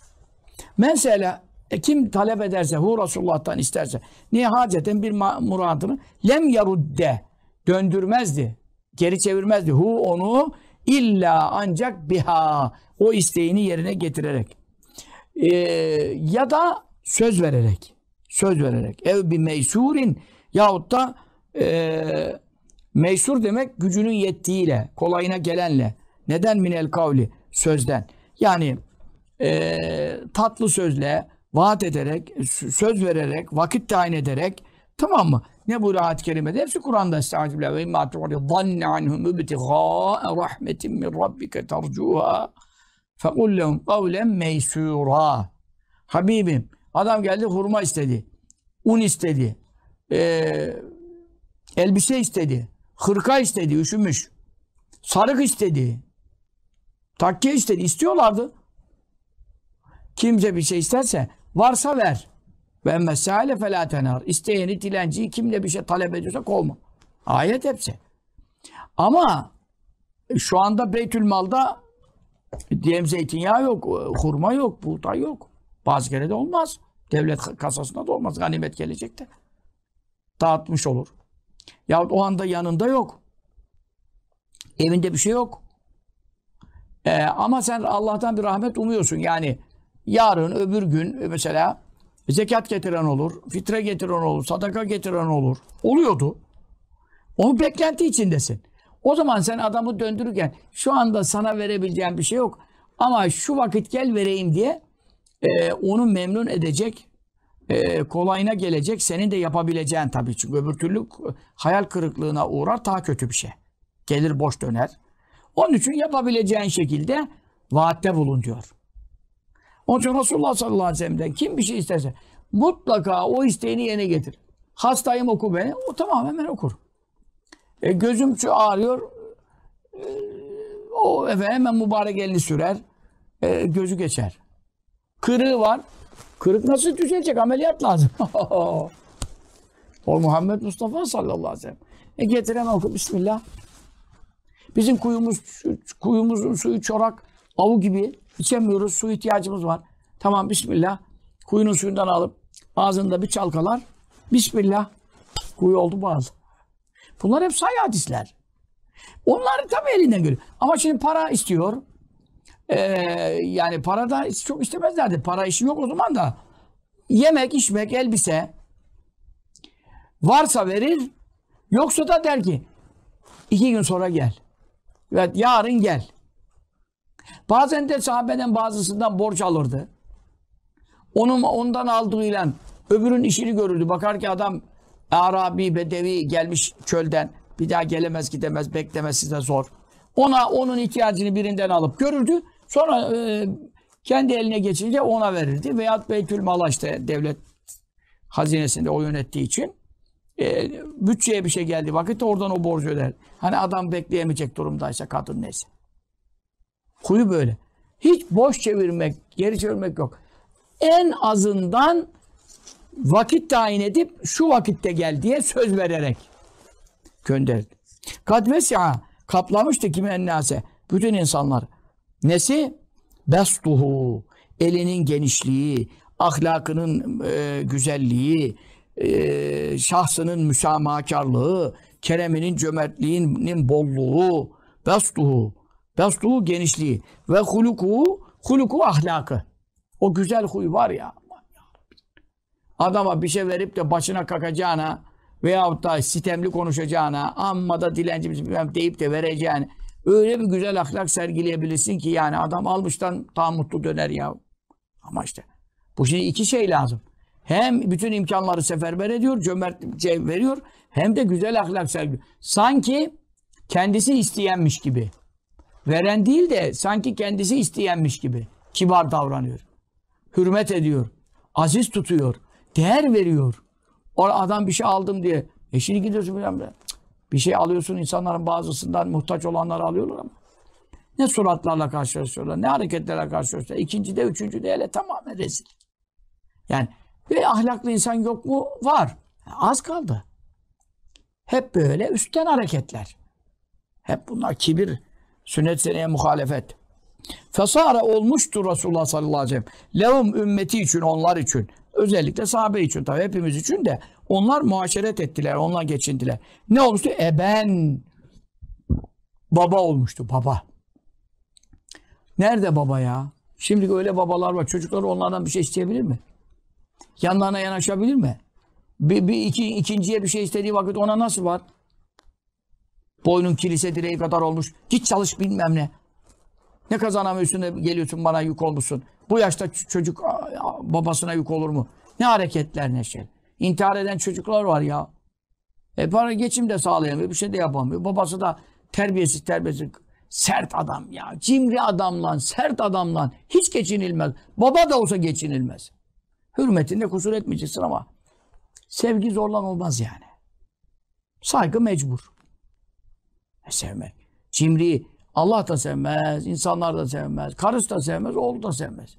Mesela e, kim talep ederse, hu Resulullah'tan isterse, niye haceten bir muradını lem yarudde döndürmezdi, geri çevirmezdi. Hu onu illa ancak biha o isteğini yerine getirerek ee, ya da söz vererek söz vererek ev bir meysurin yahut da e, meysur demek gücünün yettiğiyle, kolayına gelenle. Neden minel kavli? Sözden. Yani e, tatlı sözle, vaat ederek, söz vererek, vakit tayin ederek, tamam mı? Ne bu ayet-i kerimede? Hepsi Kur'an'da. Estağfirullah ve imma tu'ri zanne anhum ibtigâe rahmetin min rabbike tercûhâ fekul lehum kavlen meysûrâ. Habibim, adam geldi hurma istedi, un istedi, e, elbise istedi, hırka istedi, üşümüş, sarık istedi, takke istedi, istiyorlardı. Kimse bir şey isterse varsa ver. Ve mesâle felâ tenâr. İsteyeni, dilenciyi kimle bir şey talep ediyorsa kovma. Ayet hepsi. Ama şu anda Beytülmal'da diyelim zeytinyağı yok, hurma yok, buğday yok. Bazı kere de olmaz. Devlet kasasında da olmaz. Ganimet gelecek de. Dağıtmış olur. Yahut o anda yanında yok. Evinde bir şey yok. Ee, ama sen Allah'tan bir rahmet umuyorsun. Yani yarın, öbür gün mesela zekat getiren olur, fitre getiren olur, sadaka getiren olur. Oluyordu. Onu beklenti içindesin. O zaman sen adamı döndürürken şu anda sana verebileceğin bir şey yok. Ama şu vakit gel vereyim diye e, onu memnun edecek, e, kolayına gelecek, senin de yapabileceğin tabii. Çünkü öbür türlü hayal kırıklığına uğrar, daha kötü bir şey. Gelir boş döner. Onun için yapabileceğin şekilde vaatte bulun diyor. Onun için Resulullah sallallahu aleyhi ve sellem'den kim bir şey isterse mutlaka o isteğini yerine getir. Hastayım oku beni. O tamam hemen okur. E, gözüm şu ağrıyor. E, o efendim hemen mübarek elini sürer. E, gözü geçer. Kırığı var. Kırık nasıl düzelecek? Ameliyat lazım. O Muhammed Mustafa sallallahu aleyhi ve sellem. E getir hemen oku. Bismillah. Bizim kuyumuz, kuyumuzun suyu çorak, avu gibi. İçemiyoruz. Su ihtiyacımız var. Tamam bismillah. Kuyunun suyundan alıp ağzında bir çalkalar. Bismillah. Kuyu oldu bazı. Bunlar hep sahih hadisler. Onları tabii elinden geliyor. Ama şimdi para istiyor. Ee, yani para da çok istemezlerdi. Para işi yok o zaman da. Yemek, içmek, elbise. Varsa verir. Yoksa da der ki iki gün sonra gel. Evet yarın gel. Bazen de sahabeden bazısından borç alırdı. Onun ondan aldığıyla öbürün işini görürdü. Bakar ki adam Arabi, Bedevi gelmiş çölden. Bir daha gelemez, gidemez, beklemesi de zor. Ona onun ihtiyacını birinden alıp görürdü. Sonra e, Kendi eline geçince ona verirdi. Veyahut Beytülmal'a işte devlet hazinesinde o yönettiği için e, bütçeye bir şey geldi vakit oradan o borcu öder. Hani adam bekleyemeyecek durumdaysa kadın neyse. Huyu böyle. Hiç boş çevirmek, geri çevirmek yok. En azından vakit tayin edip şu vakitte gel diye söz vererek gönderdi. Kad vesi'a kaplamıştı kimi ennase bütün insanlar. Nesi? Bestuhu elinin genişliği, ahlakının e, güzelliği, e, şahsının müsamahakarlığı, kereminin cömertliğinin bolluğu, bestuhu, bestuhu genişliği ve huluku, huluku ahlakı. O güzel huy var ya. Adama bir şey verip de başına kakacağına veyahut da sitemli konuşacağına, amma da dilenci deyip de vereceğine öyle bir güzel ahlak sergileyebilirsin ki yani adam almıştan daha mutlu döner ya. Ama işte bu şimdi iki şey lazım. Hem bütün imkanları seferber ediyor, cömertçe veriyor, hem de güzel ahlak sergiliyor. Sanki kendisi isteyenmiş gibi. Veren değil de sanki kendisi isteyenmiş gibi. Kibar davranıyor. Hürmet ediyor. Aziz tutuyor. Değer veriyor. O adam bir şey aldım diye. E şimdi gidiyorsun bilmem. Bir şey alıyorsun, insanların bazısından muhtaç olanları alıyorlar ama. Ne suratlarla karşılaşıyorlar, ne hareketlerle karşılaşıyorlar. İkincide, üçüncüde hele tamamen rezil. Yani bir ahlaklı insan yok mu? Var. Az kaldı. Hep böyle üstten hareketler. Hep bunlar kibir, sünnet seneye muhalefet. Fesara olmuştur Resulullah sallallahu aleyhi ve sellem. Lehum ümmeti için, onlar için. Özellikle sahabe için tabii hepimiz için de onlar muaşeret ettiler, onlar geçindiler. Ne olmuştu? Eben. Baba olmuştu, baba. Nerede baba ya? Şimdi öyle babalar var. Çocukları onlardan bir şey isteyebilir mi? Yanlarına yanaşabilir mi? Bir, bir iki, ikinciye bir şey istediği vakit ona nasıl var? Boynun kilise direği kadar olmuş. Git çalış bilmem ne. Ne kazanamıyorsun da geliyorsun bana yük olmuşsun. Bu yaşta çocuk babasına yük olur mu? Ne hareketler ne şey. İntihar eden çocuklar var ya. E para geçim de sağlayamıyor. Bir şey de yapamıyor. Babası da terbiyesiz terbiyesiz. Sert adam ya. Cimri adamla, sert adamla hiç geçinilmez. Baba da olsa geçinilmez. Hürmetinde kusur etmeyeceksin ama sevgi zorlan olmaz yani. Saygı mecbur. E sevmek. Cimri Allah da sevmez, insanlar da sevmez, karısı da sevmez, oğlu da sevmez.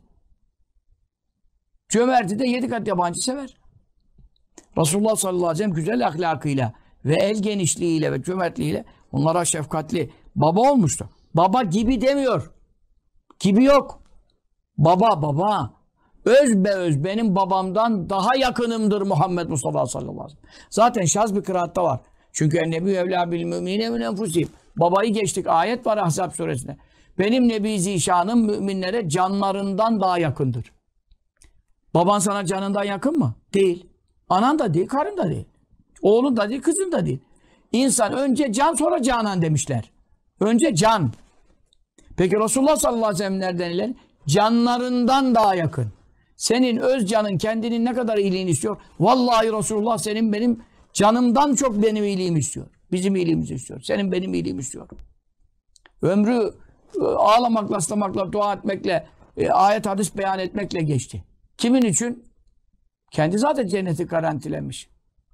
Cömerti de yedi kat yabancı sever. Resulullah sallallahu aleyhi ve sellem güzel ahlakıyla ve el genişliğiyle ve cömertliğiyle onlara şefkatli baba olmuştu. Baba gibi demiyor. Gibi yok. Baba baba. Öz be öz benim babamdan daha yakınımdır Muhammed Mustafa sallallahu aleyhi ve sellem. Zaten şaz bir kıraatta var. Çünkü en-nebi evlâ bil müminine min enfusihim. Babayı geçtik. Ayet var Ahzab suresinde. Benim Nebi Zişan'ım müminlere canlarından daha yakındır. Baban sana canından yakın mı? Değil. Anan da değil, karın da değil. Oğlun da değil, kızın da değil. İnsan önce can sonra canan demişler. Önce can. Peki Resulullah sallallahu aleyhi ve sellem nereden ileri? Canlarından daha yakın. Senin öz canın kendinin ne kadar iyiliğini istiyor? Vallahi Resulullah senin benim canımdan çok benim iyiliğimi istiyor. Bizim iyiliğimizi istiyor. Senin benim iyiliğimi istiyor. Ömrü ağlamakla, ıslamakla, dua etmekle, ayet hadis beyan etmekle geçti. Kimin için? Kendi zaten cenneti garantilemiş.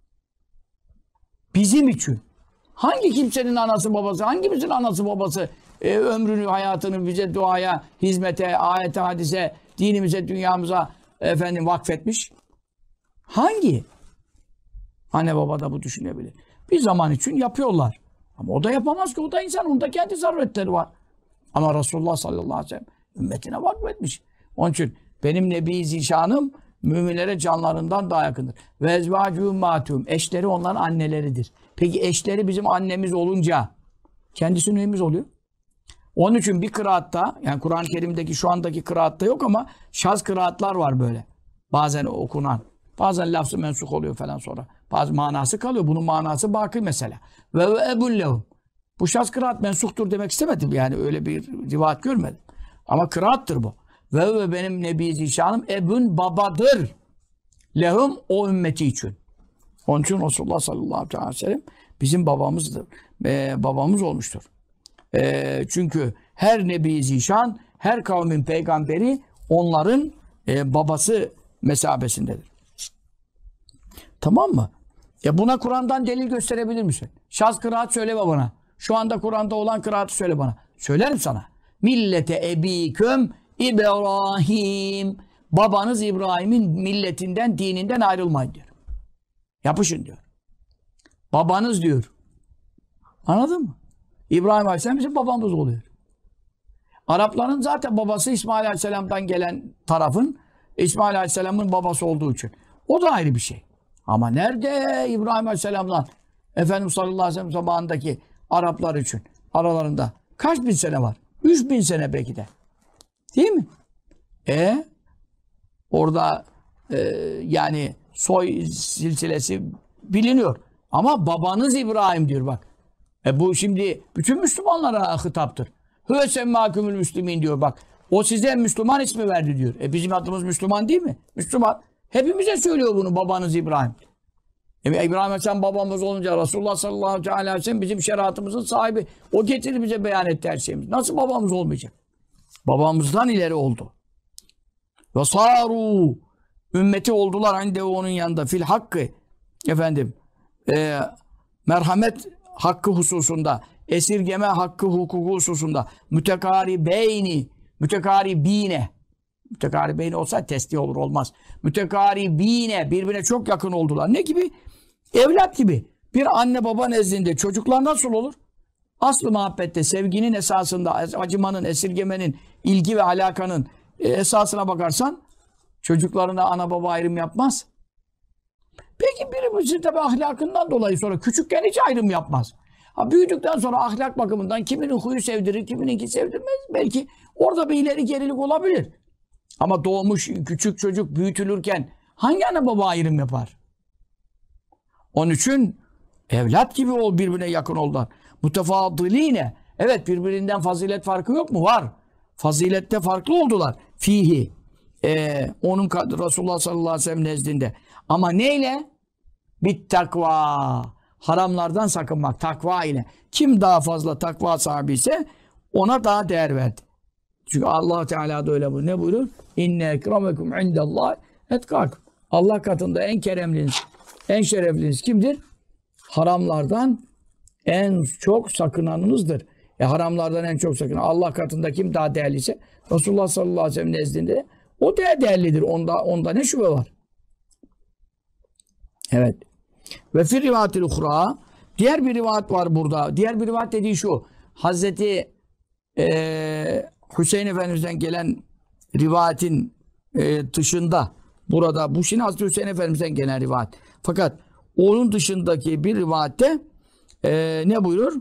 Bizim için. Hangi kimsenin anası babası, hangimizin anası babası e, ömrünü, hayatını bize duaya, hizmete, ayete, hadise, dinimize, dünyamıza efendim vakfetmiş? Hangi? Anne baba da bu düşünebilir. Bir zaman için yapıyorlar. Ama o da yapamaz ki. O da insan. Onda kendi zaruretleri var. Ama Resulullah sallallahu aleyhi ve sellem ümmetine vakfetmiş. Onun için benim Nebi Zişan'ım müminlere canlarından daha yakındır. Ve ezvâcû mâtûm. Eşleri onların anneleridir. Peki eşleri bizim annemiz olunca kendisi neyimiz oluyor? Onun için bir kıraatta, yani Kur'an-ı Kerim'deki şu andaki kıraatta yok ama şaz kıraatlar var böyle. Bazen okunan. Bazen lafzı mensuk oluyor falan sonra. Bazı manası kalıyor. Bunun manası baki mesela. Ve ebun lehum. Bu şaz kıraat mensuktur demek istemedim. Yani öyle bir rivayet görmedim. Ama kıraattır bu. Ve ve benim Nebi Zişan'ım ebun babadır. Lehum o ümmeti için. Onun için Resulullah sallallahu aleyhi ve sellem bizim babamızdır. Ee, babamız olmuştur. Ee, çünkü her Nebi Zişan, her kavmin peygamberi onların e, babası mesabesindedir. Tamam mı? Ya buna Kur'an'dan delil gösterebilir misin? Şaz kıraat söyle bana. Şu anda Kur'an'da olan kıraatı söyle bana. Söylerim sana. Millete ebiküm İbrahim. Babanız İbrahim'in milletinden, dininden ayrılmayın diyor. Yapışın diyor. Babanız diyor. Anladın mı? İbrahim Aleyhisselam bizim babamız oluyor. Arapların zaten babası İsmail Aleyhisselam'dan gelen tarafın İsmail Aleyhisselam'ın babası olduğu için. O da ayrı bir şey. Ama nerede İbrahim Aleyhisselam'la Efendimiz sallallahu aleyhi ve sellem zamanındaki Araplar için aralarında kaç bin sene var? Üç bin sene belki de. Değil mi? E orada e, yani soy silsilesi biliniyor. Ama babanız İbrahim diyor bak. E bu şimdi bütün Müslümanlara hitaptır. Hüve semmâkümül müslümin diyor bak. O size Müslüman ismi verdi diyor. E bizim adımız Müslüman değil mi? Müslüman. Hepimize söylüyor bunu babanız İbrahim. E İbrahim Aleyhisselam babamız olunca Resulullah sallallahu aleyhi ve sellem bizim şeriatımızın sahibi. O getirdi bize beyan etti her şeyimiz. Nasıl babamız olmayacak? Babamızdan ileri oldu. Ve saru ümmeti oldular inde onun yanında fil hakkı efendim e, merhamet hakkı hususunda, esirgeme hakkı hukuku hususunda mütekaribeyni mütekaribine mütekaribeyni olsa testi olur olmaz. Mütekaribine birbirine çok yakın oldular. Ne gibi? Evlat gibi. Bir anne baba nezdinde çocuklar nasıl olur? Aslı muhabbette, sevginin esasında, acımanın, esirgemenin, ilgi ve alakanın esasına bakarsan çocuklarına ana baba ayrım yapmaz. Peki birisi tabi ahlakından dolayı sonra küçükken hiç ayrım yapmaz. Ha, büyüdükten sonra ahlak bakımından kiminin huyu sevdirir, kimininki sevdirmez. Belki orada bir ileri gerilik olabilir. Ama doğmuş küçük çocuk büyütülürken hangi ana baba ayrım yapar? Onun için evlat gibi ol, birbirine yakın oldular. Mutefadiline. Evet, birbirinden fazilet farkı yok mu? Var. Fazilette farklı oldular. Fihi. Ee, onun Resulullah sallallahu aleyhi ve sellem nezdinde. Ama neyle? Bit takva. Haramlardan sakınmak. Takva ile. Kim daha fazla takva sahibi ise ona daha değer verdi. Çünkü Allah Teala da öyle bu. Ne buyurur? İnne ekremekum indallah etkakum. Allah katında en keremliniz, en şerefliniz kimdir? Haramlardan en çok sakınanınızdır. E haramlardan en çok sakınan. Allah katında kim daha değerliyse Resulullah sallallahu aleyhi ve sellem nezdinde o da değerlidir. Onda, onda ne şüphe var? Evet. Ve fi rivatil uhra, diğer bir rivayet var burada. Diğer bir rivayet dediği şu. Hazreti e, Hüseyin Efendimiz'den gelen rivayetin e, dışında burada bu şimdi Hazreti Hüseyin Efendimiz'den gelen rivayet. Fakat onun dışındaki bir rivayette e, ne buyurur?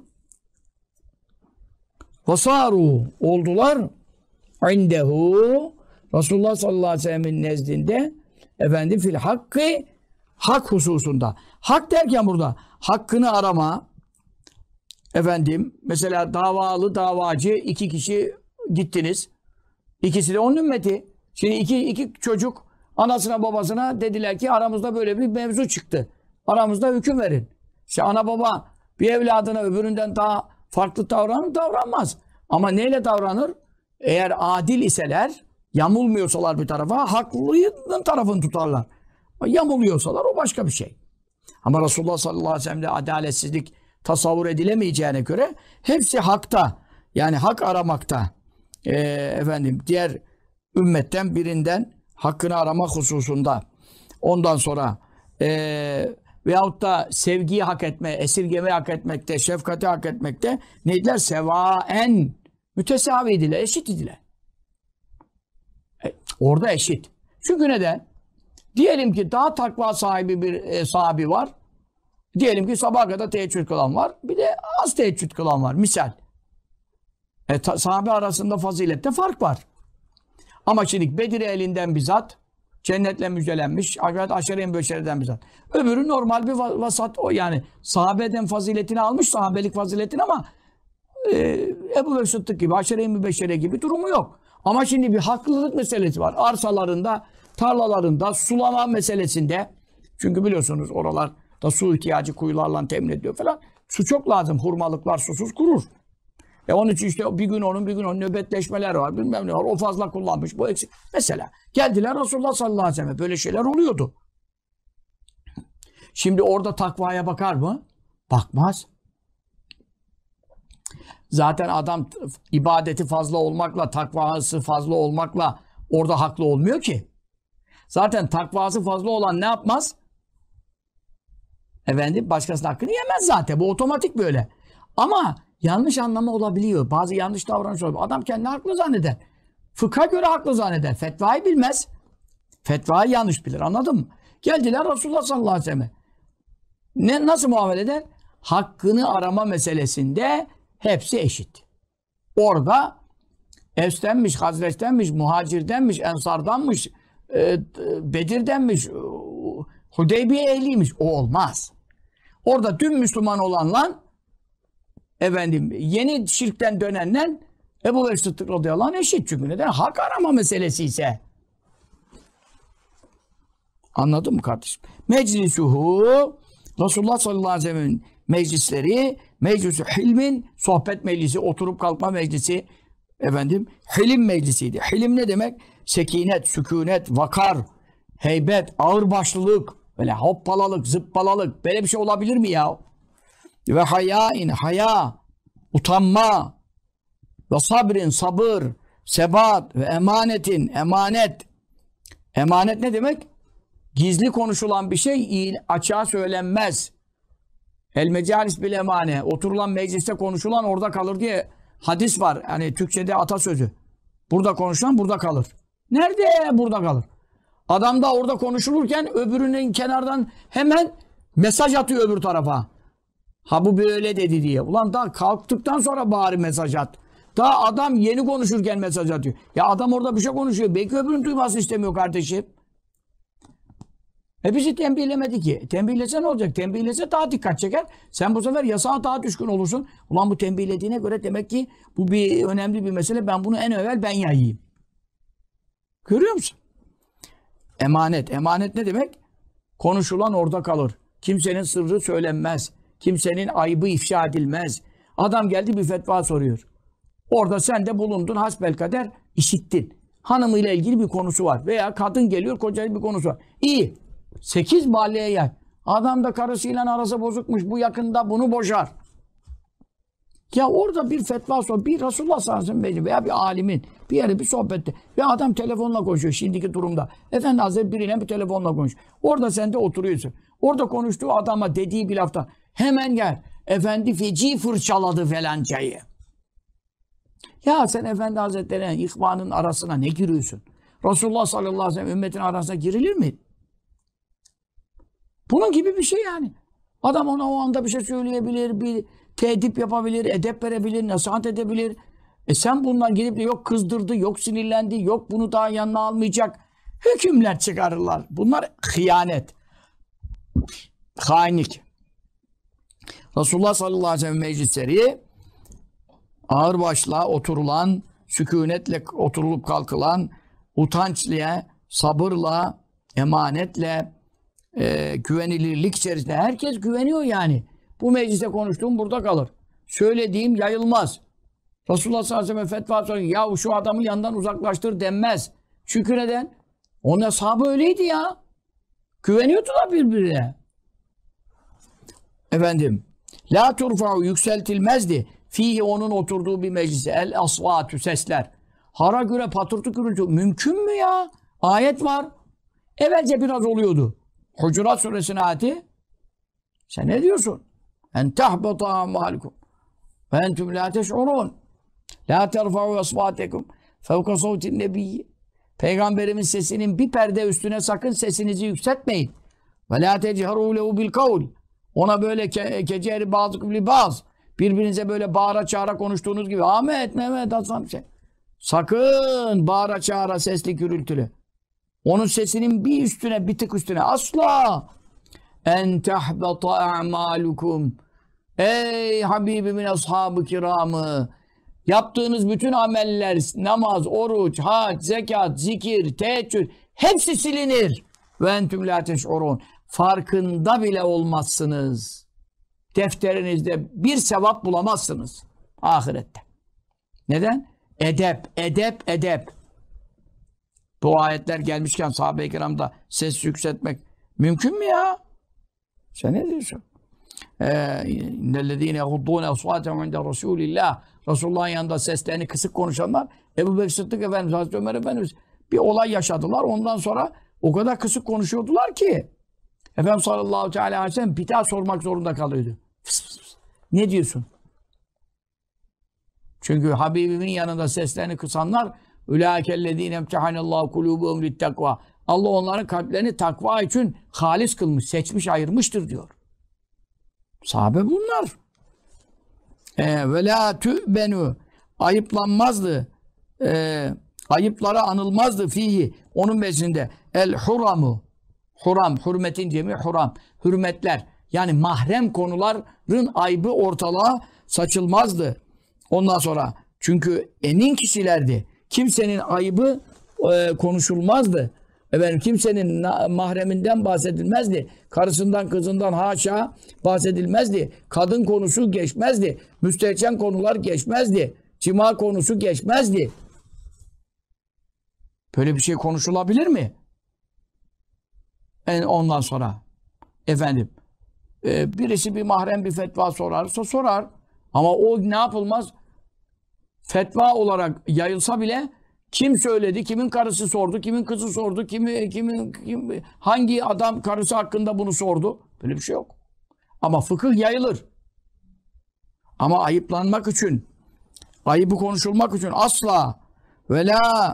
Vasaru oldular indehu Resulullah sallallahu aleyhi ve sellem'in nezdinde efendim fil hakkı hak hususunda. Hak derken burada hakkını arama efendim mesela davalı davacı iki kişi gittiniz. İkisi de onun ümmeti. Şimdi iki, iki çocuk anasına babasına dediler ki aramızda böyle bir mevzu çıktı. Aramızda hüküm verin. İşte ana baba bir evladına öbüründen daha farklı davranır davranmaz. Ama neyle davranır? Eğer adil iseler, yamulmuyorsalar bir tarafa, haklının tarafını tutarlar. Yamuluyorsalar o başka bir şey. Ama Resulullah sallallahu aleyhi ve sellem'de adaletsizlik tasavvur edilemeyeceğine göre hepsi hakta. Yani hak aramakta. Ee, efendim diğer ümmetten birinden hakkını arama hususunda. Ondan sonra ee, veyahut da sevgiyi hak etme, esirgemeyi hak etmekte, şefkati hak etmekte neydiler? Sevaen mütesavi idiler, eşit idiler. E, orada eşit. Çünkü neden? Diyelim ki daha takva sahibi bir e, sahibi var. Diyelim ki sabaha kadar teheccüd kılan var. Bir de az teheccüd kılan var. Misal. E, ta, sahabe arasında fazilette fark var. Ama şimdi Bedir elinden bizzat cennetle müjdelenmiş. Aşere-i Mübeşşere'den bizzat. Öbürü normal bir vasat. O yani sahabeden faziletini almış. Sahabelik faziletini ama e, Ebu Bekir Sıddık gibi, Aşere-i Mübeşşere gibi durumu yok. Ama şimdi bir haklılık meselesi var. Arsalarında, tarlalarında, sulama meselesinde. Çünkü biliyorsunuz oralarda su ihtiyacı kuyularla temin ediyor falan. Su çok lazım. Hurmalıklar susuz kurur. E onun için işte bir gün onun bir gün onun nöbetleşmeler var. Bilmem ne var. O fazla kullanmış. Bu eksik. Mesela geldiler Resulullah sallallahu aleyhi ve sellem. Böyle şeyler oluyordu. Şimdi orada takvaya bakar mı? Bakmaz. Zaten adam ibadeti fazla olmakla, takvası fazla olmakla orada haklı olmuyor ki. Zaten takvası fazla olan ne yapmaz? Efendim başkasının hakkını yemez zaten. Bu otomatik böyle. Ama yanlış anlama olabiliyor. Bazı yanlış davranış olabiliyor. Adam kendini haklı zanneder. Fıkha göre haklı zanneder. Fetvayı bilmez. Fetvayı yanlış bilir. Anladın mı? Geldiler Resulullah sallallahu aleyhi ve sellem. Ne, nasıl muamele eder? Hakkını arama meselesinde hepsi eşit. Orada Evs'tenmiş, Hazreç'tenmiş, Muhacir'denmiş, Ensar'danmış, e, Bedir'denmiş, Hudeybiye ehliymiş. O olmaz. Orada tüm Müslüman olanlar, efendim, yeni şirkten dönenler Ebu Bekir Sıddık radıyallahu anh eşit. Çünkü neden? Hak arama meselesi ise. Anladın mı kardeşim? Meclisuhu, Resulullah sallallahu aleyhi ve sellem'in meclisleri, meclis-i hilmin, sohbet meclisi, oturup kalkma meclisi, efendim, hilim meclisiydi. Hilim ne demek? Sekinet, sükunet, vakar, heybet, ağırbaşlılık, böyle hoppalalık, zıppalalık, böyle bir şey olabilir mi ya? Ve hayain, haya, utanma, ve sabrin, sabır, sebat ve emanetin, emanet. Emanet ne demek? Gizli konuşulan bir şey açığa söylenmez. El mecalis bil emane. Oturulan mecliste konuşulan orada kalır diye hadis var. Yani Türkçe'de atasözü. Burada konuşulan burada kalır. Nerede burada kalır? Adam da orada konuşulurken öbürünün kenardan hemen mesaj atıyor öbür tarafa. Ha bu böyle dedi diye. Ulan daha kalktıktan sonra bari mesaj at. Daha adam yeni konuşurken mesaj atıyor. Ya adam orada bir şey konuşuyor. Belki öbürünün duymasını istemiyor kardeşim. E bizi tembihlemedi ki. Tembihlese ne olacak? Tembihlese daha dikkat çeker. Sen bu sefer yasağa daha düşkün olursun. Ulan bu tembihlediğine göre demek ki bu bir önemli bir mesele. Ben bunu en evvel ben yayayım. Görüyor musun? Emanet. Emanet ne demek? Konuşulan orada kalır. Kimsenin sırrı söylenmez. Kimsenin ayıbı ifşa edilmez. Adam geldi bir fetva soruyor. Orada sen de bulundun, hasbelkader işittin. Hanımıyla ilgili bir konusu var. Veya kadın geliyor, kocayla bir konusu var. İyi. Sekiz mahalleye yay. Adam da karısıyla arası bozukmuş. Bu yakında bunu boşar. Ya orada bir fetva sor. Bir Resulullah sallallahu aleyhi ve sellem veya bir alimin bir yere bir sohbette. Ve adam telefonla konuşuyor şimdiki durumda. Efendi Hazretleri biriyle bir telefonla konuşuyor. Orada sen de oturuyorsun. Orada konuştuğu adama dediği bir lafta hemen gel. Efendi feci fırçaladı felancayı. Ya sen Efendi Hazretleri'nin ihvanın arasına ne giriyorsun? Resulullah sallallahu aleyhi ve sellem ümmetin arasına girilir mi? Bunun gibi bir şey yani. Adam ona o anda bir şey söyleyebilir, bir teedip yapabilir, edep verebilir, nasihat edebilir. E sen bundan gelip de yok kızdırdı, yok sinirlendi, yok bunu daha yanına almayacak. Hükümler çıkarırlar. Bunlar hıyanet. Hainlik. Resulullah sallallahu aleyhi ve sellem meclisleri ağırbaşla oturulan, sükunetle oturulup kalkılan, utançla, sabırla, emanetle, e, güvenilirlik içerisinde. Herkes güveniyor yani. Bu mecliste konuştuğum burada kalır. Söylediğim yayılmaz. Resulullah sallallahu aleyhi ve sellem fetva soruyor. Ya şu adamı yandan uzaklaştır denmez. Çünkü neden? Onun ashabı öyleydi ya. Güveniyordular birbirine. Efendim, la turfa'u yükseltilmezdi. Fihi onun oturduğu bir meclise el asvatü sesler. Hara göre patırtı gürültü. Mümkün mü ya? Ayet var. Evvelce biraz oluyordu. Hucurat suresinin ayeti. Sen ne diyorsun? En tahbata amalikum ve entüm la teş'urun. La terfa'u asvatekum fevka savtin nebiyyi. Peygamberimiz sesinin bir perde üstüne sakın sesinizi yükseltmeyin. Ve la techeru lehu bil kavl. Ona böyle ke keceri bazıkum li baz. Birbirinize böyle bağıra çağıra konuştuğunuz gibi. Ahmet, Mehmet, Hasan şey. Sakın bağıra çağıra sesli gürültülü. Onun sesinin bir üstüne, bir tık üstüne. Asla. En tehbata a'malukum. Ey Habibimin ashabı kiramı. Yaptığınız bütün ameller, namaz, oruç, hac, zekat, zikir, teheccüd hepsi silinir. Ve entüm la teş'urun. Farkında bile olmazsınız. Defterinizde bir sevap bulamazsınız ahirette. Neden? Edep, edep, edep. Bu ayetler gelmişken sahabe-i kiramda ses yükseltmek mümkün mü ya? Sen ne diyorsun? İnnellezîne yaghuddûne asvâtehum inde Resûlillah. Resulullah'ın yanında seslerini kısık konuşanlar, Ebu Bekir Sıddık Efendimiz, Hazreti Ömer Efendimiz bir olay yaşadılar. Ondan sonra o kadar kısık konuşuyordular ki Efendimiz sallallahu aleyhi ve sellem bir daha sormak zorunda kalıyordu. Fıs fıs fıs. Ne diyorsun? Çünkü Habibimin yanında seslerini kısanlar ulâkellezîne emtehanallâhu kulûbuhum littakvâ. Allah onların kalplerini takva için halis kılmış, seçmiş, ayırmıştır diyor. Sahabe bunlar. E, ve la tü'benü ayıplanmazdı. E, ayıplara anılmazdı fihi. Onun meclisinde el huramu. Huram, hürmetin cemi huram. Hürmetler. Yani mahrem konuların aybı ortalığa saçılmazdı. Ondan sonra çünkü emin kişilerdi. Kimsenin ayıbı e, konuşulmazdı. Efendim, kimsenin mahreminden bahsedilmezdi. Karısından, kızından haşa bahsedilmezdi. Kadın konusu geçmezdi. Müstehcen konular geçmezdi. Cima konusu geçmezdi. Böyle bir şey konuşulabilir mi? Yani ondan sonra efendim e, birisi bir mahrem bir fetva sorarsa sorar. Ama o ne yapılmaz? Fetva olarak yayılsa bile kim söyledi, kimin karısı sordu, kimin kızı sordu, kimi, kimin, kim, hangi adam karısı hakkında bunu sordu? Böyle bir şey yok. Ama fıkıh yayılır. Ama ayıplanmak için, ayıbı konuşulmak için asla ve la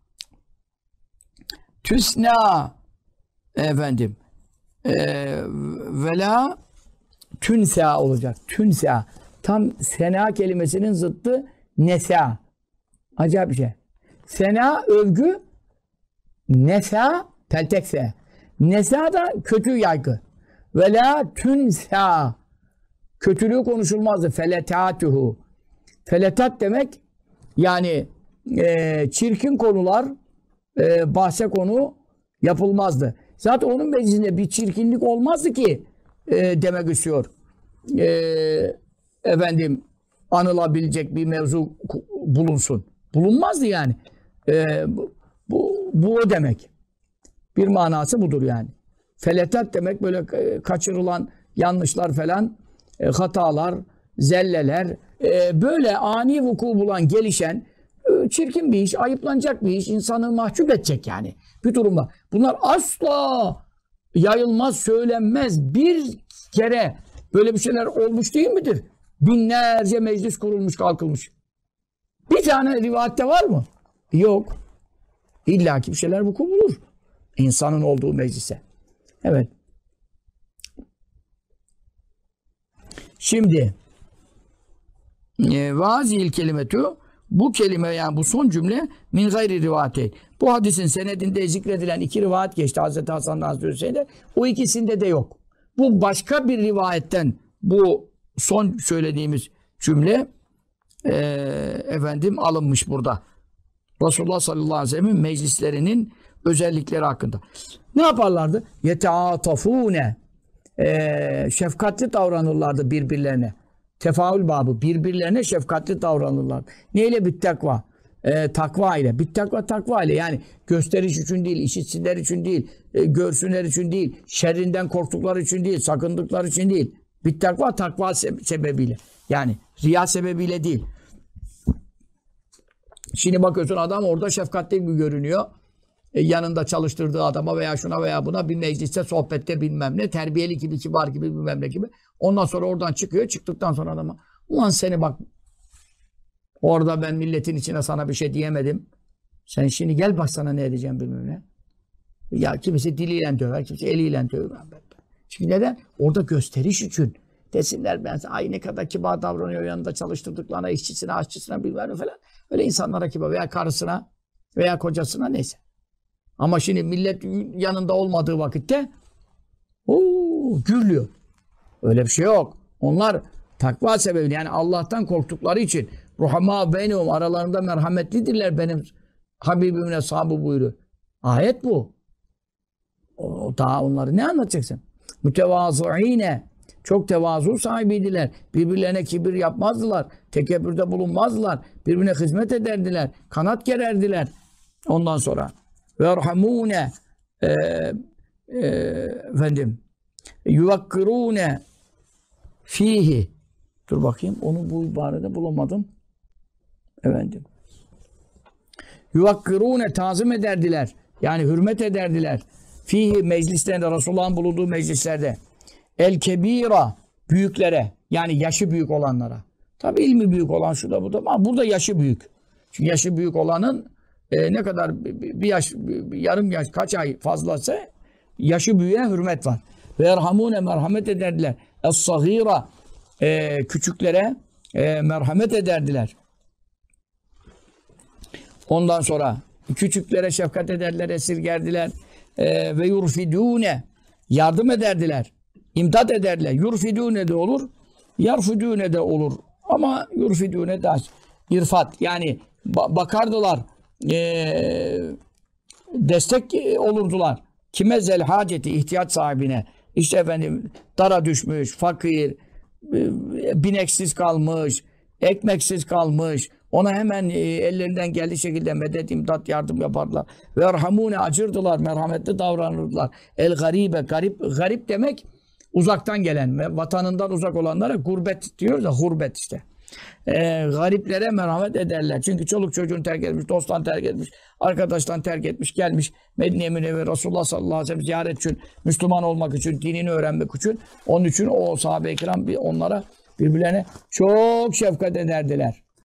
tüsna efendim e, ve la tünsa olacak. Tünsa. Tam sena kelimesinin zıttı nesa. Acayip bir şey. Sena övgü, nesa peltekse. Nesa da kötü yaygı. Ve la tünsa. Kötülüğü konuşulmazdı. Feletatuhu. Feletat demek yani e, çirkin konular e, bahse konu yapılmazdı. Zaten onun meclisinde bir çirkinlik olmazdı ki e, demek istiyor. E, efendim anılabilecek bir mevzu bulunsun. Bulunmazdı yani. E, bu, bu, bu o demek. Bir manası budur yani. Feletat demek böyle kaçırılan yanlışlar falan, e, hatalar, zelleler, e, böyle ani vuku bulan, gelişen, e, çirkin bir iş, ayıplanacak bir iş, insanı mahcup edecek yani. Bir durumda. Bunlar asla yayılmaz, söylenmez. Bir kere böyle bir şeyler olmuş değil midir? Binlerce meclis kurulmuş, kalkılmış. Bir tane rivayette var mı? Yok. İlla ki bir şeyler vuku bulur. İnsanın olduğu meclise. Evet. Şimdi vazil kelimetu, bu kelime yani bu son cümle min gayri rivayet. Bu hadisin senedinde zikredilen iki rivayet geçti. Hazreti Hasan'dan Hazreti Hüseyin'de. O ikisinde de yok. Bu başka bir rivayetten bu son söylediğimiz cümle e, efendim alınmış burada. Resulullah sallallahu aleyhi ve sellem'in meclislerinin özellikleri hakkında. Ne yaparlardı? Yeteatafune. Ee, şefkatli davranırlardı birbirlerine. Tefaül babı. Birbirlerine şefkatli davranırlardı. Neyle? Bittakva. Ee, takva ile. Bittakva takva ile. Yani gösteriş için değil, işitsinler için değil, e, görsünler için değil, şerrinden korktukları için değil, sakındıkları için değil. Bittakva takva se- sebebiyle. Yani riya sebebiyle değil. Şimdi bakıyorsun adam orada şefkatli gibi görünüyor. E, yanında çalıştırdığı adama veya şuna veya buna bir mecliste, sohbette bilmem ne, terbiyeli gibi, kibar gibi, bilmem ne gibi. Ondan sonra oradan çıkıyor. Çıktıktan sonra adama ulan seni bak orada ben milletin içine sana bir şey diyemedim. Sen şimdi gel bak sana ne edeceğim bilmem ne. Ya kimisi diliyle döver, kimisi eliyle döver. Çünkü neden? Orada gösteriş için. Desinler ben ay ne kadar kibar davranıyor yanında çalıştırdıklarına, işçisine, aşçısına bilmem ne falan. Öyle insanlara kibar veya karısına veya kocasına neyse. Ama şimdi millet yanında olmadığı vakitte ooo gürlüyor. Öyle bir şey yok. Onlar takva sebebiyle yani Allah'tan korktukları için ruhama beynehum aralarında merhametlidirler benim Habibimin ashabı buyuruyor. Ayet bu. O, daha onları ne anlatacaksın? Mütevazıine Çok tevazu sahibiydiler. Birbirlerine kibir yapmazdılar. Tekebbürde bulunmazdılar. Birbirine hizmet ederdiler. Kanat gererdiler. Ondan sonra ve erhamune e, e, efendim yuvakkirune fihi. Dur bakayım. Onu bu ibarede bulamadım. Efendim. Yuvakkirune tazim ederdiler. Yani hürmet ederdiler. Fihi meclislerinde, Resulullah'ın bulunduğu meclislerde. El kebira büyüklere. Yani yaşı büyük olanlara. Tabi ilmi büyük olan şu da bu da ama burada yaşı büyük. Çünkü yaşı büyük olanın e, ne kadar bir yaş, bir yarım yaş, kaç ay fazlası yaşı büyüğe hürmet var. Ve erhamune merhamet ederdiler. Es-sahira e, küçüklere e, merhamet ederdiler. Ondan sonra küçüklere şefkat ederler, esirgerdiler. E, ve yurfidune yardım ederdiler. İmdad ederler. Yurfidune de olur. Yarfidune de olur. Ama yurfidune de irfat. Yani ba bakardılar. E, destek olurdular. Kime zel haceti ihtiyaç sahibine. İşte efendim dara düşmüş, fakir, bineksiz kalmış, ekmeksiz kalmış. Ona hemen e, ellerinden geldiği şekilde medet, imdat, yardım yaparlar. Ve erhamune acırdılar, merhametli davranırdılar. El garibe, garip, garip demek uzaktan gelen ve vatanından uzak olanlara gurbet diyoruz da hurbet işte. E, gariplere merhamet ederler. Çünkü çoluk çocuğunu terk etmiş, dosttan terk etmiş, arkadaştan terk etmiş, gelmiş Medine-i Münevvere Resulullah sallallahu aleyhi ve sellem ziyaret için, Müslüman olmak için, dinini öğrenmek için. Onun için o sahabe-i kiram onlara birbirlerine çok şefkat ederdiler.